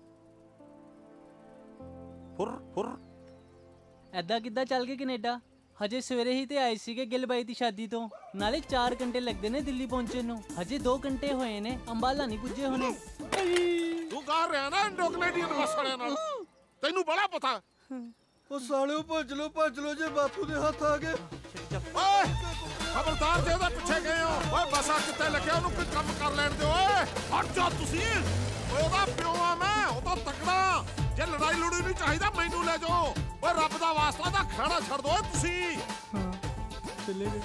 K: ਫੁਰ ਫੁਰ
A: ਐਦਾਂ ਕਿੱਦਾਂ ਚੱਲ ਗਏ ਕੈਨੇਡਾ? ਹਜੇ ਸਵੇਰੇ ਹੀ ਤੇ ਆਏ ਸੀਗੇ ਗਿੱਲ ਬਾਈ ਦੀ ਸ਼ਾਦੀ ਤੋਂ। ਨਾਲੇ ਚਾਰ ਘੰਟੇ ਲੱਗਦੇ ਨੇ ਦਿੱਲੀ ਪਹੁੰਚਣ ਨੂੰ, ਹਜੇ ਦੋ ਘੰਟੇ ਹੋਏ ਨੇ, ਅੰਬਾਲਾ ਨਹੀਂ ਪੁੱਜੇ ਹੋਣੇ।
K: ਤੂੰ ਕਰ ਰਿਹਾ ਨਾ ਇੰਡੋ ਕੈਨੇਡੀਅਨ ਬੱਸ ਵਾਲਿਆਂ ਨਾਲ, ਤੈਨੂੰ ਬੜਾ ਪਤਾ।
I: ਉਹ ਸਾਲਿਓ ਭੱਜ ਲੋ ਭੱਜ ਲੋ, ਜੇ ਬਾਪੂ ਦੇ ਹੱਥ ਆ ਗਏ।
K: ਓਏ ਖਬਰਦਾਰ, ਜੇ ਉਹਦੇ ਪਿੱਛੇ ਗਏ ਹੋ। ਓਏ ਬਸਾ ਕਿੱਥੇ ਲੱਗਿਆ, ਉਹਨੂੰ ਕੋਈ ਕੰਮ ਕਰ ਲੈਣ ਦਿਓ। ਓਏ ਹਟ ਜਾ ਤੁਸੀਂ। ਓਏ ਉਹਦਾ ਪਿਓ ਆ ਮੈਂ, ਉਹ ਤਾਂ ਤਕੜਾ। ਜੇ ਲੜਾਈ ਲੜੂਈ ਨਹੀਂ ਚਾਹੀਦਾ ਮੈਨੂੰ ਲੈ ਜਾਓ। ਓਏ ਰੱਬ ਦਾ ਵਾਸਤਾ ਤਾਂ ਖਾਣਾ ਛੱਡ ਦੋ ਤੁਸੀਂ।
A: ਚੱਲੇ ਗਏ।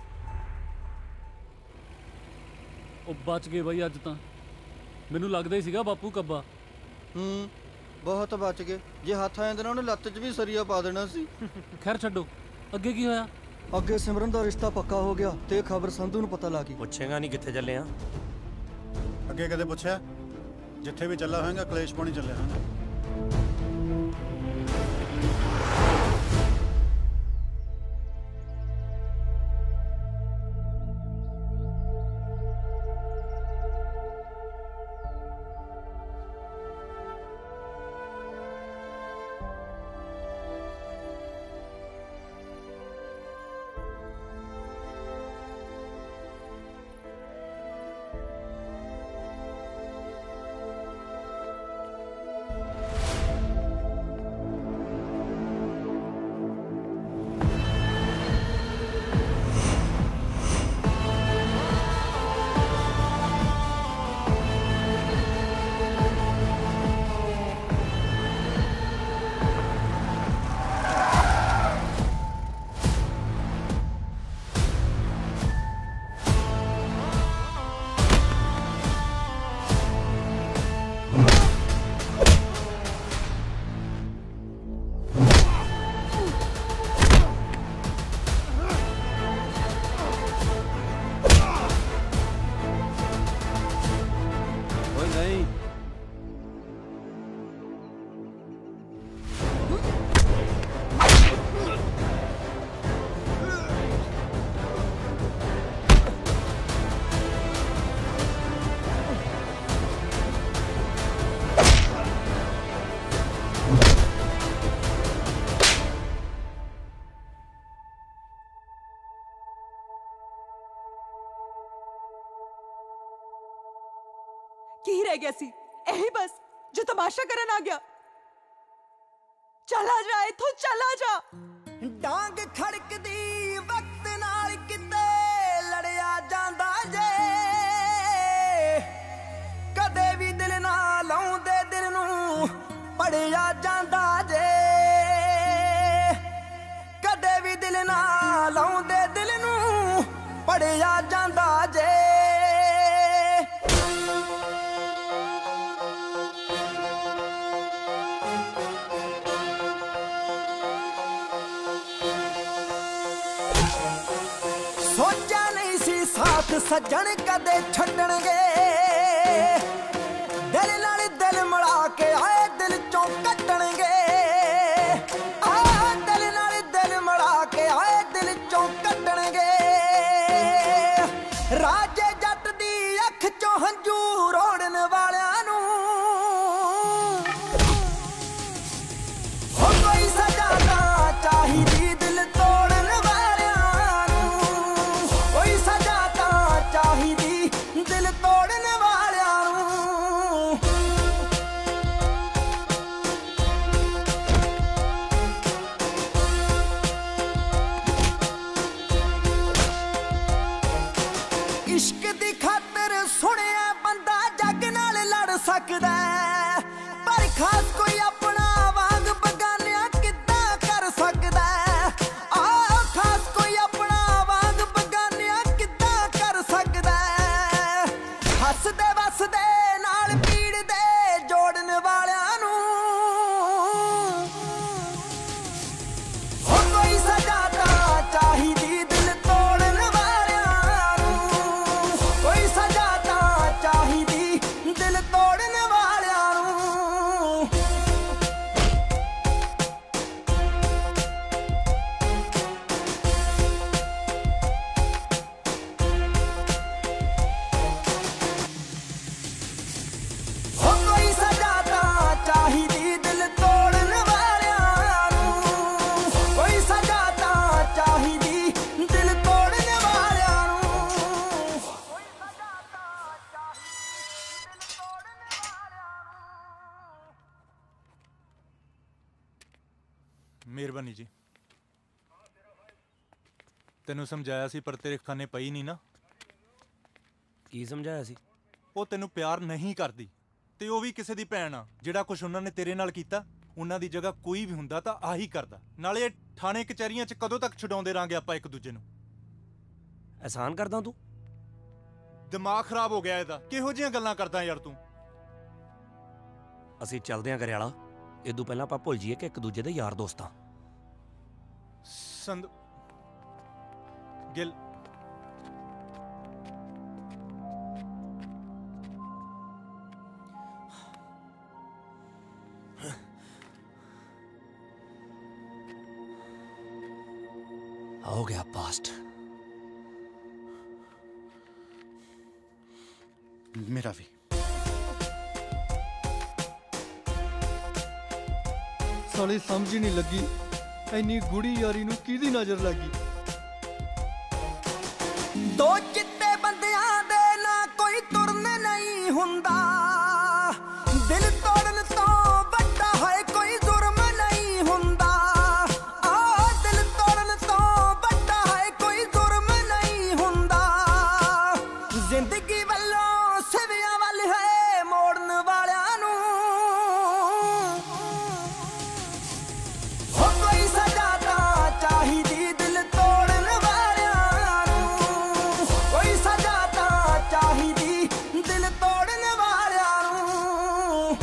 A: ਉਹ ਬਚ ਗਏ ਬਾਈ ਅੱਜ ਤਾਂ। ਮੈਨੂੰ ਲੱਗਦਾ ਹੀ ਸੀਗਾ ਬਾਪੂ ਕੱਬਾ।
I: ਹੂੰ ਬਹੁਤ ਬਚ ਗਏ। ਜੇ ਹੱਥ ਆ ਜਾਂਦੇ ਨਾ, ਉਹਨੇ ਲੱਤ 'ਚ ਵੀ ਸਰੀਆ ਪਾ ਦੇਣਾ ਸੀ।
A: ਖੈਰ ਛੱਡੋ, ਅੱਗੇ ਕੀ ਹੋਇਆ?
I: ਅੱਗੇ ਸਿਮਰਨ ਦਾ ਰਿਸ਼ਤਾ ਪੱਕਾ ਹੋ ਗਿਆ ਤੇ ਖਬਰ ਸੰਧੂ ਨੂੰ ਪਤਾ ਲੱਗ ਗਈ।
M: ਪੁੱਛੇਗਾ ਨਹੀਂ ਕਿੱਥੇ ਚੱਲੇ ਆ?
L: ਅੱਗੇ ਕਦੇ ਪੁੱਛਿਆ? ਜਿੱਥੇ ਵੀ ਚੱਲਾ ਹੋਏਗਾ ਕਲੇਸ਼ ਪਾਣੀ ਚੱਲਿਆ ਹੋਏਗਾ।
O: ਕੀ ਰਹਿ ਗਿਆ ਸੀ? ਇਹੀ ਬਸ ਜੋ ਤਮਾਸ਼ਾ ਕਰਨ ਆ ਗਿਆ। ਚਲਾ ਜਾ ਇੱਥੋਂ, ਚਲਾ ਜਾ।
V: ਡਾਂਗ ਖੜਕਦੀ ਵਕਤ ਨਾਲ ਕਿਤੇ ਲੜਿਆ ਜਾਂਦਾ ਜੇ, ਕਦੇ ਵੀ ਦਿਲ ਨਾ ਲਾਉਂਦੇ ਦਿਲ ਨੂੰ ਪੜਿਆ ਜਾਂਦਾ ਜੇ, ਕਦੇ ਵੀ ਦਿਲ ਨਾ ਲਾਉਂਦੇ ਦਿਲ ਨੂੰ ਪੜਿਆ ਜਾਂਦਾ ਜੇ। ਸੋਚਿਆ ਨਹੀਂ ਸੀ ਸਾਥ ਸੱਜਣ ਕਦੇ ਛੱਡਣਗੇ, ਦਿਲ ਨਾਲ ਦਿਲ ਮਿਲਾ ਕੇ ਆਏ ਦਿਲ ਚੋਂ ਕੱਢਣਗੇ, ਆ ਦਿਲ ਨਾਲ ਦਿਲ ਮਿਲਾ ਕੇ ਆਏ ਦਿਲ ਚੋਂ ਕੱਢਣਗੇ। ਰਾਜੇ ਜੱਟ ਦੀ ਅੱਖ ਚੋਂ ਹੰਝੂ ਰੋੜਨ ਵਾਲਿਆਂ ਨੂੰ ਹੋ ਕੋਈ ਸਜ਼ਾ ਤਾਂ ਚਾਹੀਦੀ ਦਿਲ ਤੋੜਨ ਵਾਲਿਆਂ ਨੂੰ, ਕੋਈ ਸਜ਼ਾ ਤਾਂ ਚਾਹੀਦੀ ਦਿਲ ਤੋੜਨ ਵਾਲਿਆਂ ਨੂੰ। ਇਸ਼ਕ ਦੀ ਖਾਤਰ ਸੁਣਿਆ ਬੰਦਾ ਜੱਗ ਨਾਲ ਲੜ ਸਕਦਾ, ਪਰ ਖਾਸ ਕੋਈ ਆਪਣਾ ਵਾਂਗ ਬਗਾਨਿਆਂ ਕਿੱਦਾਂ ਕਰ ਸਕਦਾ। ਆ ਖਾਸ ਕੋਈ ਆਪਣਾ ਵਾਂਗ ਬਗਾਨਿਆਂ ਕਿੱਦਾਂ ਕਰ ਸਕਦਾ। ਹੱਸਦੇ ਵਸਦੇ ਨਾਲ ਪੀੜ ਦੇ ਜੋੜਨ ਵਾਲਿਆਂ ਨੂੰ ਹੋ ਕੋਈ ਸਜ਼ਾ ਤਾਂ ਚਾਹੀਦੀ ਦਿਲ ਤੋੜਨ ਵਾਲਿਆਂ ਨੂੰ, ਕੋਈ ਸਜ਼ਾ ਤਾਂ ਚਾਹੀਦੀ ਦਿਲ ਤੋੜਨ ਵਾਲਿਆਂ ਨੂੰ। ਹੋ ਕੋਈ ਸਜ਼ਾ ਤਾਂ ਚਾਹੀਦੀ ਦਿਲ ਤੋੜਨ ਵਾਲਿਆਂ ਨੂੰ, ਕੋਈ ਸਜ਼ਾ ਤਾਂ ਚਾਹੀਦੀ ਦਿਲ ਤੋੜਨ ਵਾਲਿਆਂ ਨੂੰ।
E: ਮਿਹਰਬਾਨੀ ਜੀ। ਤੈਨੂੰ ਸਮਝਾਇਆ ਸੀ ਪਰ ਤੇਰੇ ਖਾਨੇ ਪਈ ਨਹੀਂ ਨਾ।
M: ਕੀ ਸਮਝਾਇਆ ਸੀ?
E: ਉਹ ਤੈਨੂੰ ਪਿਆਰ ਨਹੀਂ ਕਰਦੀ ਤੇ ਉਹ ਵੀ ਕਿਸੇ ਦੀ ਭੈਣ ਆ। ਜਿਹੜਾ ਕੁਝ ਉਹਨਾਂ ਨੇ ਤੇਰੇ ਨਾਲ ਕੀਤਾ, ਉਹਨਾਂ ਦੀ ਜਗ੍ਹਾ ਕੋਈ ਵੀ ਹੁੰਦਾ ਤਾਂ ਆਹੀ ਕਰਦਾ। ਨਾਲੇ ਇਹ ਥਾਣੇ ਕਚਹਿਰੀਆਂ 'ਚ ਕਦੋਂ ਤੱਕ ਛਡਾਉਂਦੇ ਰਾਂਗੇ ਆਪਾਂ ਇੱਕ ਦੂਜੇ ਨੂੰ?
M: ਐਹਸਾਨ ਕਰਦਾ ਤੂੰ?
E: ਦਿਮਾਗ ਖਰਾਬ ਹੋ ਗਿਆ ਇਹਦਾ। ਕਿਹੋ ਜਿਹੀਆਂ ਗੱਲਾਂ ਕਰਦਾ ਯਾਰ ਤੂੰ?
M: ਅਸੀਂ ਚੱਲਦੇ ਆਂ ਘਰਿਆਲਾ। ਇਦੋਂ ਪਹਿਲਾਂ ਆਪਾਂ ਭੁੱਲ ਜਾਈਏ ਕਿ ਇੱਕ ਦੂਜੇ ਦੇ ਯਾਰ ਦੋਸਤ ਆਂ।
E: ਸੰਦ ਗਿਲ
M: हो गया पास्ट।
L: मेरा भी।
S: साली समझ ही नहीं लगी इन्नी गुड़ी यारी नू किहदी नजर लगी।
V: दो चिट्टे बंदियां दे ना कोई तुरन नहीं हुंदा, दिल तोड़न तो वड्डा है कोई जुर्म नहीं हुंदा। आ दिल तोड़न तो वड्डा है कोई जुर्म नहीं हुंदा। जिंदगी वालों सिवियां वाल है मोड़न वालियां नू हो कोई सजा तां चाहिदी दिल तोड़न वालियां नू, कोई सजा तां चाहिदी दिल तोड़न वालियां नू।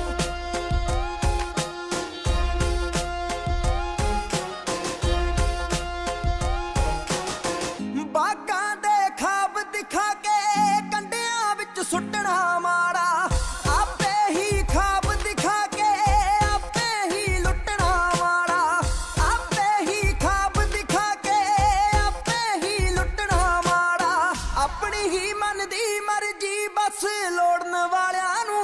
V: बागां दे खाब दिखा के कंडियां विच सुट्टना माड़ा, आपे ही खाब दिखा के आपे ही लुटना माड़ा, आपे ही खाब दिखा के आपे ही लुटना माड़ा। अपनी ही मन दी मर्जी बस लोड़न वालियां नू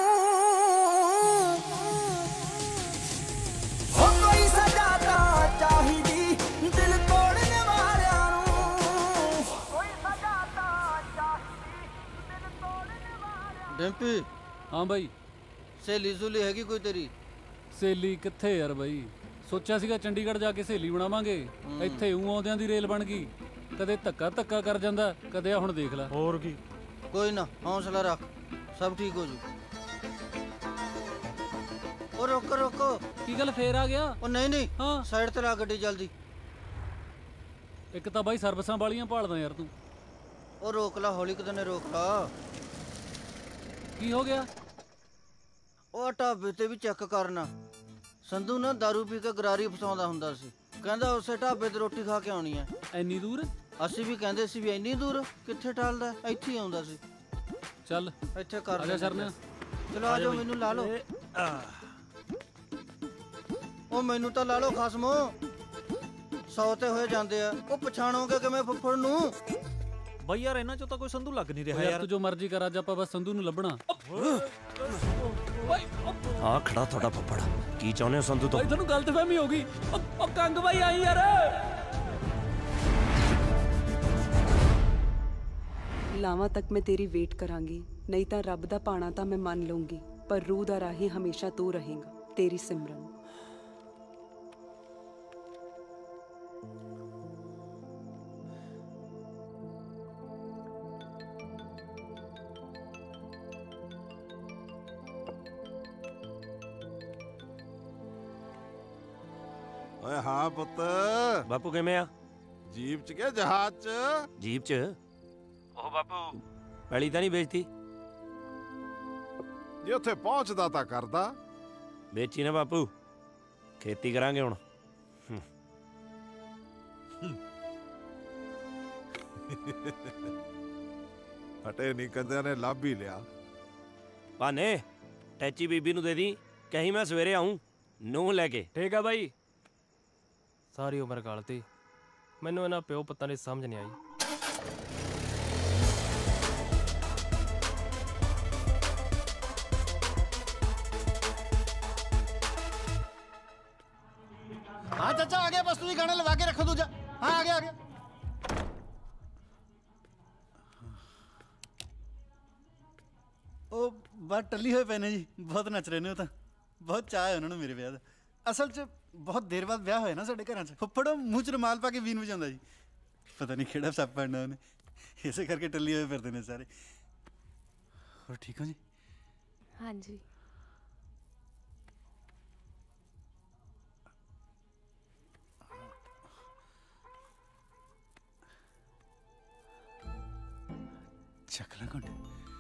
V: हो कोई सजा तां चाहिदी दिल तोड़न वालियां नू, कोई सजा तां चाहिदी दिल तोड़न वालियां।
S: डिम्पी
J: हाँ भाई
I: सहेली सुली हैगी कोई तेरी?
J: ਸਹੇਲੀ ਕਿੱਥੇ ਯਾਰ ਬਾਈ, ਸੋਚਿਆ ਸੀਗਾ ਚੰਡੀਗੜ੍ਹ ਜਾ ਕੇ ਸਹੇਲੀ ਬਣਾਵਾਂਗੇ, ਇੱਥੇ ਊਂ ਆਉਂਦਿਆਂ ਦੀ ਰੇਲ ਬਣ ਗਈ, ਕਦੇ ਧੱਕਾ ਧੱਕਾ ਕਰ ਜਾਂਦਾ, ਕਦੇ ਆ ਹੁਣ ਦੇਖ ਲੈ।
I: ਹੋਰ ਕੀ, ਕੋਈ ਨਾ ਹੌਸਲਾ ਰੱਖ, ਸਭ ਠੀਕ ਹੋ ਜੂ। ਉਹ ਰੋਕੋ ਰੋਕੋ,
J: ਕੀ ਗੱਲ ਫੇਰ ਆ ਗਿਆ?
I: ਉਹ ਨਹੀਂ ਨਹੀਂ, ਹਾਂ ਸਾਈਡ ਤੇ ਲਾ ਗੱਡੀ ਜਲਦੀ।
J: ਇੱਕ ਤਾਂ ਬਾਈ ਸਰਵਿਸਾਂ ਵਾਲੀਆਂ ਭਾਲਦਾ ਯਾਰ ਤੂੰ।
I: ਉਹ ਰੋਕ ਲਾ, ਹੌਲੀ ਕਿਤੇ ਨੇ ਰੋਕ ਲਾ।
J: ਕੀ ਹੋ ਗਿਆ?
I: ਉਹ ਢਾਬੇ ਤੇ ਵੀ ਚੈੱਕ ਕਰਨਾ। ਸੰਧੂ ਨਾ ਦਾਰੂ ਪੀ ਕੇ ਗਰਾਰੀ ਫਸਾਉਂਦਾ ਹੁੰਦਾ ਸੀ, ਕਹਿੰਦਾ ਉਸੇ ਢਾਬੇ ਤੇ ਰੋਟੀ ਖਾ ਕੇ ਆਉਣੀ ਐ।
J: ਇੰਨੀ ਦੂਰ?
I: ਅਸੀਂ ਵੀ ਕਹਿੰਦੇ ਸੀ ਵੀ ਇੰਨੀ ਦੂਰ ਕਿੱਥੇ ਟਾਲਦਾ, ਇੱਥੇ ਹੀ ਆਉਂਦਾ ਸੀ।
J: ਚੱਲ
I: ਇੱਥੇ ਕਰ
J: ਆ ਜਾ ਸਰਨੇ।
I: ਚਲੋ ਆ ਜਾਓ, ਮੈਨੂੰ ਲਾ ਲਓ। ਉਹ ਮੈਨੂੰ ਤਾਂ ਲਾ ਲਓ ਖਸਮੋ, ਸੌ ਤੇ ਹੋਏ ਜਾਂਦੇ ਆ। ਉਹ ਪਛਾਣੋਗੇ ਕਿਵੇਂ ਫੁੱਫੜ ਨੂੰ?
C: ਬਈ ਯਾਰ ਇਹਨਾਂ ਚੋਂ ਤਾਂ ਕੋਈ ਸੰਧੂ ਲੱਗ ਨਹੀਂ ਰਿਹਾ
J: ਯਾਰ। ਤੂੰ ਜੋ ਮਰਜ਼ੀ ਕਰ, ਅੱਜ ਆਪਾਂ ਬਸ ਸੰਧੂ ਨੂੰ ਲੱਭਣਾ।
M: ਆ ਖੜਾ ਤੁਹਾਡਾ ਫੁੱਫੜ, ਕੀ ਚਾਹੁੰਦੇ ਹੋ ਸੰਧੂ ਤੋਂ?
J: ਭਾਈ ਤੁਹਾਨੂੰ ਗਲਤਫਹਿਮੀ ਹੋ ਗਈ। ਉਹ ਕੰਗ ਬਾਈ ਆਈ ਯਾਰ।
O: ਲਾਵਾਂ ਤੱਕ ਮੈਂ ਤੇਰੀ ਵੇਟ ਕਰਾਂਗੀ, ਨਹੀਂ ਤਾਂ ਰੱਬ ਦਾ ਪਾਣਾ ਤਾਂ ਮੈਂ ਮੰਨ ਲਊਂਗੀ, ਪਰ ਰੂਹ ਦਾ ਰਾਹੀ ਹਮੇਸ਼ਾ ਤੂੰ ਰਹੇਗਾ। ਤੇਰੀ ਸਿਮਰਨ।
K: ਓਏ ਹਾਂ ਪੁੱਤ।
M: ਬਾਪੂ ਕਿਵੇਂ ਆ?
K: ਜੀਪ ਚ ਗਿਆ ਜਹਾਜ਼ ਚ?
M: ਜੀਪ ਚ। ਉਹ ਬਾਪੂ ਪਹਿਲੀ ਤਾਂ ਨਹੀਂ ਵੇਚਤੀ?
K: ਜੇ ਉੱਥੇ ਪਹੁੰਚਦਾ ਤਾਂ ਕਰਦਾ।
M: ਵੇਚੀ ਨਾ ਬਾਪੂ, ਖੇਤੀ ਕਰਾਂਗੇ ਹੁਣ।
K: ਫਟੇ ਨਹੀਂ ਕੰਦਿਆਂ ਨੇ ਲੱਭ ਹੀ ਲਿਆ।
M: ਭਾਨੇ ਟੈਚੀ ਬੀਬੀ ਨੂੰ ਦੇ ਦੀ, ਕਹੀਂ ਮੈਂ ਸਵੇਰੇ ਆऊं ਨੂੰਹ ਲੈ ਕੇ।
T: ਠੀਕ ਆ ਬਾਈ। ਸਾਰੀ ਉਮਰ ਗਲਤੀ, ਮੈਨੂੰ ਇਹਨਾਂ ਪਿਓ ਪੁੱਤਾਂ ਦੀ ਸਮਝ ਨਹੀਂ ਆਈ।
L: हाँ चाचा आ गया, बस तुम गाने लगा के रखो दूजा। हाँ आ गया आ गया। ਉਹ ਬਾਤ ਟੱਲੀ ਹੋਏ ਪਏ ਨੇ ਜੀ, ਬਹੁਤ ਨੱਚ ਰਹੇ ਨੇ। ਉਹ ਤਾਂ ਬਹੁਤ ਚਾਅ ਹੈ ਉਹਨਾਂ ਨੂੰ ਮੇਰੇ ਵਿਆਹ ਦਾ। ਅਸਲ 'ਚ ਬਹੁਤ ਦੇਰ ਬਾਅਦ ਵਿਆਹ ਹੋਇਆ ਨਾ ਸਾਡੇ ਘਰਾਂ 'ਚ। ਫੁੱਫੜ ਮੂੰਹ 'ਚ ਰੁਮਾਲ ਪਾ ਕੇ ਵੀਨ ਵਜਾਉਂਦਾ ਜੀ, ਪਤਾ ਨਹੀਂ ਕਿਹੜਾ ਸੱਪ ਪੜਨਾ ਉਹਨੇ, ਇਸੇ ਕਰਕੇ ਟੱਲੀ ਹੋਏ ਫਿਰਦੇ ਨੇ ਸਾਰੇ। ਹੋਰ ਠੀਕ ਹੋ ਜੀ?
W: ਹਾਂਜੀ।
L: ਚੱਕ ਲਾ ਘੁੰਡ।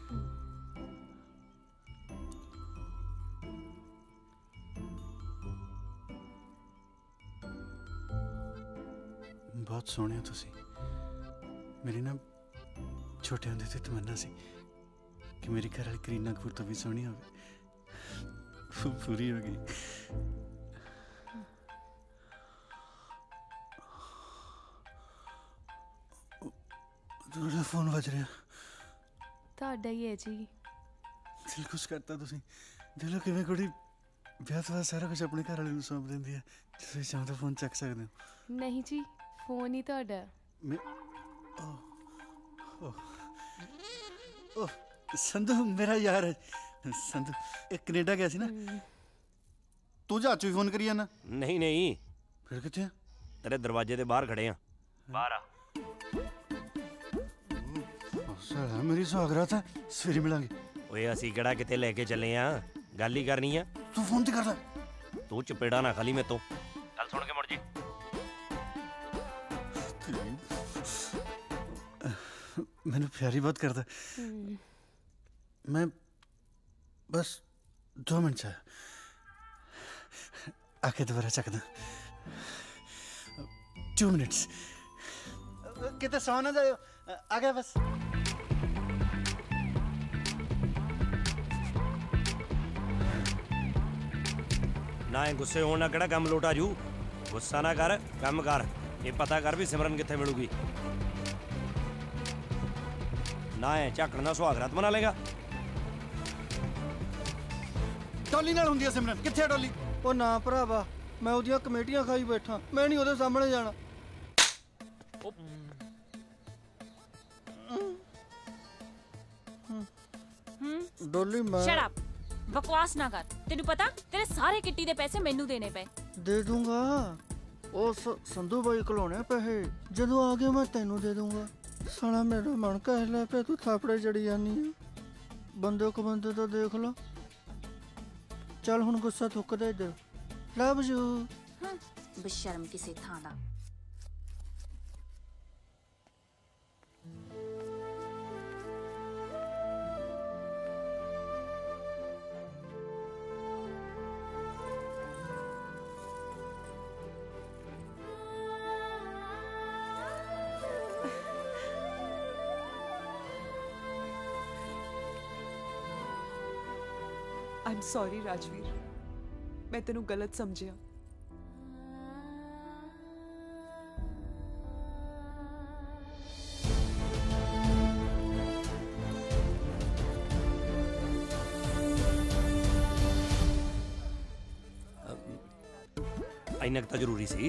L: ਬਹੁਤ ਸੋਹਣੇ ਹੋ ਤੁਸੀਂ। ਮੇਰੀ ਨਾ ਛੋਟੇ ਹੁੰਦੇ ਤੋਂ ਤਮੰਨਾ ਸੀ ਕਿ ਮੇਰੀ ਘਰ ਵਾਲੀ ਕਰੀਨਾ ਕਪੂਰ ਤੋਂ ਵੀ ਸੋਹਣੀ ਹੋਵੇ। ਪੂਰੀ ਹੋ ਗਈ। ਤੁਹਾਡਾ ਫੋਨ ਵੱਜ ਰਿਹਾ।
W: ਤੁਹਾਡਾ ਹੀ ਹੈ ਜੀ।
L: ਦਿਲ ਖੁਸ਼ ਕਰਤਾ ਤੁਸੀਂ। ਦਿਲੋਂ ਕਿਵੇਂ ਕੁੜੀ ਵਿਆਹ ਤੋਂ ਬਾਅਦ ਸਾਰਾ ਕੁਝ ਆਪਣੇ ਘਰ ਵਾਲੇ ਨੂੰ ਸੌਂਪ ਦਿੰਦੀ ਹੈ। ਤੁਸੀਂ ਚਾਹੋ ਤਾਂ ਫੋਨ ਚੱਕ ਸਕਦੇ ਹੋ।
W: ਨਹੀਂ ਜੀ, ਫੋਨ ਹੀ ਤੁਹਾਡਾ।
L: ਮੈਂ ਓ ਓ ਸੰਧੂ ਮੇਰਾ ਯਾਰ ਹੈ। ਸੰਧੂ ਇਹ ਕੈਨੇਡਾ ਗਿਆ ਸੀ ਨਾ। ਤੂੰ ਜਹਾਜ਼ 'ਚ ਵੀ ਫੋਨ ਕਰੀ ਜਾਣਾ?
M: ਨਹੀਂ ਨਹੀਂ।
L: ਫਿਰ ਕਿੱਥੇ ਆ?
M: ਤੇਰੇ ਦਰਵਾਜ਼ੇ ਦੇ ਬਾਹਰ ਖੜੇ ਆ। ਬਾਹਰ ਆ।
L: ਸਾਲਾ ਮੇਰੀ ਸੁਹਾਗਰਾਤ ਹੈ, ਸਵੇਰੇ ਮਿਲਾਂਗੇ।
M: ਓਏ ਅਸੀਂ ਕਿਹੜਾ ਕਿਤੇ ਲੈ ਕੇ ਚੱਲੇ ਆ, ਗੱਲ ਹੀ ਕਰਨੀ ਆ।
L: ਤੂੰ ਫੋਨ ਤੇ ਕਰਦਾ।
M: ਤੂੰ ਚਪੇੜਾ ਨਾ ਖਾਲੀ ਮੇਰੇ ਤੋਂ। ਗੱਲ ਸੁਣ ਕੇ ਮੁੜ ਜੀ।
L: ਮੈਨੂੰ ਪਿਆਰੀ ਬਹੁਤ ਕਰਦਾ। ਮੈਂ ਬਸ ਦੋ ਮਿੰਟ ਚ ਆ ਕੇ ਦੁਬਾਰਾ ਚੱਕਦਾ। Two minutes. ਕਿਤੇ ਸੌ ਨਾ ਜਾਇਓ। ਆ ਗਿਆ ਬਸ।
M: ਨਾ ਇਹ ਗੁੱਸੇ ਹੋਣ ਨਾਲ ਕਿਹੜਾ ਕੰਮ ਲੋਟ ਆ ਜੂ। ਗੁੱਸਾ ਨਾ ਕਰ, ਕੰਮ ਕਰ। ਇਹ ਪਤਾ ਕਰ ਵੀ ਸਿਮਰਨ ਕਿੱਥੇ ਮਿਲੂਗੀ। ਨਾ ਇਹ ਝਾਕਣ ਨਾਲ ਸੁਹਾਗਰਾਤ ਮਨਾ ਲੇਗਾ।
L: ਡੋਲੀ ਨਾਲ ਹੁੰਦੀ ਆ ਸਿਮਰਨ। ਕਿੱਥੇ ਡੋਲੀ?
I: ਉਹ ਨਾ ਭਰਾਵਾ, ਮੈਂ ਉਹਦੀਆਂ ਕਮੇਟੀਆਂ ਖਾਈ ਬੈਠਾ, ਮੈਂ ਨਹੀਂ ਉਹਦੇ ਸਾਹਮਣੇ ਜਾਣਾ।
Q: हम्म
B: डॉली मैं
Q: शट अप, बकवास ना कर। तेनू पता तेरे सारे किट्टी दे पैसे मैनू देने पे।
B: दे दूंगा ओ स- संधू भाई खिलौने पैसे ਜਦੋਂ ਆ ਗਏ ਮੈਂ ਤੈਨੂੰ ਦੇ ਦੂੰਗਾ। ਸਾਲਾ ਮੇਰਾ ਮਨ ਕਹਿ ਲੈ ਪਿਆ ਤੂੰ ਥਾਪੜੇ ਜੜੀ ਜਾਨੀ ਆ। ਬੰਦੇ ਕੋ ਬੰਦੇ ਤਾਂ ਦੇਖ ਲਾ। ਚੱਲ ਹੁਣ ਗੁੱਸਾ ਥੁੱਕ ਦੇ ਇੱਧਰ। Love you.
Q: बेशर्म किसे थां दा।
O: आई एम सॉरी राजवीर, मैं तेनू गलत समझिया।
M: ਇੰਨਾ ਕੁ ਤਾਂ ਜ਼ਰੂਰੀ ਸੀ।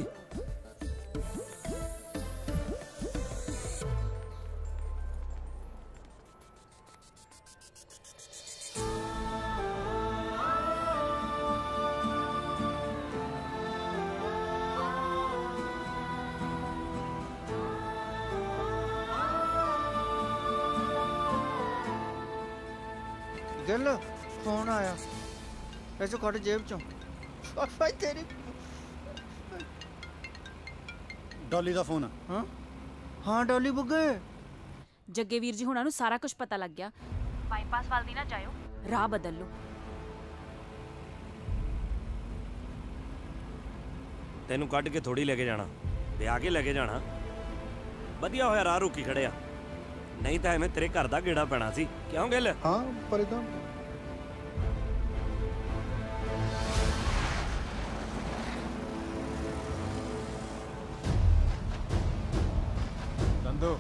B: ਗਿੱਲ ਫੋਨ ਆਇਆ ਐਸੇ ਕੱਢ ਜੇਬ ਚੋਂ। ਭਾਈ ਤੇਰੀ
L: ਡੋਲੀ ਦਾ ਫੋਨ।
B: ਹਾਂ ਹਾਂ ਡੋਲੀ ਬੁੱਗੇ।
Q: जग्गे वीर जी हुणां नूं सारा कुछ पता लग गया। बाईपास वाल दी ना जायो, राह बदल लो।
M: ਤੈਨੂੰ ਕੱਢ ਕੇ ਥੋੜੀ ਲੈ ਕੇ ਜਾਣਾ, ਵਿਆਹ ਕੇ ਲੈ ਕੇ ਜਾਣਾ। ਵਧੀਆ ਹੋਇਆ ਰਾਹ ਰੁਕੀ ਖੜਿਆ, ਨਹੀਂ ਤਾਂ ਐਵੇਂ ਤੇਰੇ ਘਰ ਦਾ ਗੇੜਾ ਪੈਣਾ ਸੀ। ਕਿਉਂ ਗਿੱਲ?
B: ਹਾਂ ਪਰ ਇਦਾਂ
E: दंदो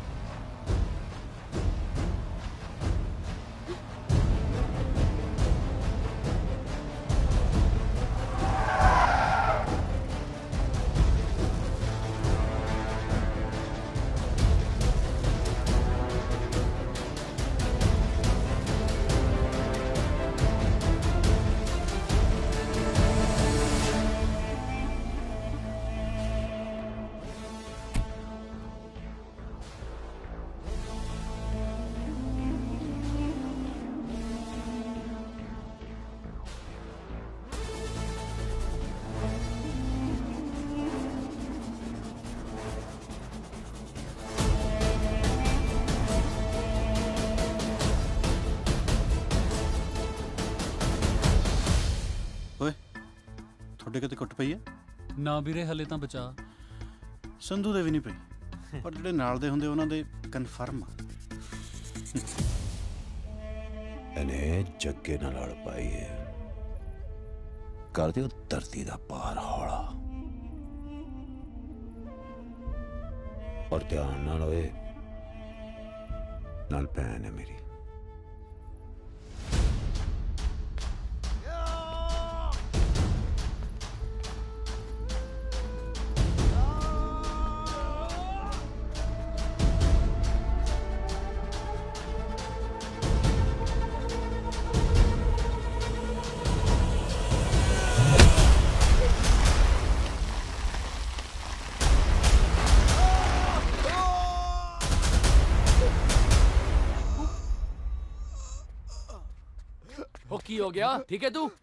L: ਤੁਹਾਡੇ ਕਿਤੇ ਕੁੱਟ ਪਈ ਹੈ?
J: ਨਾ ਵੀਰੇ ਹਲੇ ਤਾਂ ਬਚਾ।
L: ਸੰਧੂ ਦੇ ਵੀ ਨਹੀਂ ਪਈ, ਪਰ ਜਿਹੜੇ ਨਾਲ ਦੇ ਹੁੰਦੇ ਉਹਨਾਂ ਦੇ ਕਨਫਰਮ ਆ।
U: ਇਹਨੇ ਜੱਗੇ ਨਾਲ ਲੜ ਪਾਈ ਹੈ। ਕਰ ਦਿਓ ਧਰਤੀ ਦਾ ਪਾਰ ਹੌਲਾ। ਔਰ ਧਿਆਨ ਨਾਲ ਹੋਏ, ਨਾਲ ਭੈਣ ਹੈ ਮੇਰੀ।
T: की हो गया? ठीक है तू?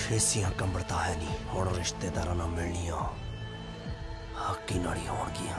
M: ਠੇਸੀਆਂ ਕੰਬੜਤਾ ਹੈ ਨਹੀਂ। ਹੁਣ ਰਿਸ਼ਤੇਦਾਰਾਂ ਨਾਲ ਮਿਲਣੀਆਂ ਹੱਕੀ ਨਾਲ ਹੀ ਹੋਣਗੀਆਂ।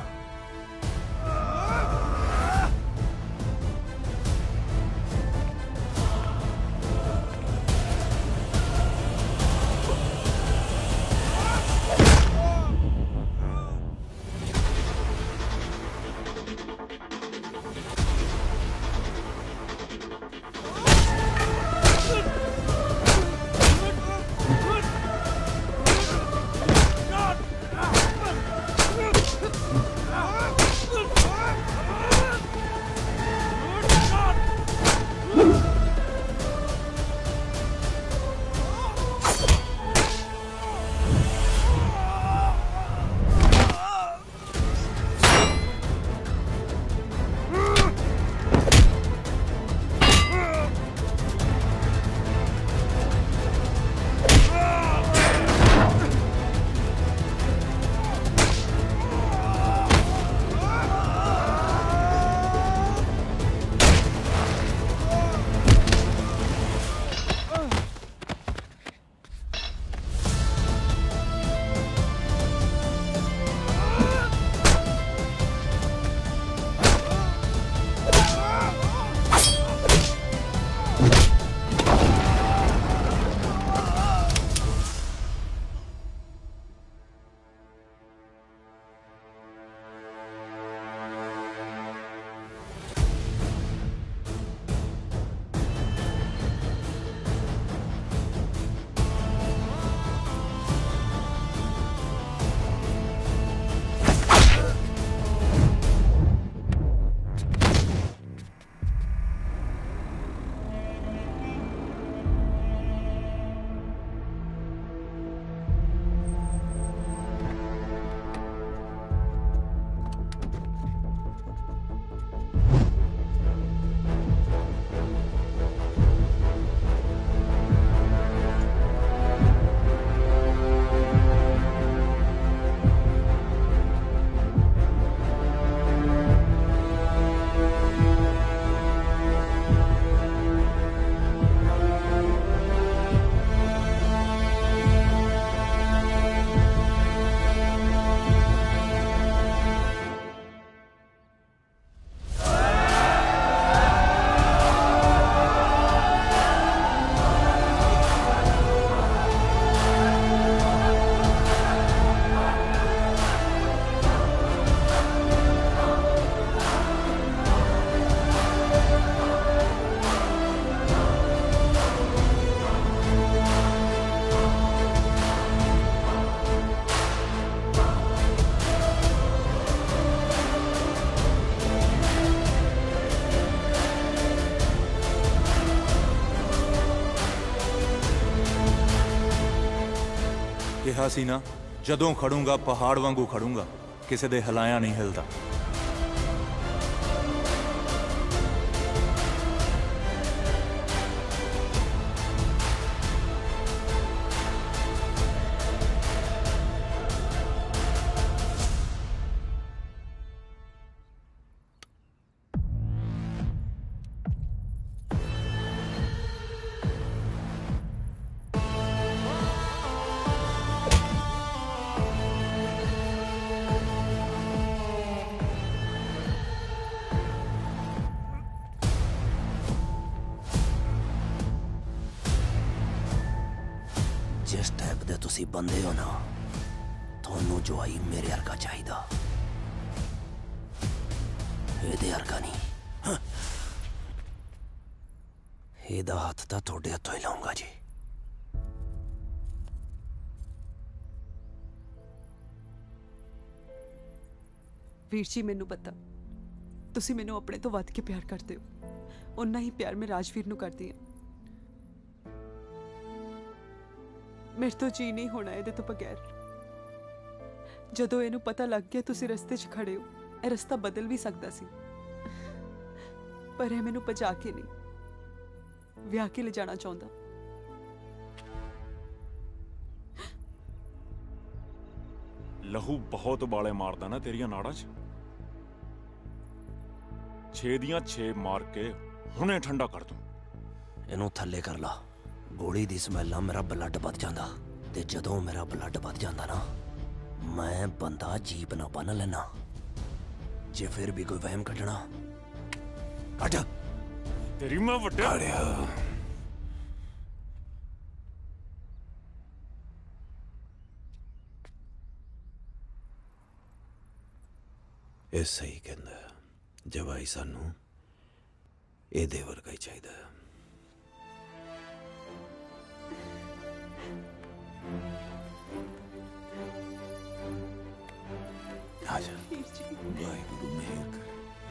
E: ਕਿਹਾ ਸੀ ਨਾ, ਜਦੋਂ ਖੜੂੰਗਾ ਪਹਾੜ ਵਾਂਗੂ ਖੜੂੰਗਾ, ਕਿਸੇ ਦੇ ਹਿਲਾਇਆ ਨਹੀਂ ਹਿਲਦਾ।
M: जिस टाइप दे तुसी बंदे हो ना, थोनू जो आई मेरे हरका चाहिदा, एदे हरका नहीं। हाँ। एदा हथ तां थोड़े हथों ही लाऊंगा जी।
O: ਵੀਰ ਜੀ, ਮੈਨੂੰ ਪਤਾ ਤੁਸੀਂ ਮੈਨੂੰ ਆਪਣੇ ਤੋਂ ਵੱਧ ਕੇ ਪਿਆਰ ਕਰਦੇ ਹੋ, ਉਨਾ ਹੀ ਪਿਆਰ ਮੈਂ ਰਾਜਵੀਰ ਨੂੰ ਕਰਦੀ ਹਾਂ। ਮੇਰੇ ਤੋਂ ਜੀ ਨਹੀਂ ਹੋਣਾ ਇਹਦੇ ਤੋਂ ਬਗੈਰ। ਜਦੋਂ ਇਹਨੂੰ ਪਤਾ ਲੱਗ ਗਿਆ ਤੁਸੀਂ ਰਸਤੇ 'ਚ ਖੜੇ ਹੋ, ਇਹ ਰਸਤਾ ਬਦਲ ਵੀ ਸਕਦਾ ਸੀ, ਪਰ ਇਹ ਮੈਨੂੰ ਭਜਾ ਕੇ ਨਹੀਂ, ਵਿਆਹ ਕੇ ਲੈ ਜਾਣਾ ਚਾਹੁੰਦਾ।
D: ਲਹੂ ਬਹੁਤ ਬਾਲੇ ਮਾਰਦਾ ਨਾ ਤੇਰੀਆਂ ਨਾੜਾਂ 'ਚ। ਛੇ ਦੀਆਂ ਛੇ ਮਾਰ ਕੇ ਹੁਣੇ ਠੰਡਾ ਕਰ ਦੂੰ।
M: ਇਹਨੂੰ ਥੱਲੇ ਕਰ ਲਾ, ਗੋਲੀ ਦੀ ਸਮੈਲ ਨਾਲ ਮੇਰਾ ਬਲੱਡ ਵੱਧ ਜਾਂਦਾ ਤੇ ਜਦੋਂ ਮੇਰਾ ਬਲੱਡ ਵੱਧ ਜਾਂਦਾ ਨਾ ਮੈਂ ਬੰਦਾ ਜੀਪ ਨਾ ਬੰਨ ਲੈਣਾ। ਜੇ ਫਿਰ ਵੀ ਕੋਈ ਵਹਿਮ ਕੱਢਣਾ ਕੱਢ
D: ਤੇਰੀ ਮੈਂ ਵੱਡਿਆ
U: ਇਹ ਸਹੀ ਕਹਿੰਦਾ ਜਵਾਈ ਸਾਨੂੰ ਇਹਦੇ ਵਰਗਾ ਹੀ ਚਾਹੀਦਾ। ਆਜਾ ਵਾਹਿਗੁਰੂ ਮਿਹਰ ਕਰ।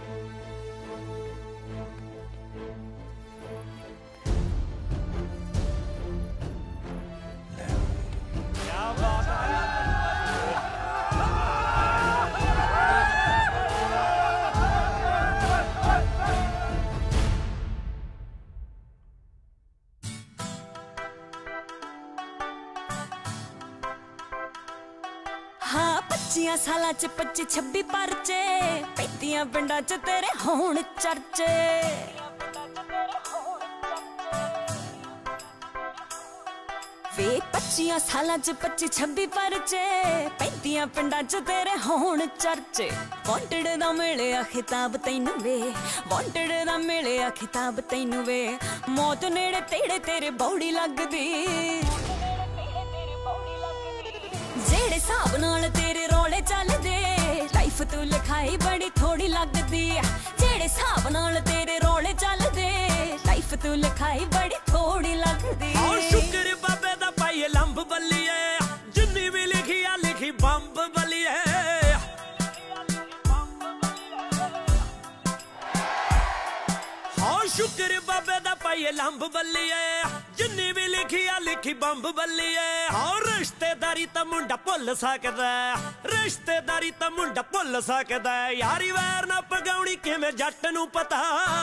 D: क्या बात है।
F: हाँ पच्चियां सालां च पच्ची छब्बी परचे पैंतियां पिंडां च तेरे होण चर्चे। वे पच्चियां सालां च पच्ची छब्बी परचे पैंतियां पिंडां च तेरे होण चर्चे। वांटेड दा मिलिया खिताब तैनू वे वांटेड दा मिलिया खिताब तैनू वे मौत नेड़े तेड़े तेरे बौड़ी लगदी। जेड़े हिसाब नाल तेरे रोले चलदे लाइफ तू लिखाई बड़ी थोड़ी लगदी। जेड़े हिसाब नाल तेरे रोले चलदे लाइफ तू लिखाई बड़ी थोड़ी लगदी।
H: और शुक्र बाबे दा पाई लंब बल्लीए जिन्नी भी लिखी आ लिखी बंब बल्लीए। हाँ शुक्र बाबे दा पाई लंब बल्लीए जिन्नी भी लिखी आ लिखी बंब बल्लीए। और रिश्तेदारी ता मुंडा भुल सकदा रिश्तेदारी ता मुंडा भुल सकदा यारी वैर ना पगाउणी किवें जट नूं पता।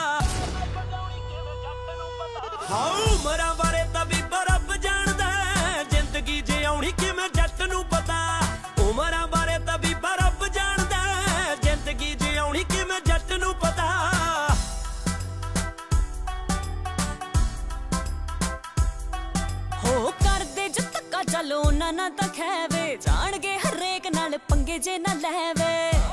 H: हाँ उमरां बारे तां भी रब जाणदा जिंदगी जिउणी किवें जट नूं पता। उमरां बारे तां भी रब जाणदा जिंदगी जिउणी किवें जट नूं पता।
F: हो करदे जो धक्का चलो ना ना तां खैवे जाणगे हरेक नाल पंगे जे ना लैवे।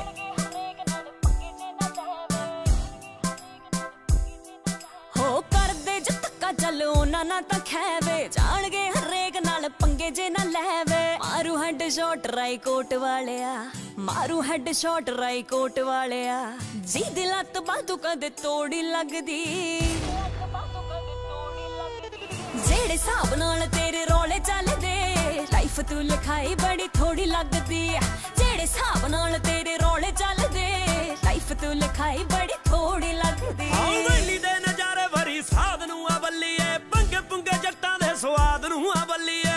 F: हो करदे जो धक्का चलो ना ना तां खैवे जाणगे हरेक नाल पंगे जे ना लैवे। मारू हेड शॉट राई कोट वालिया मारू हेड शॉट राई कोट वालिया जी दी लत्त बातू कदे तोड़ी लगदी। जेड़े हिसाब नाल तेरे रोले चलदे लाइफ तू लिखाई बड़ी थोड़ी लगदी। जेड़े हिसाब नाल तेरे रोले चलदे लाइफ तू लिखाई बड़ी थोड़ी लगदी।
H: आओ वैली दे नजारे भरी साध नूं आ बल्लीए पंगे पुंगे जट्टां दे स्वाद नूं आ बल्लीए।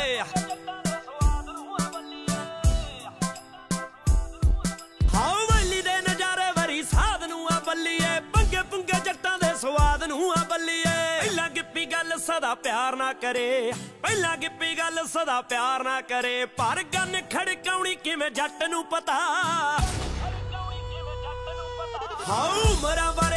H: आओ वैली दे नजारे भरी साध नूं आ बल्लीए पंगे पुंगे जट्टां दे स्वाद नूं आ बल्लीए। पहला गिप्पी गल सदा प्यार ना करे पहला गिप्पी गल सदा प्यार ना करे पर गन खड़काउणी किवें जट नूं पता। हाँ उमरां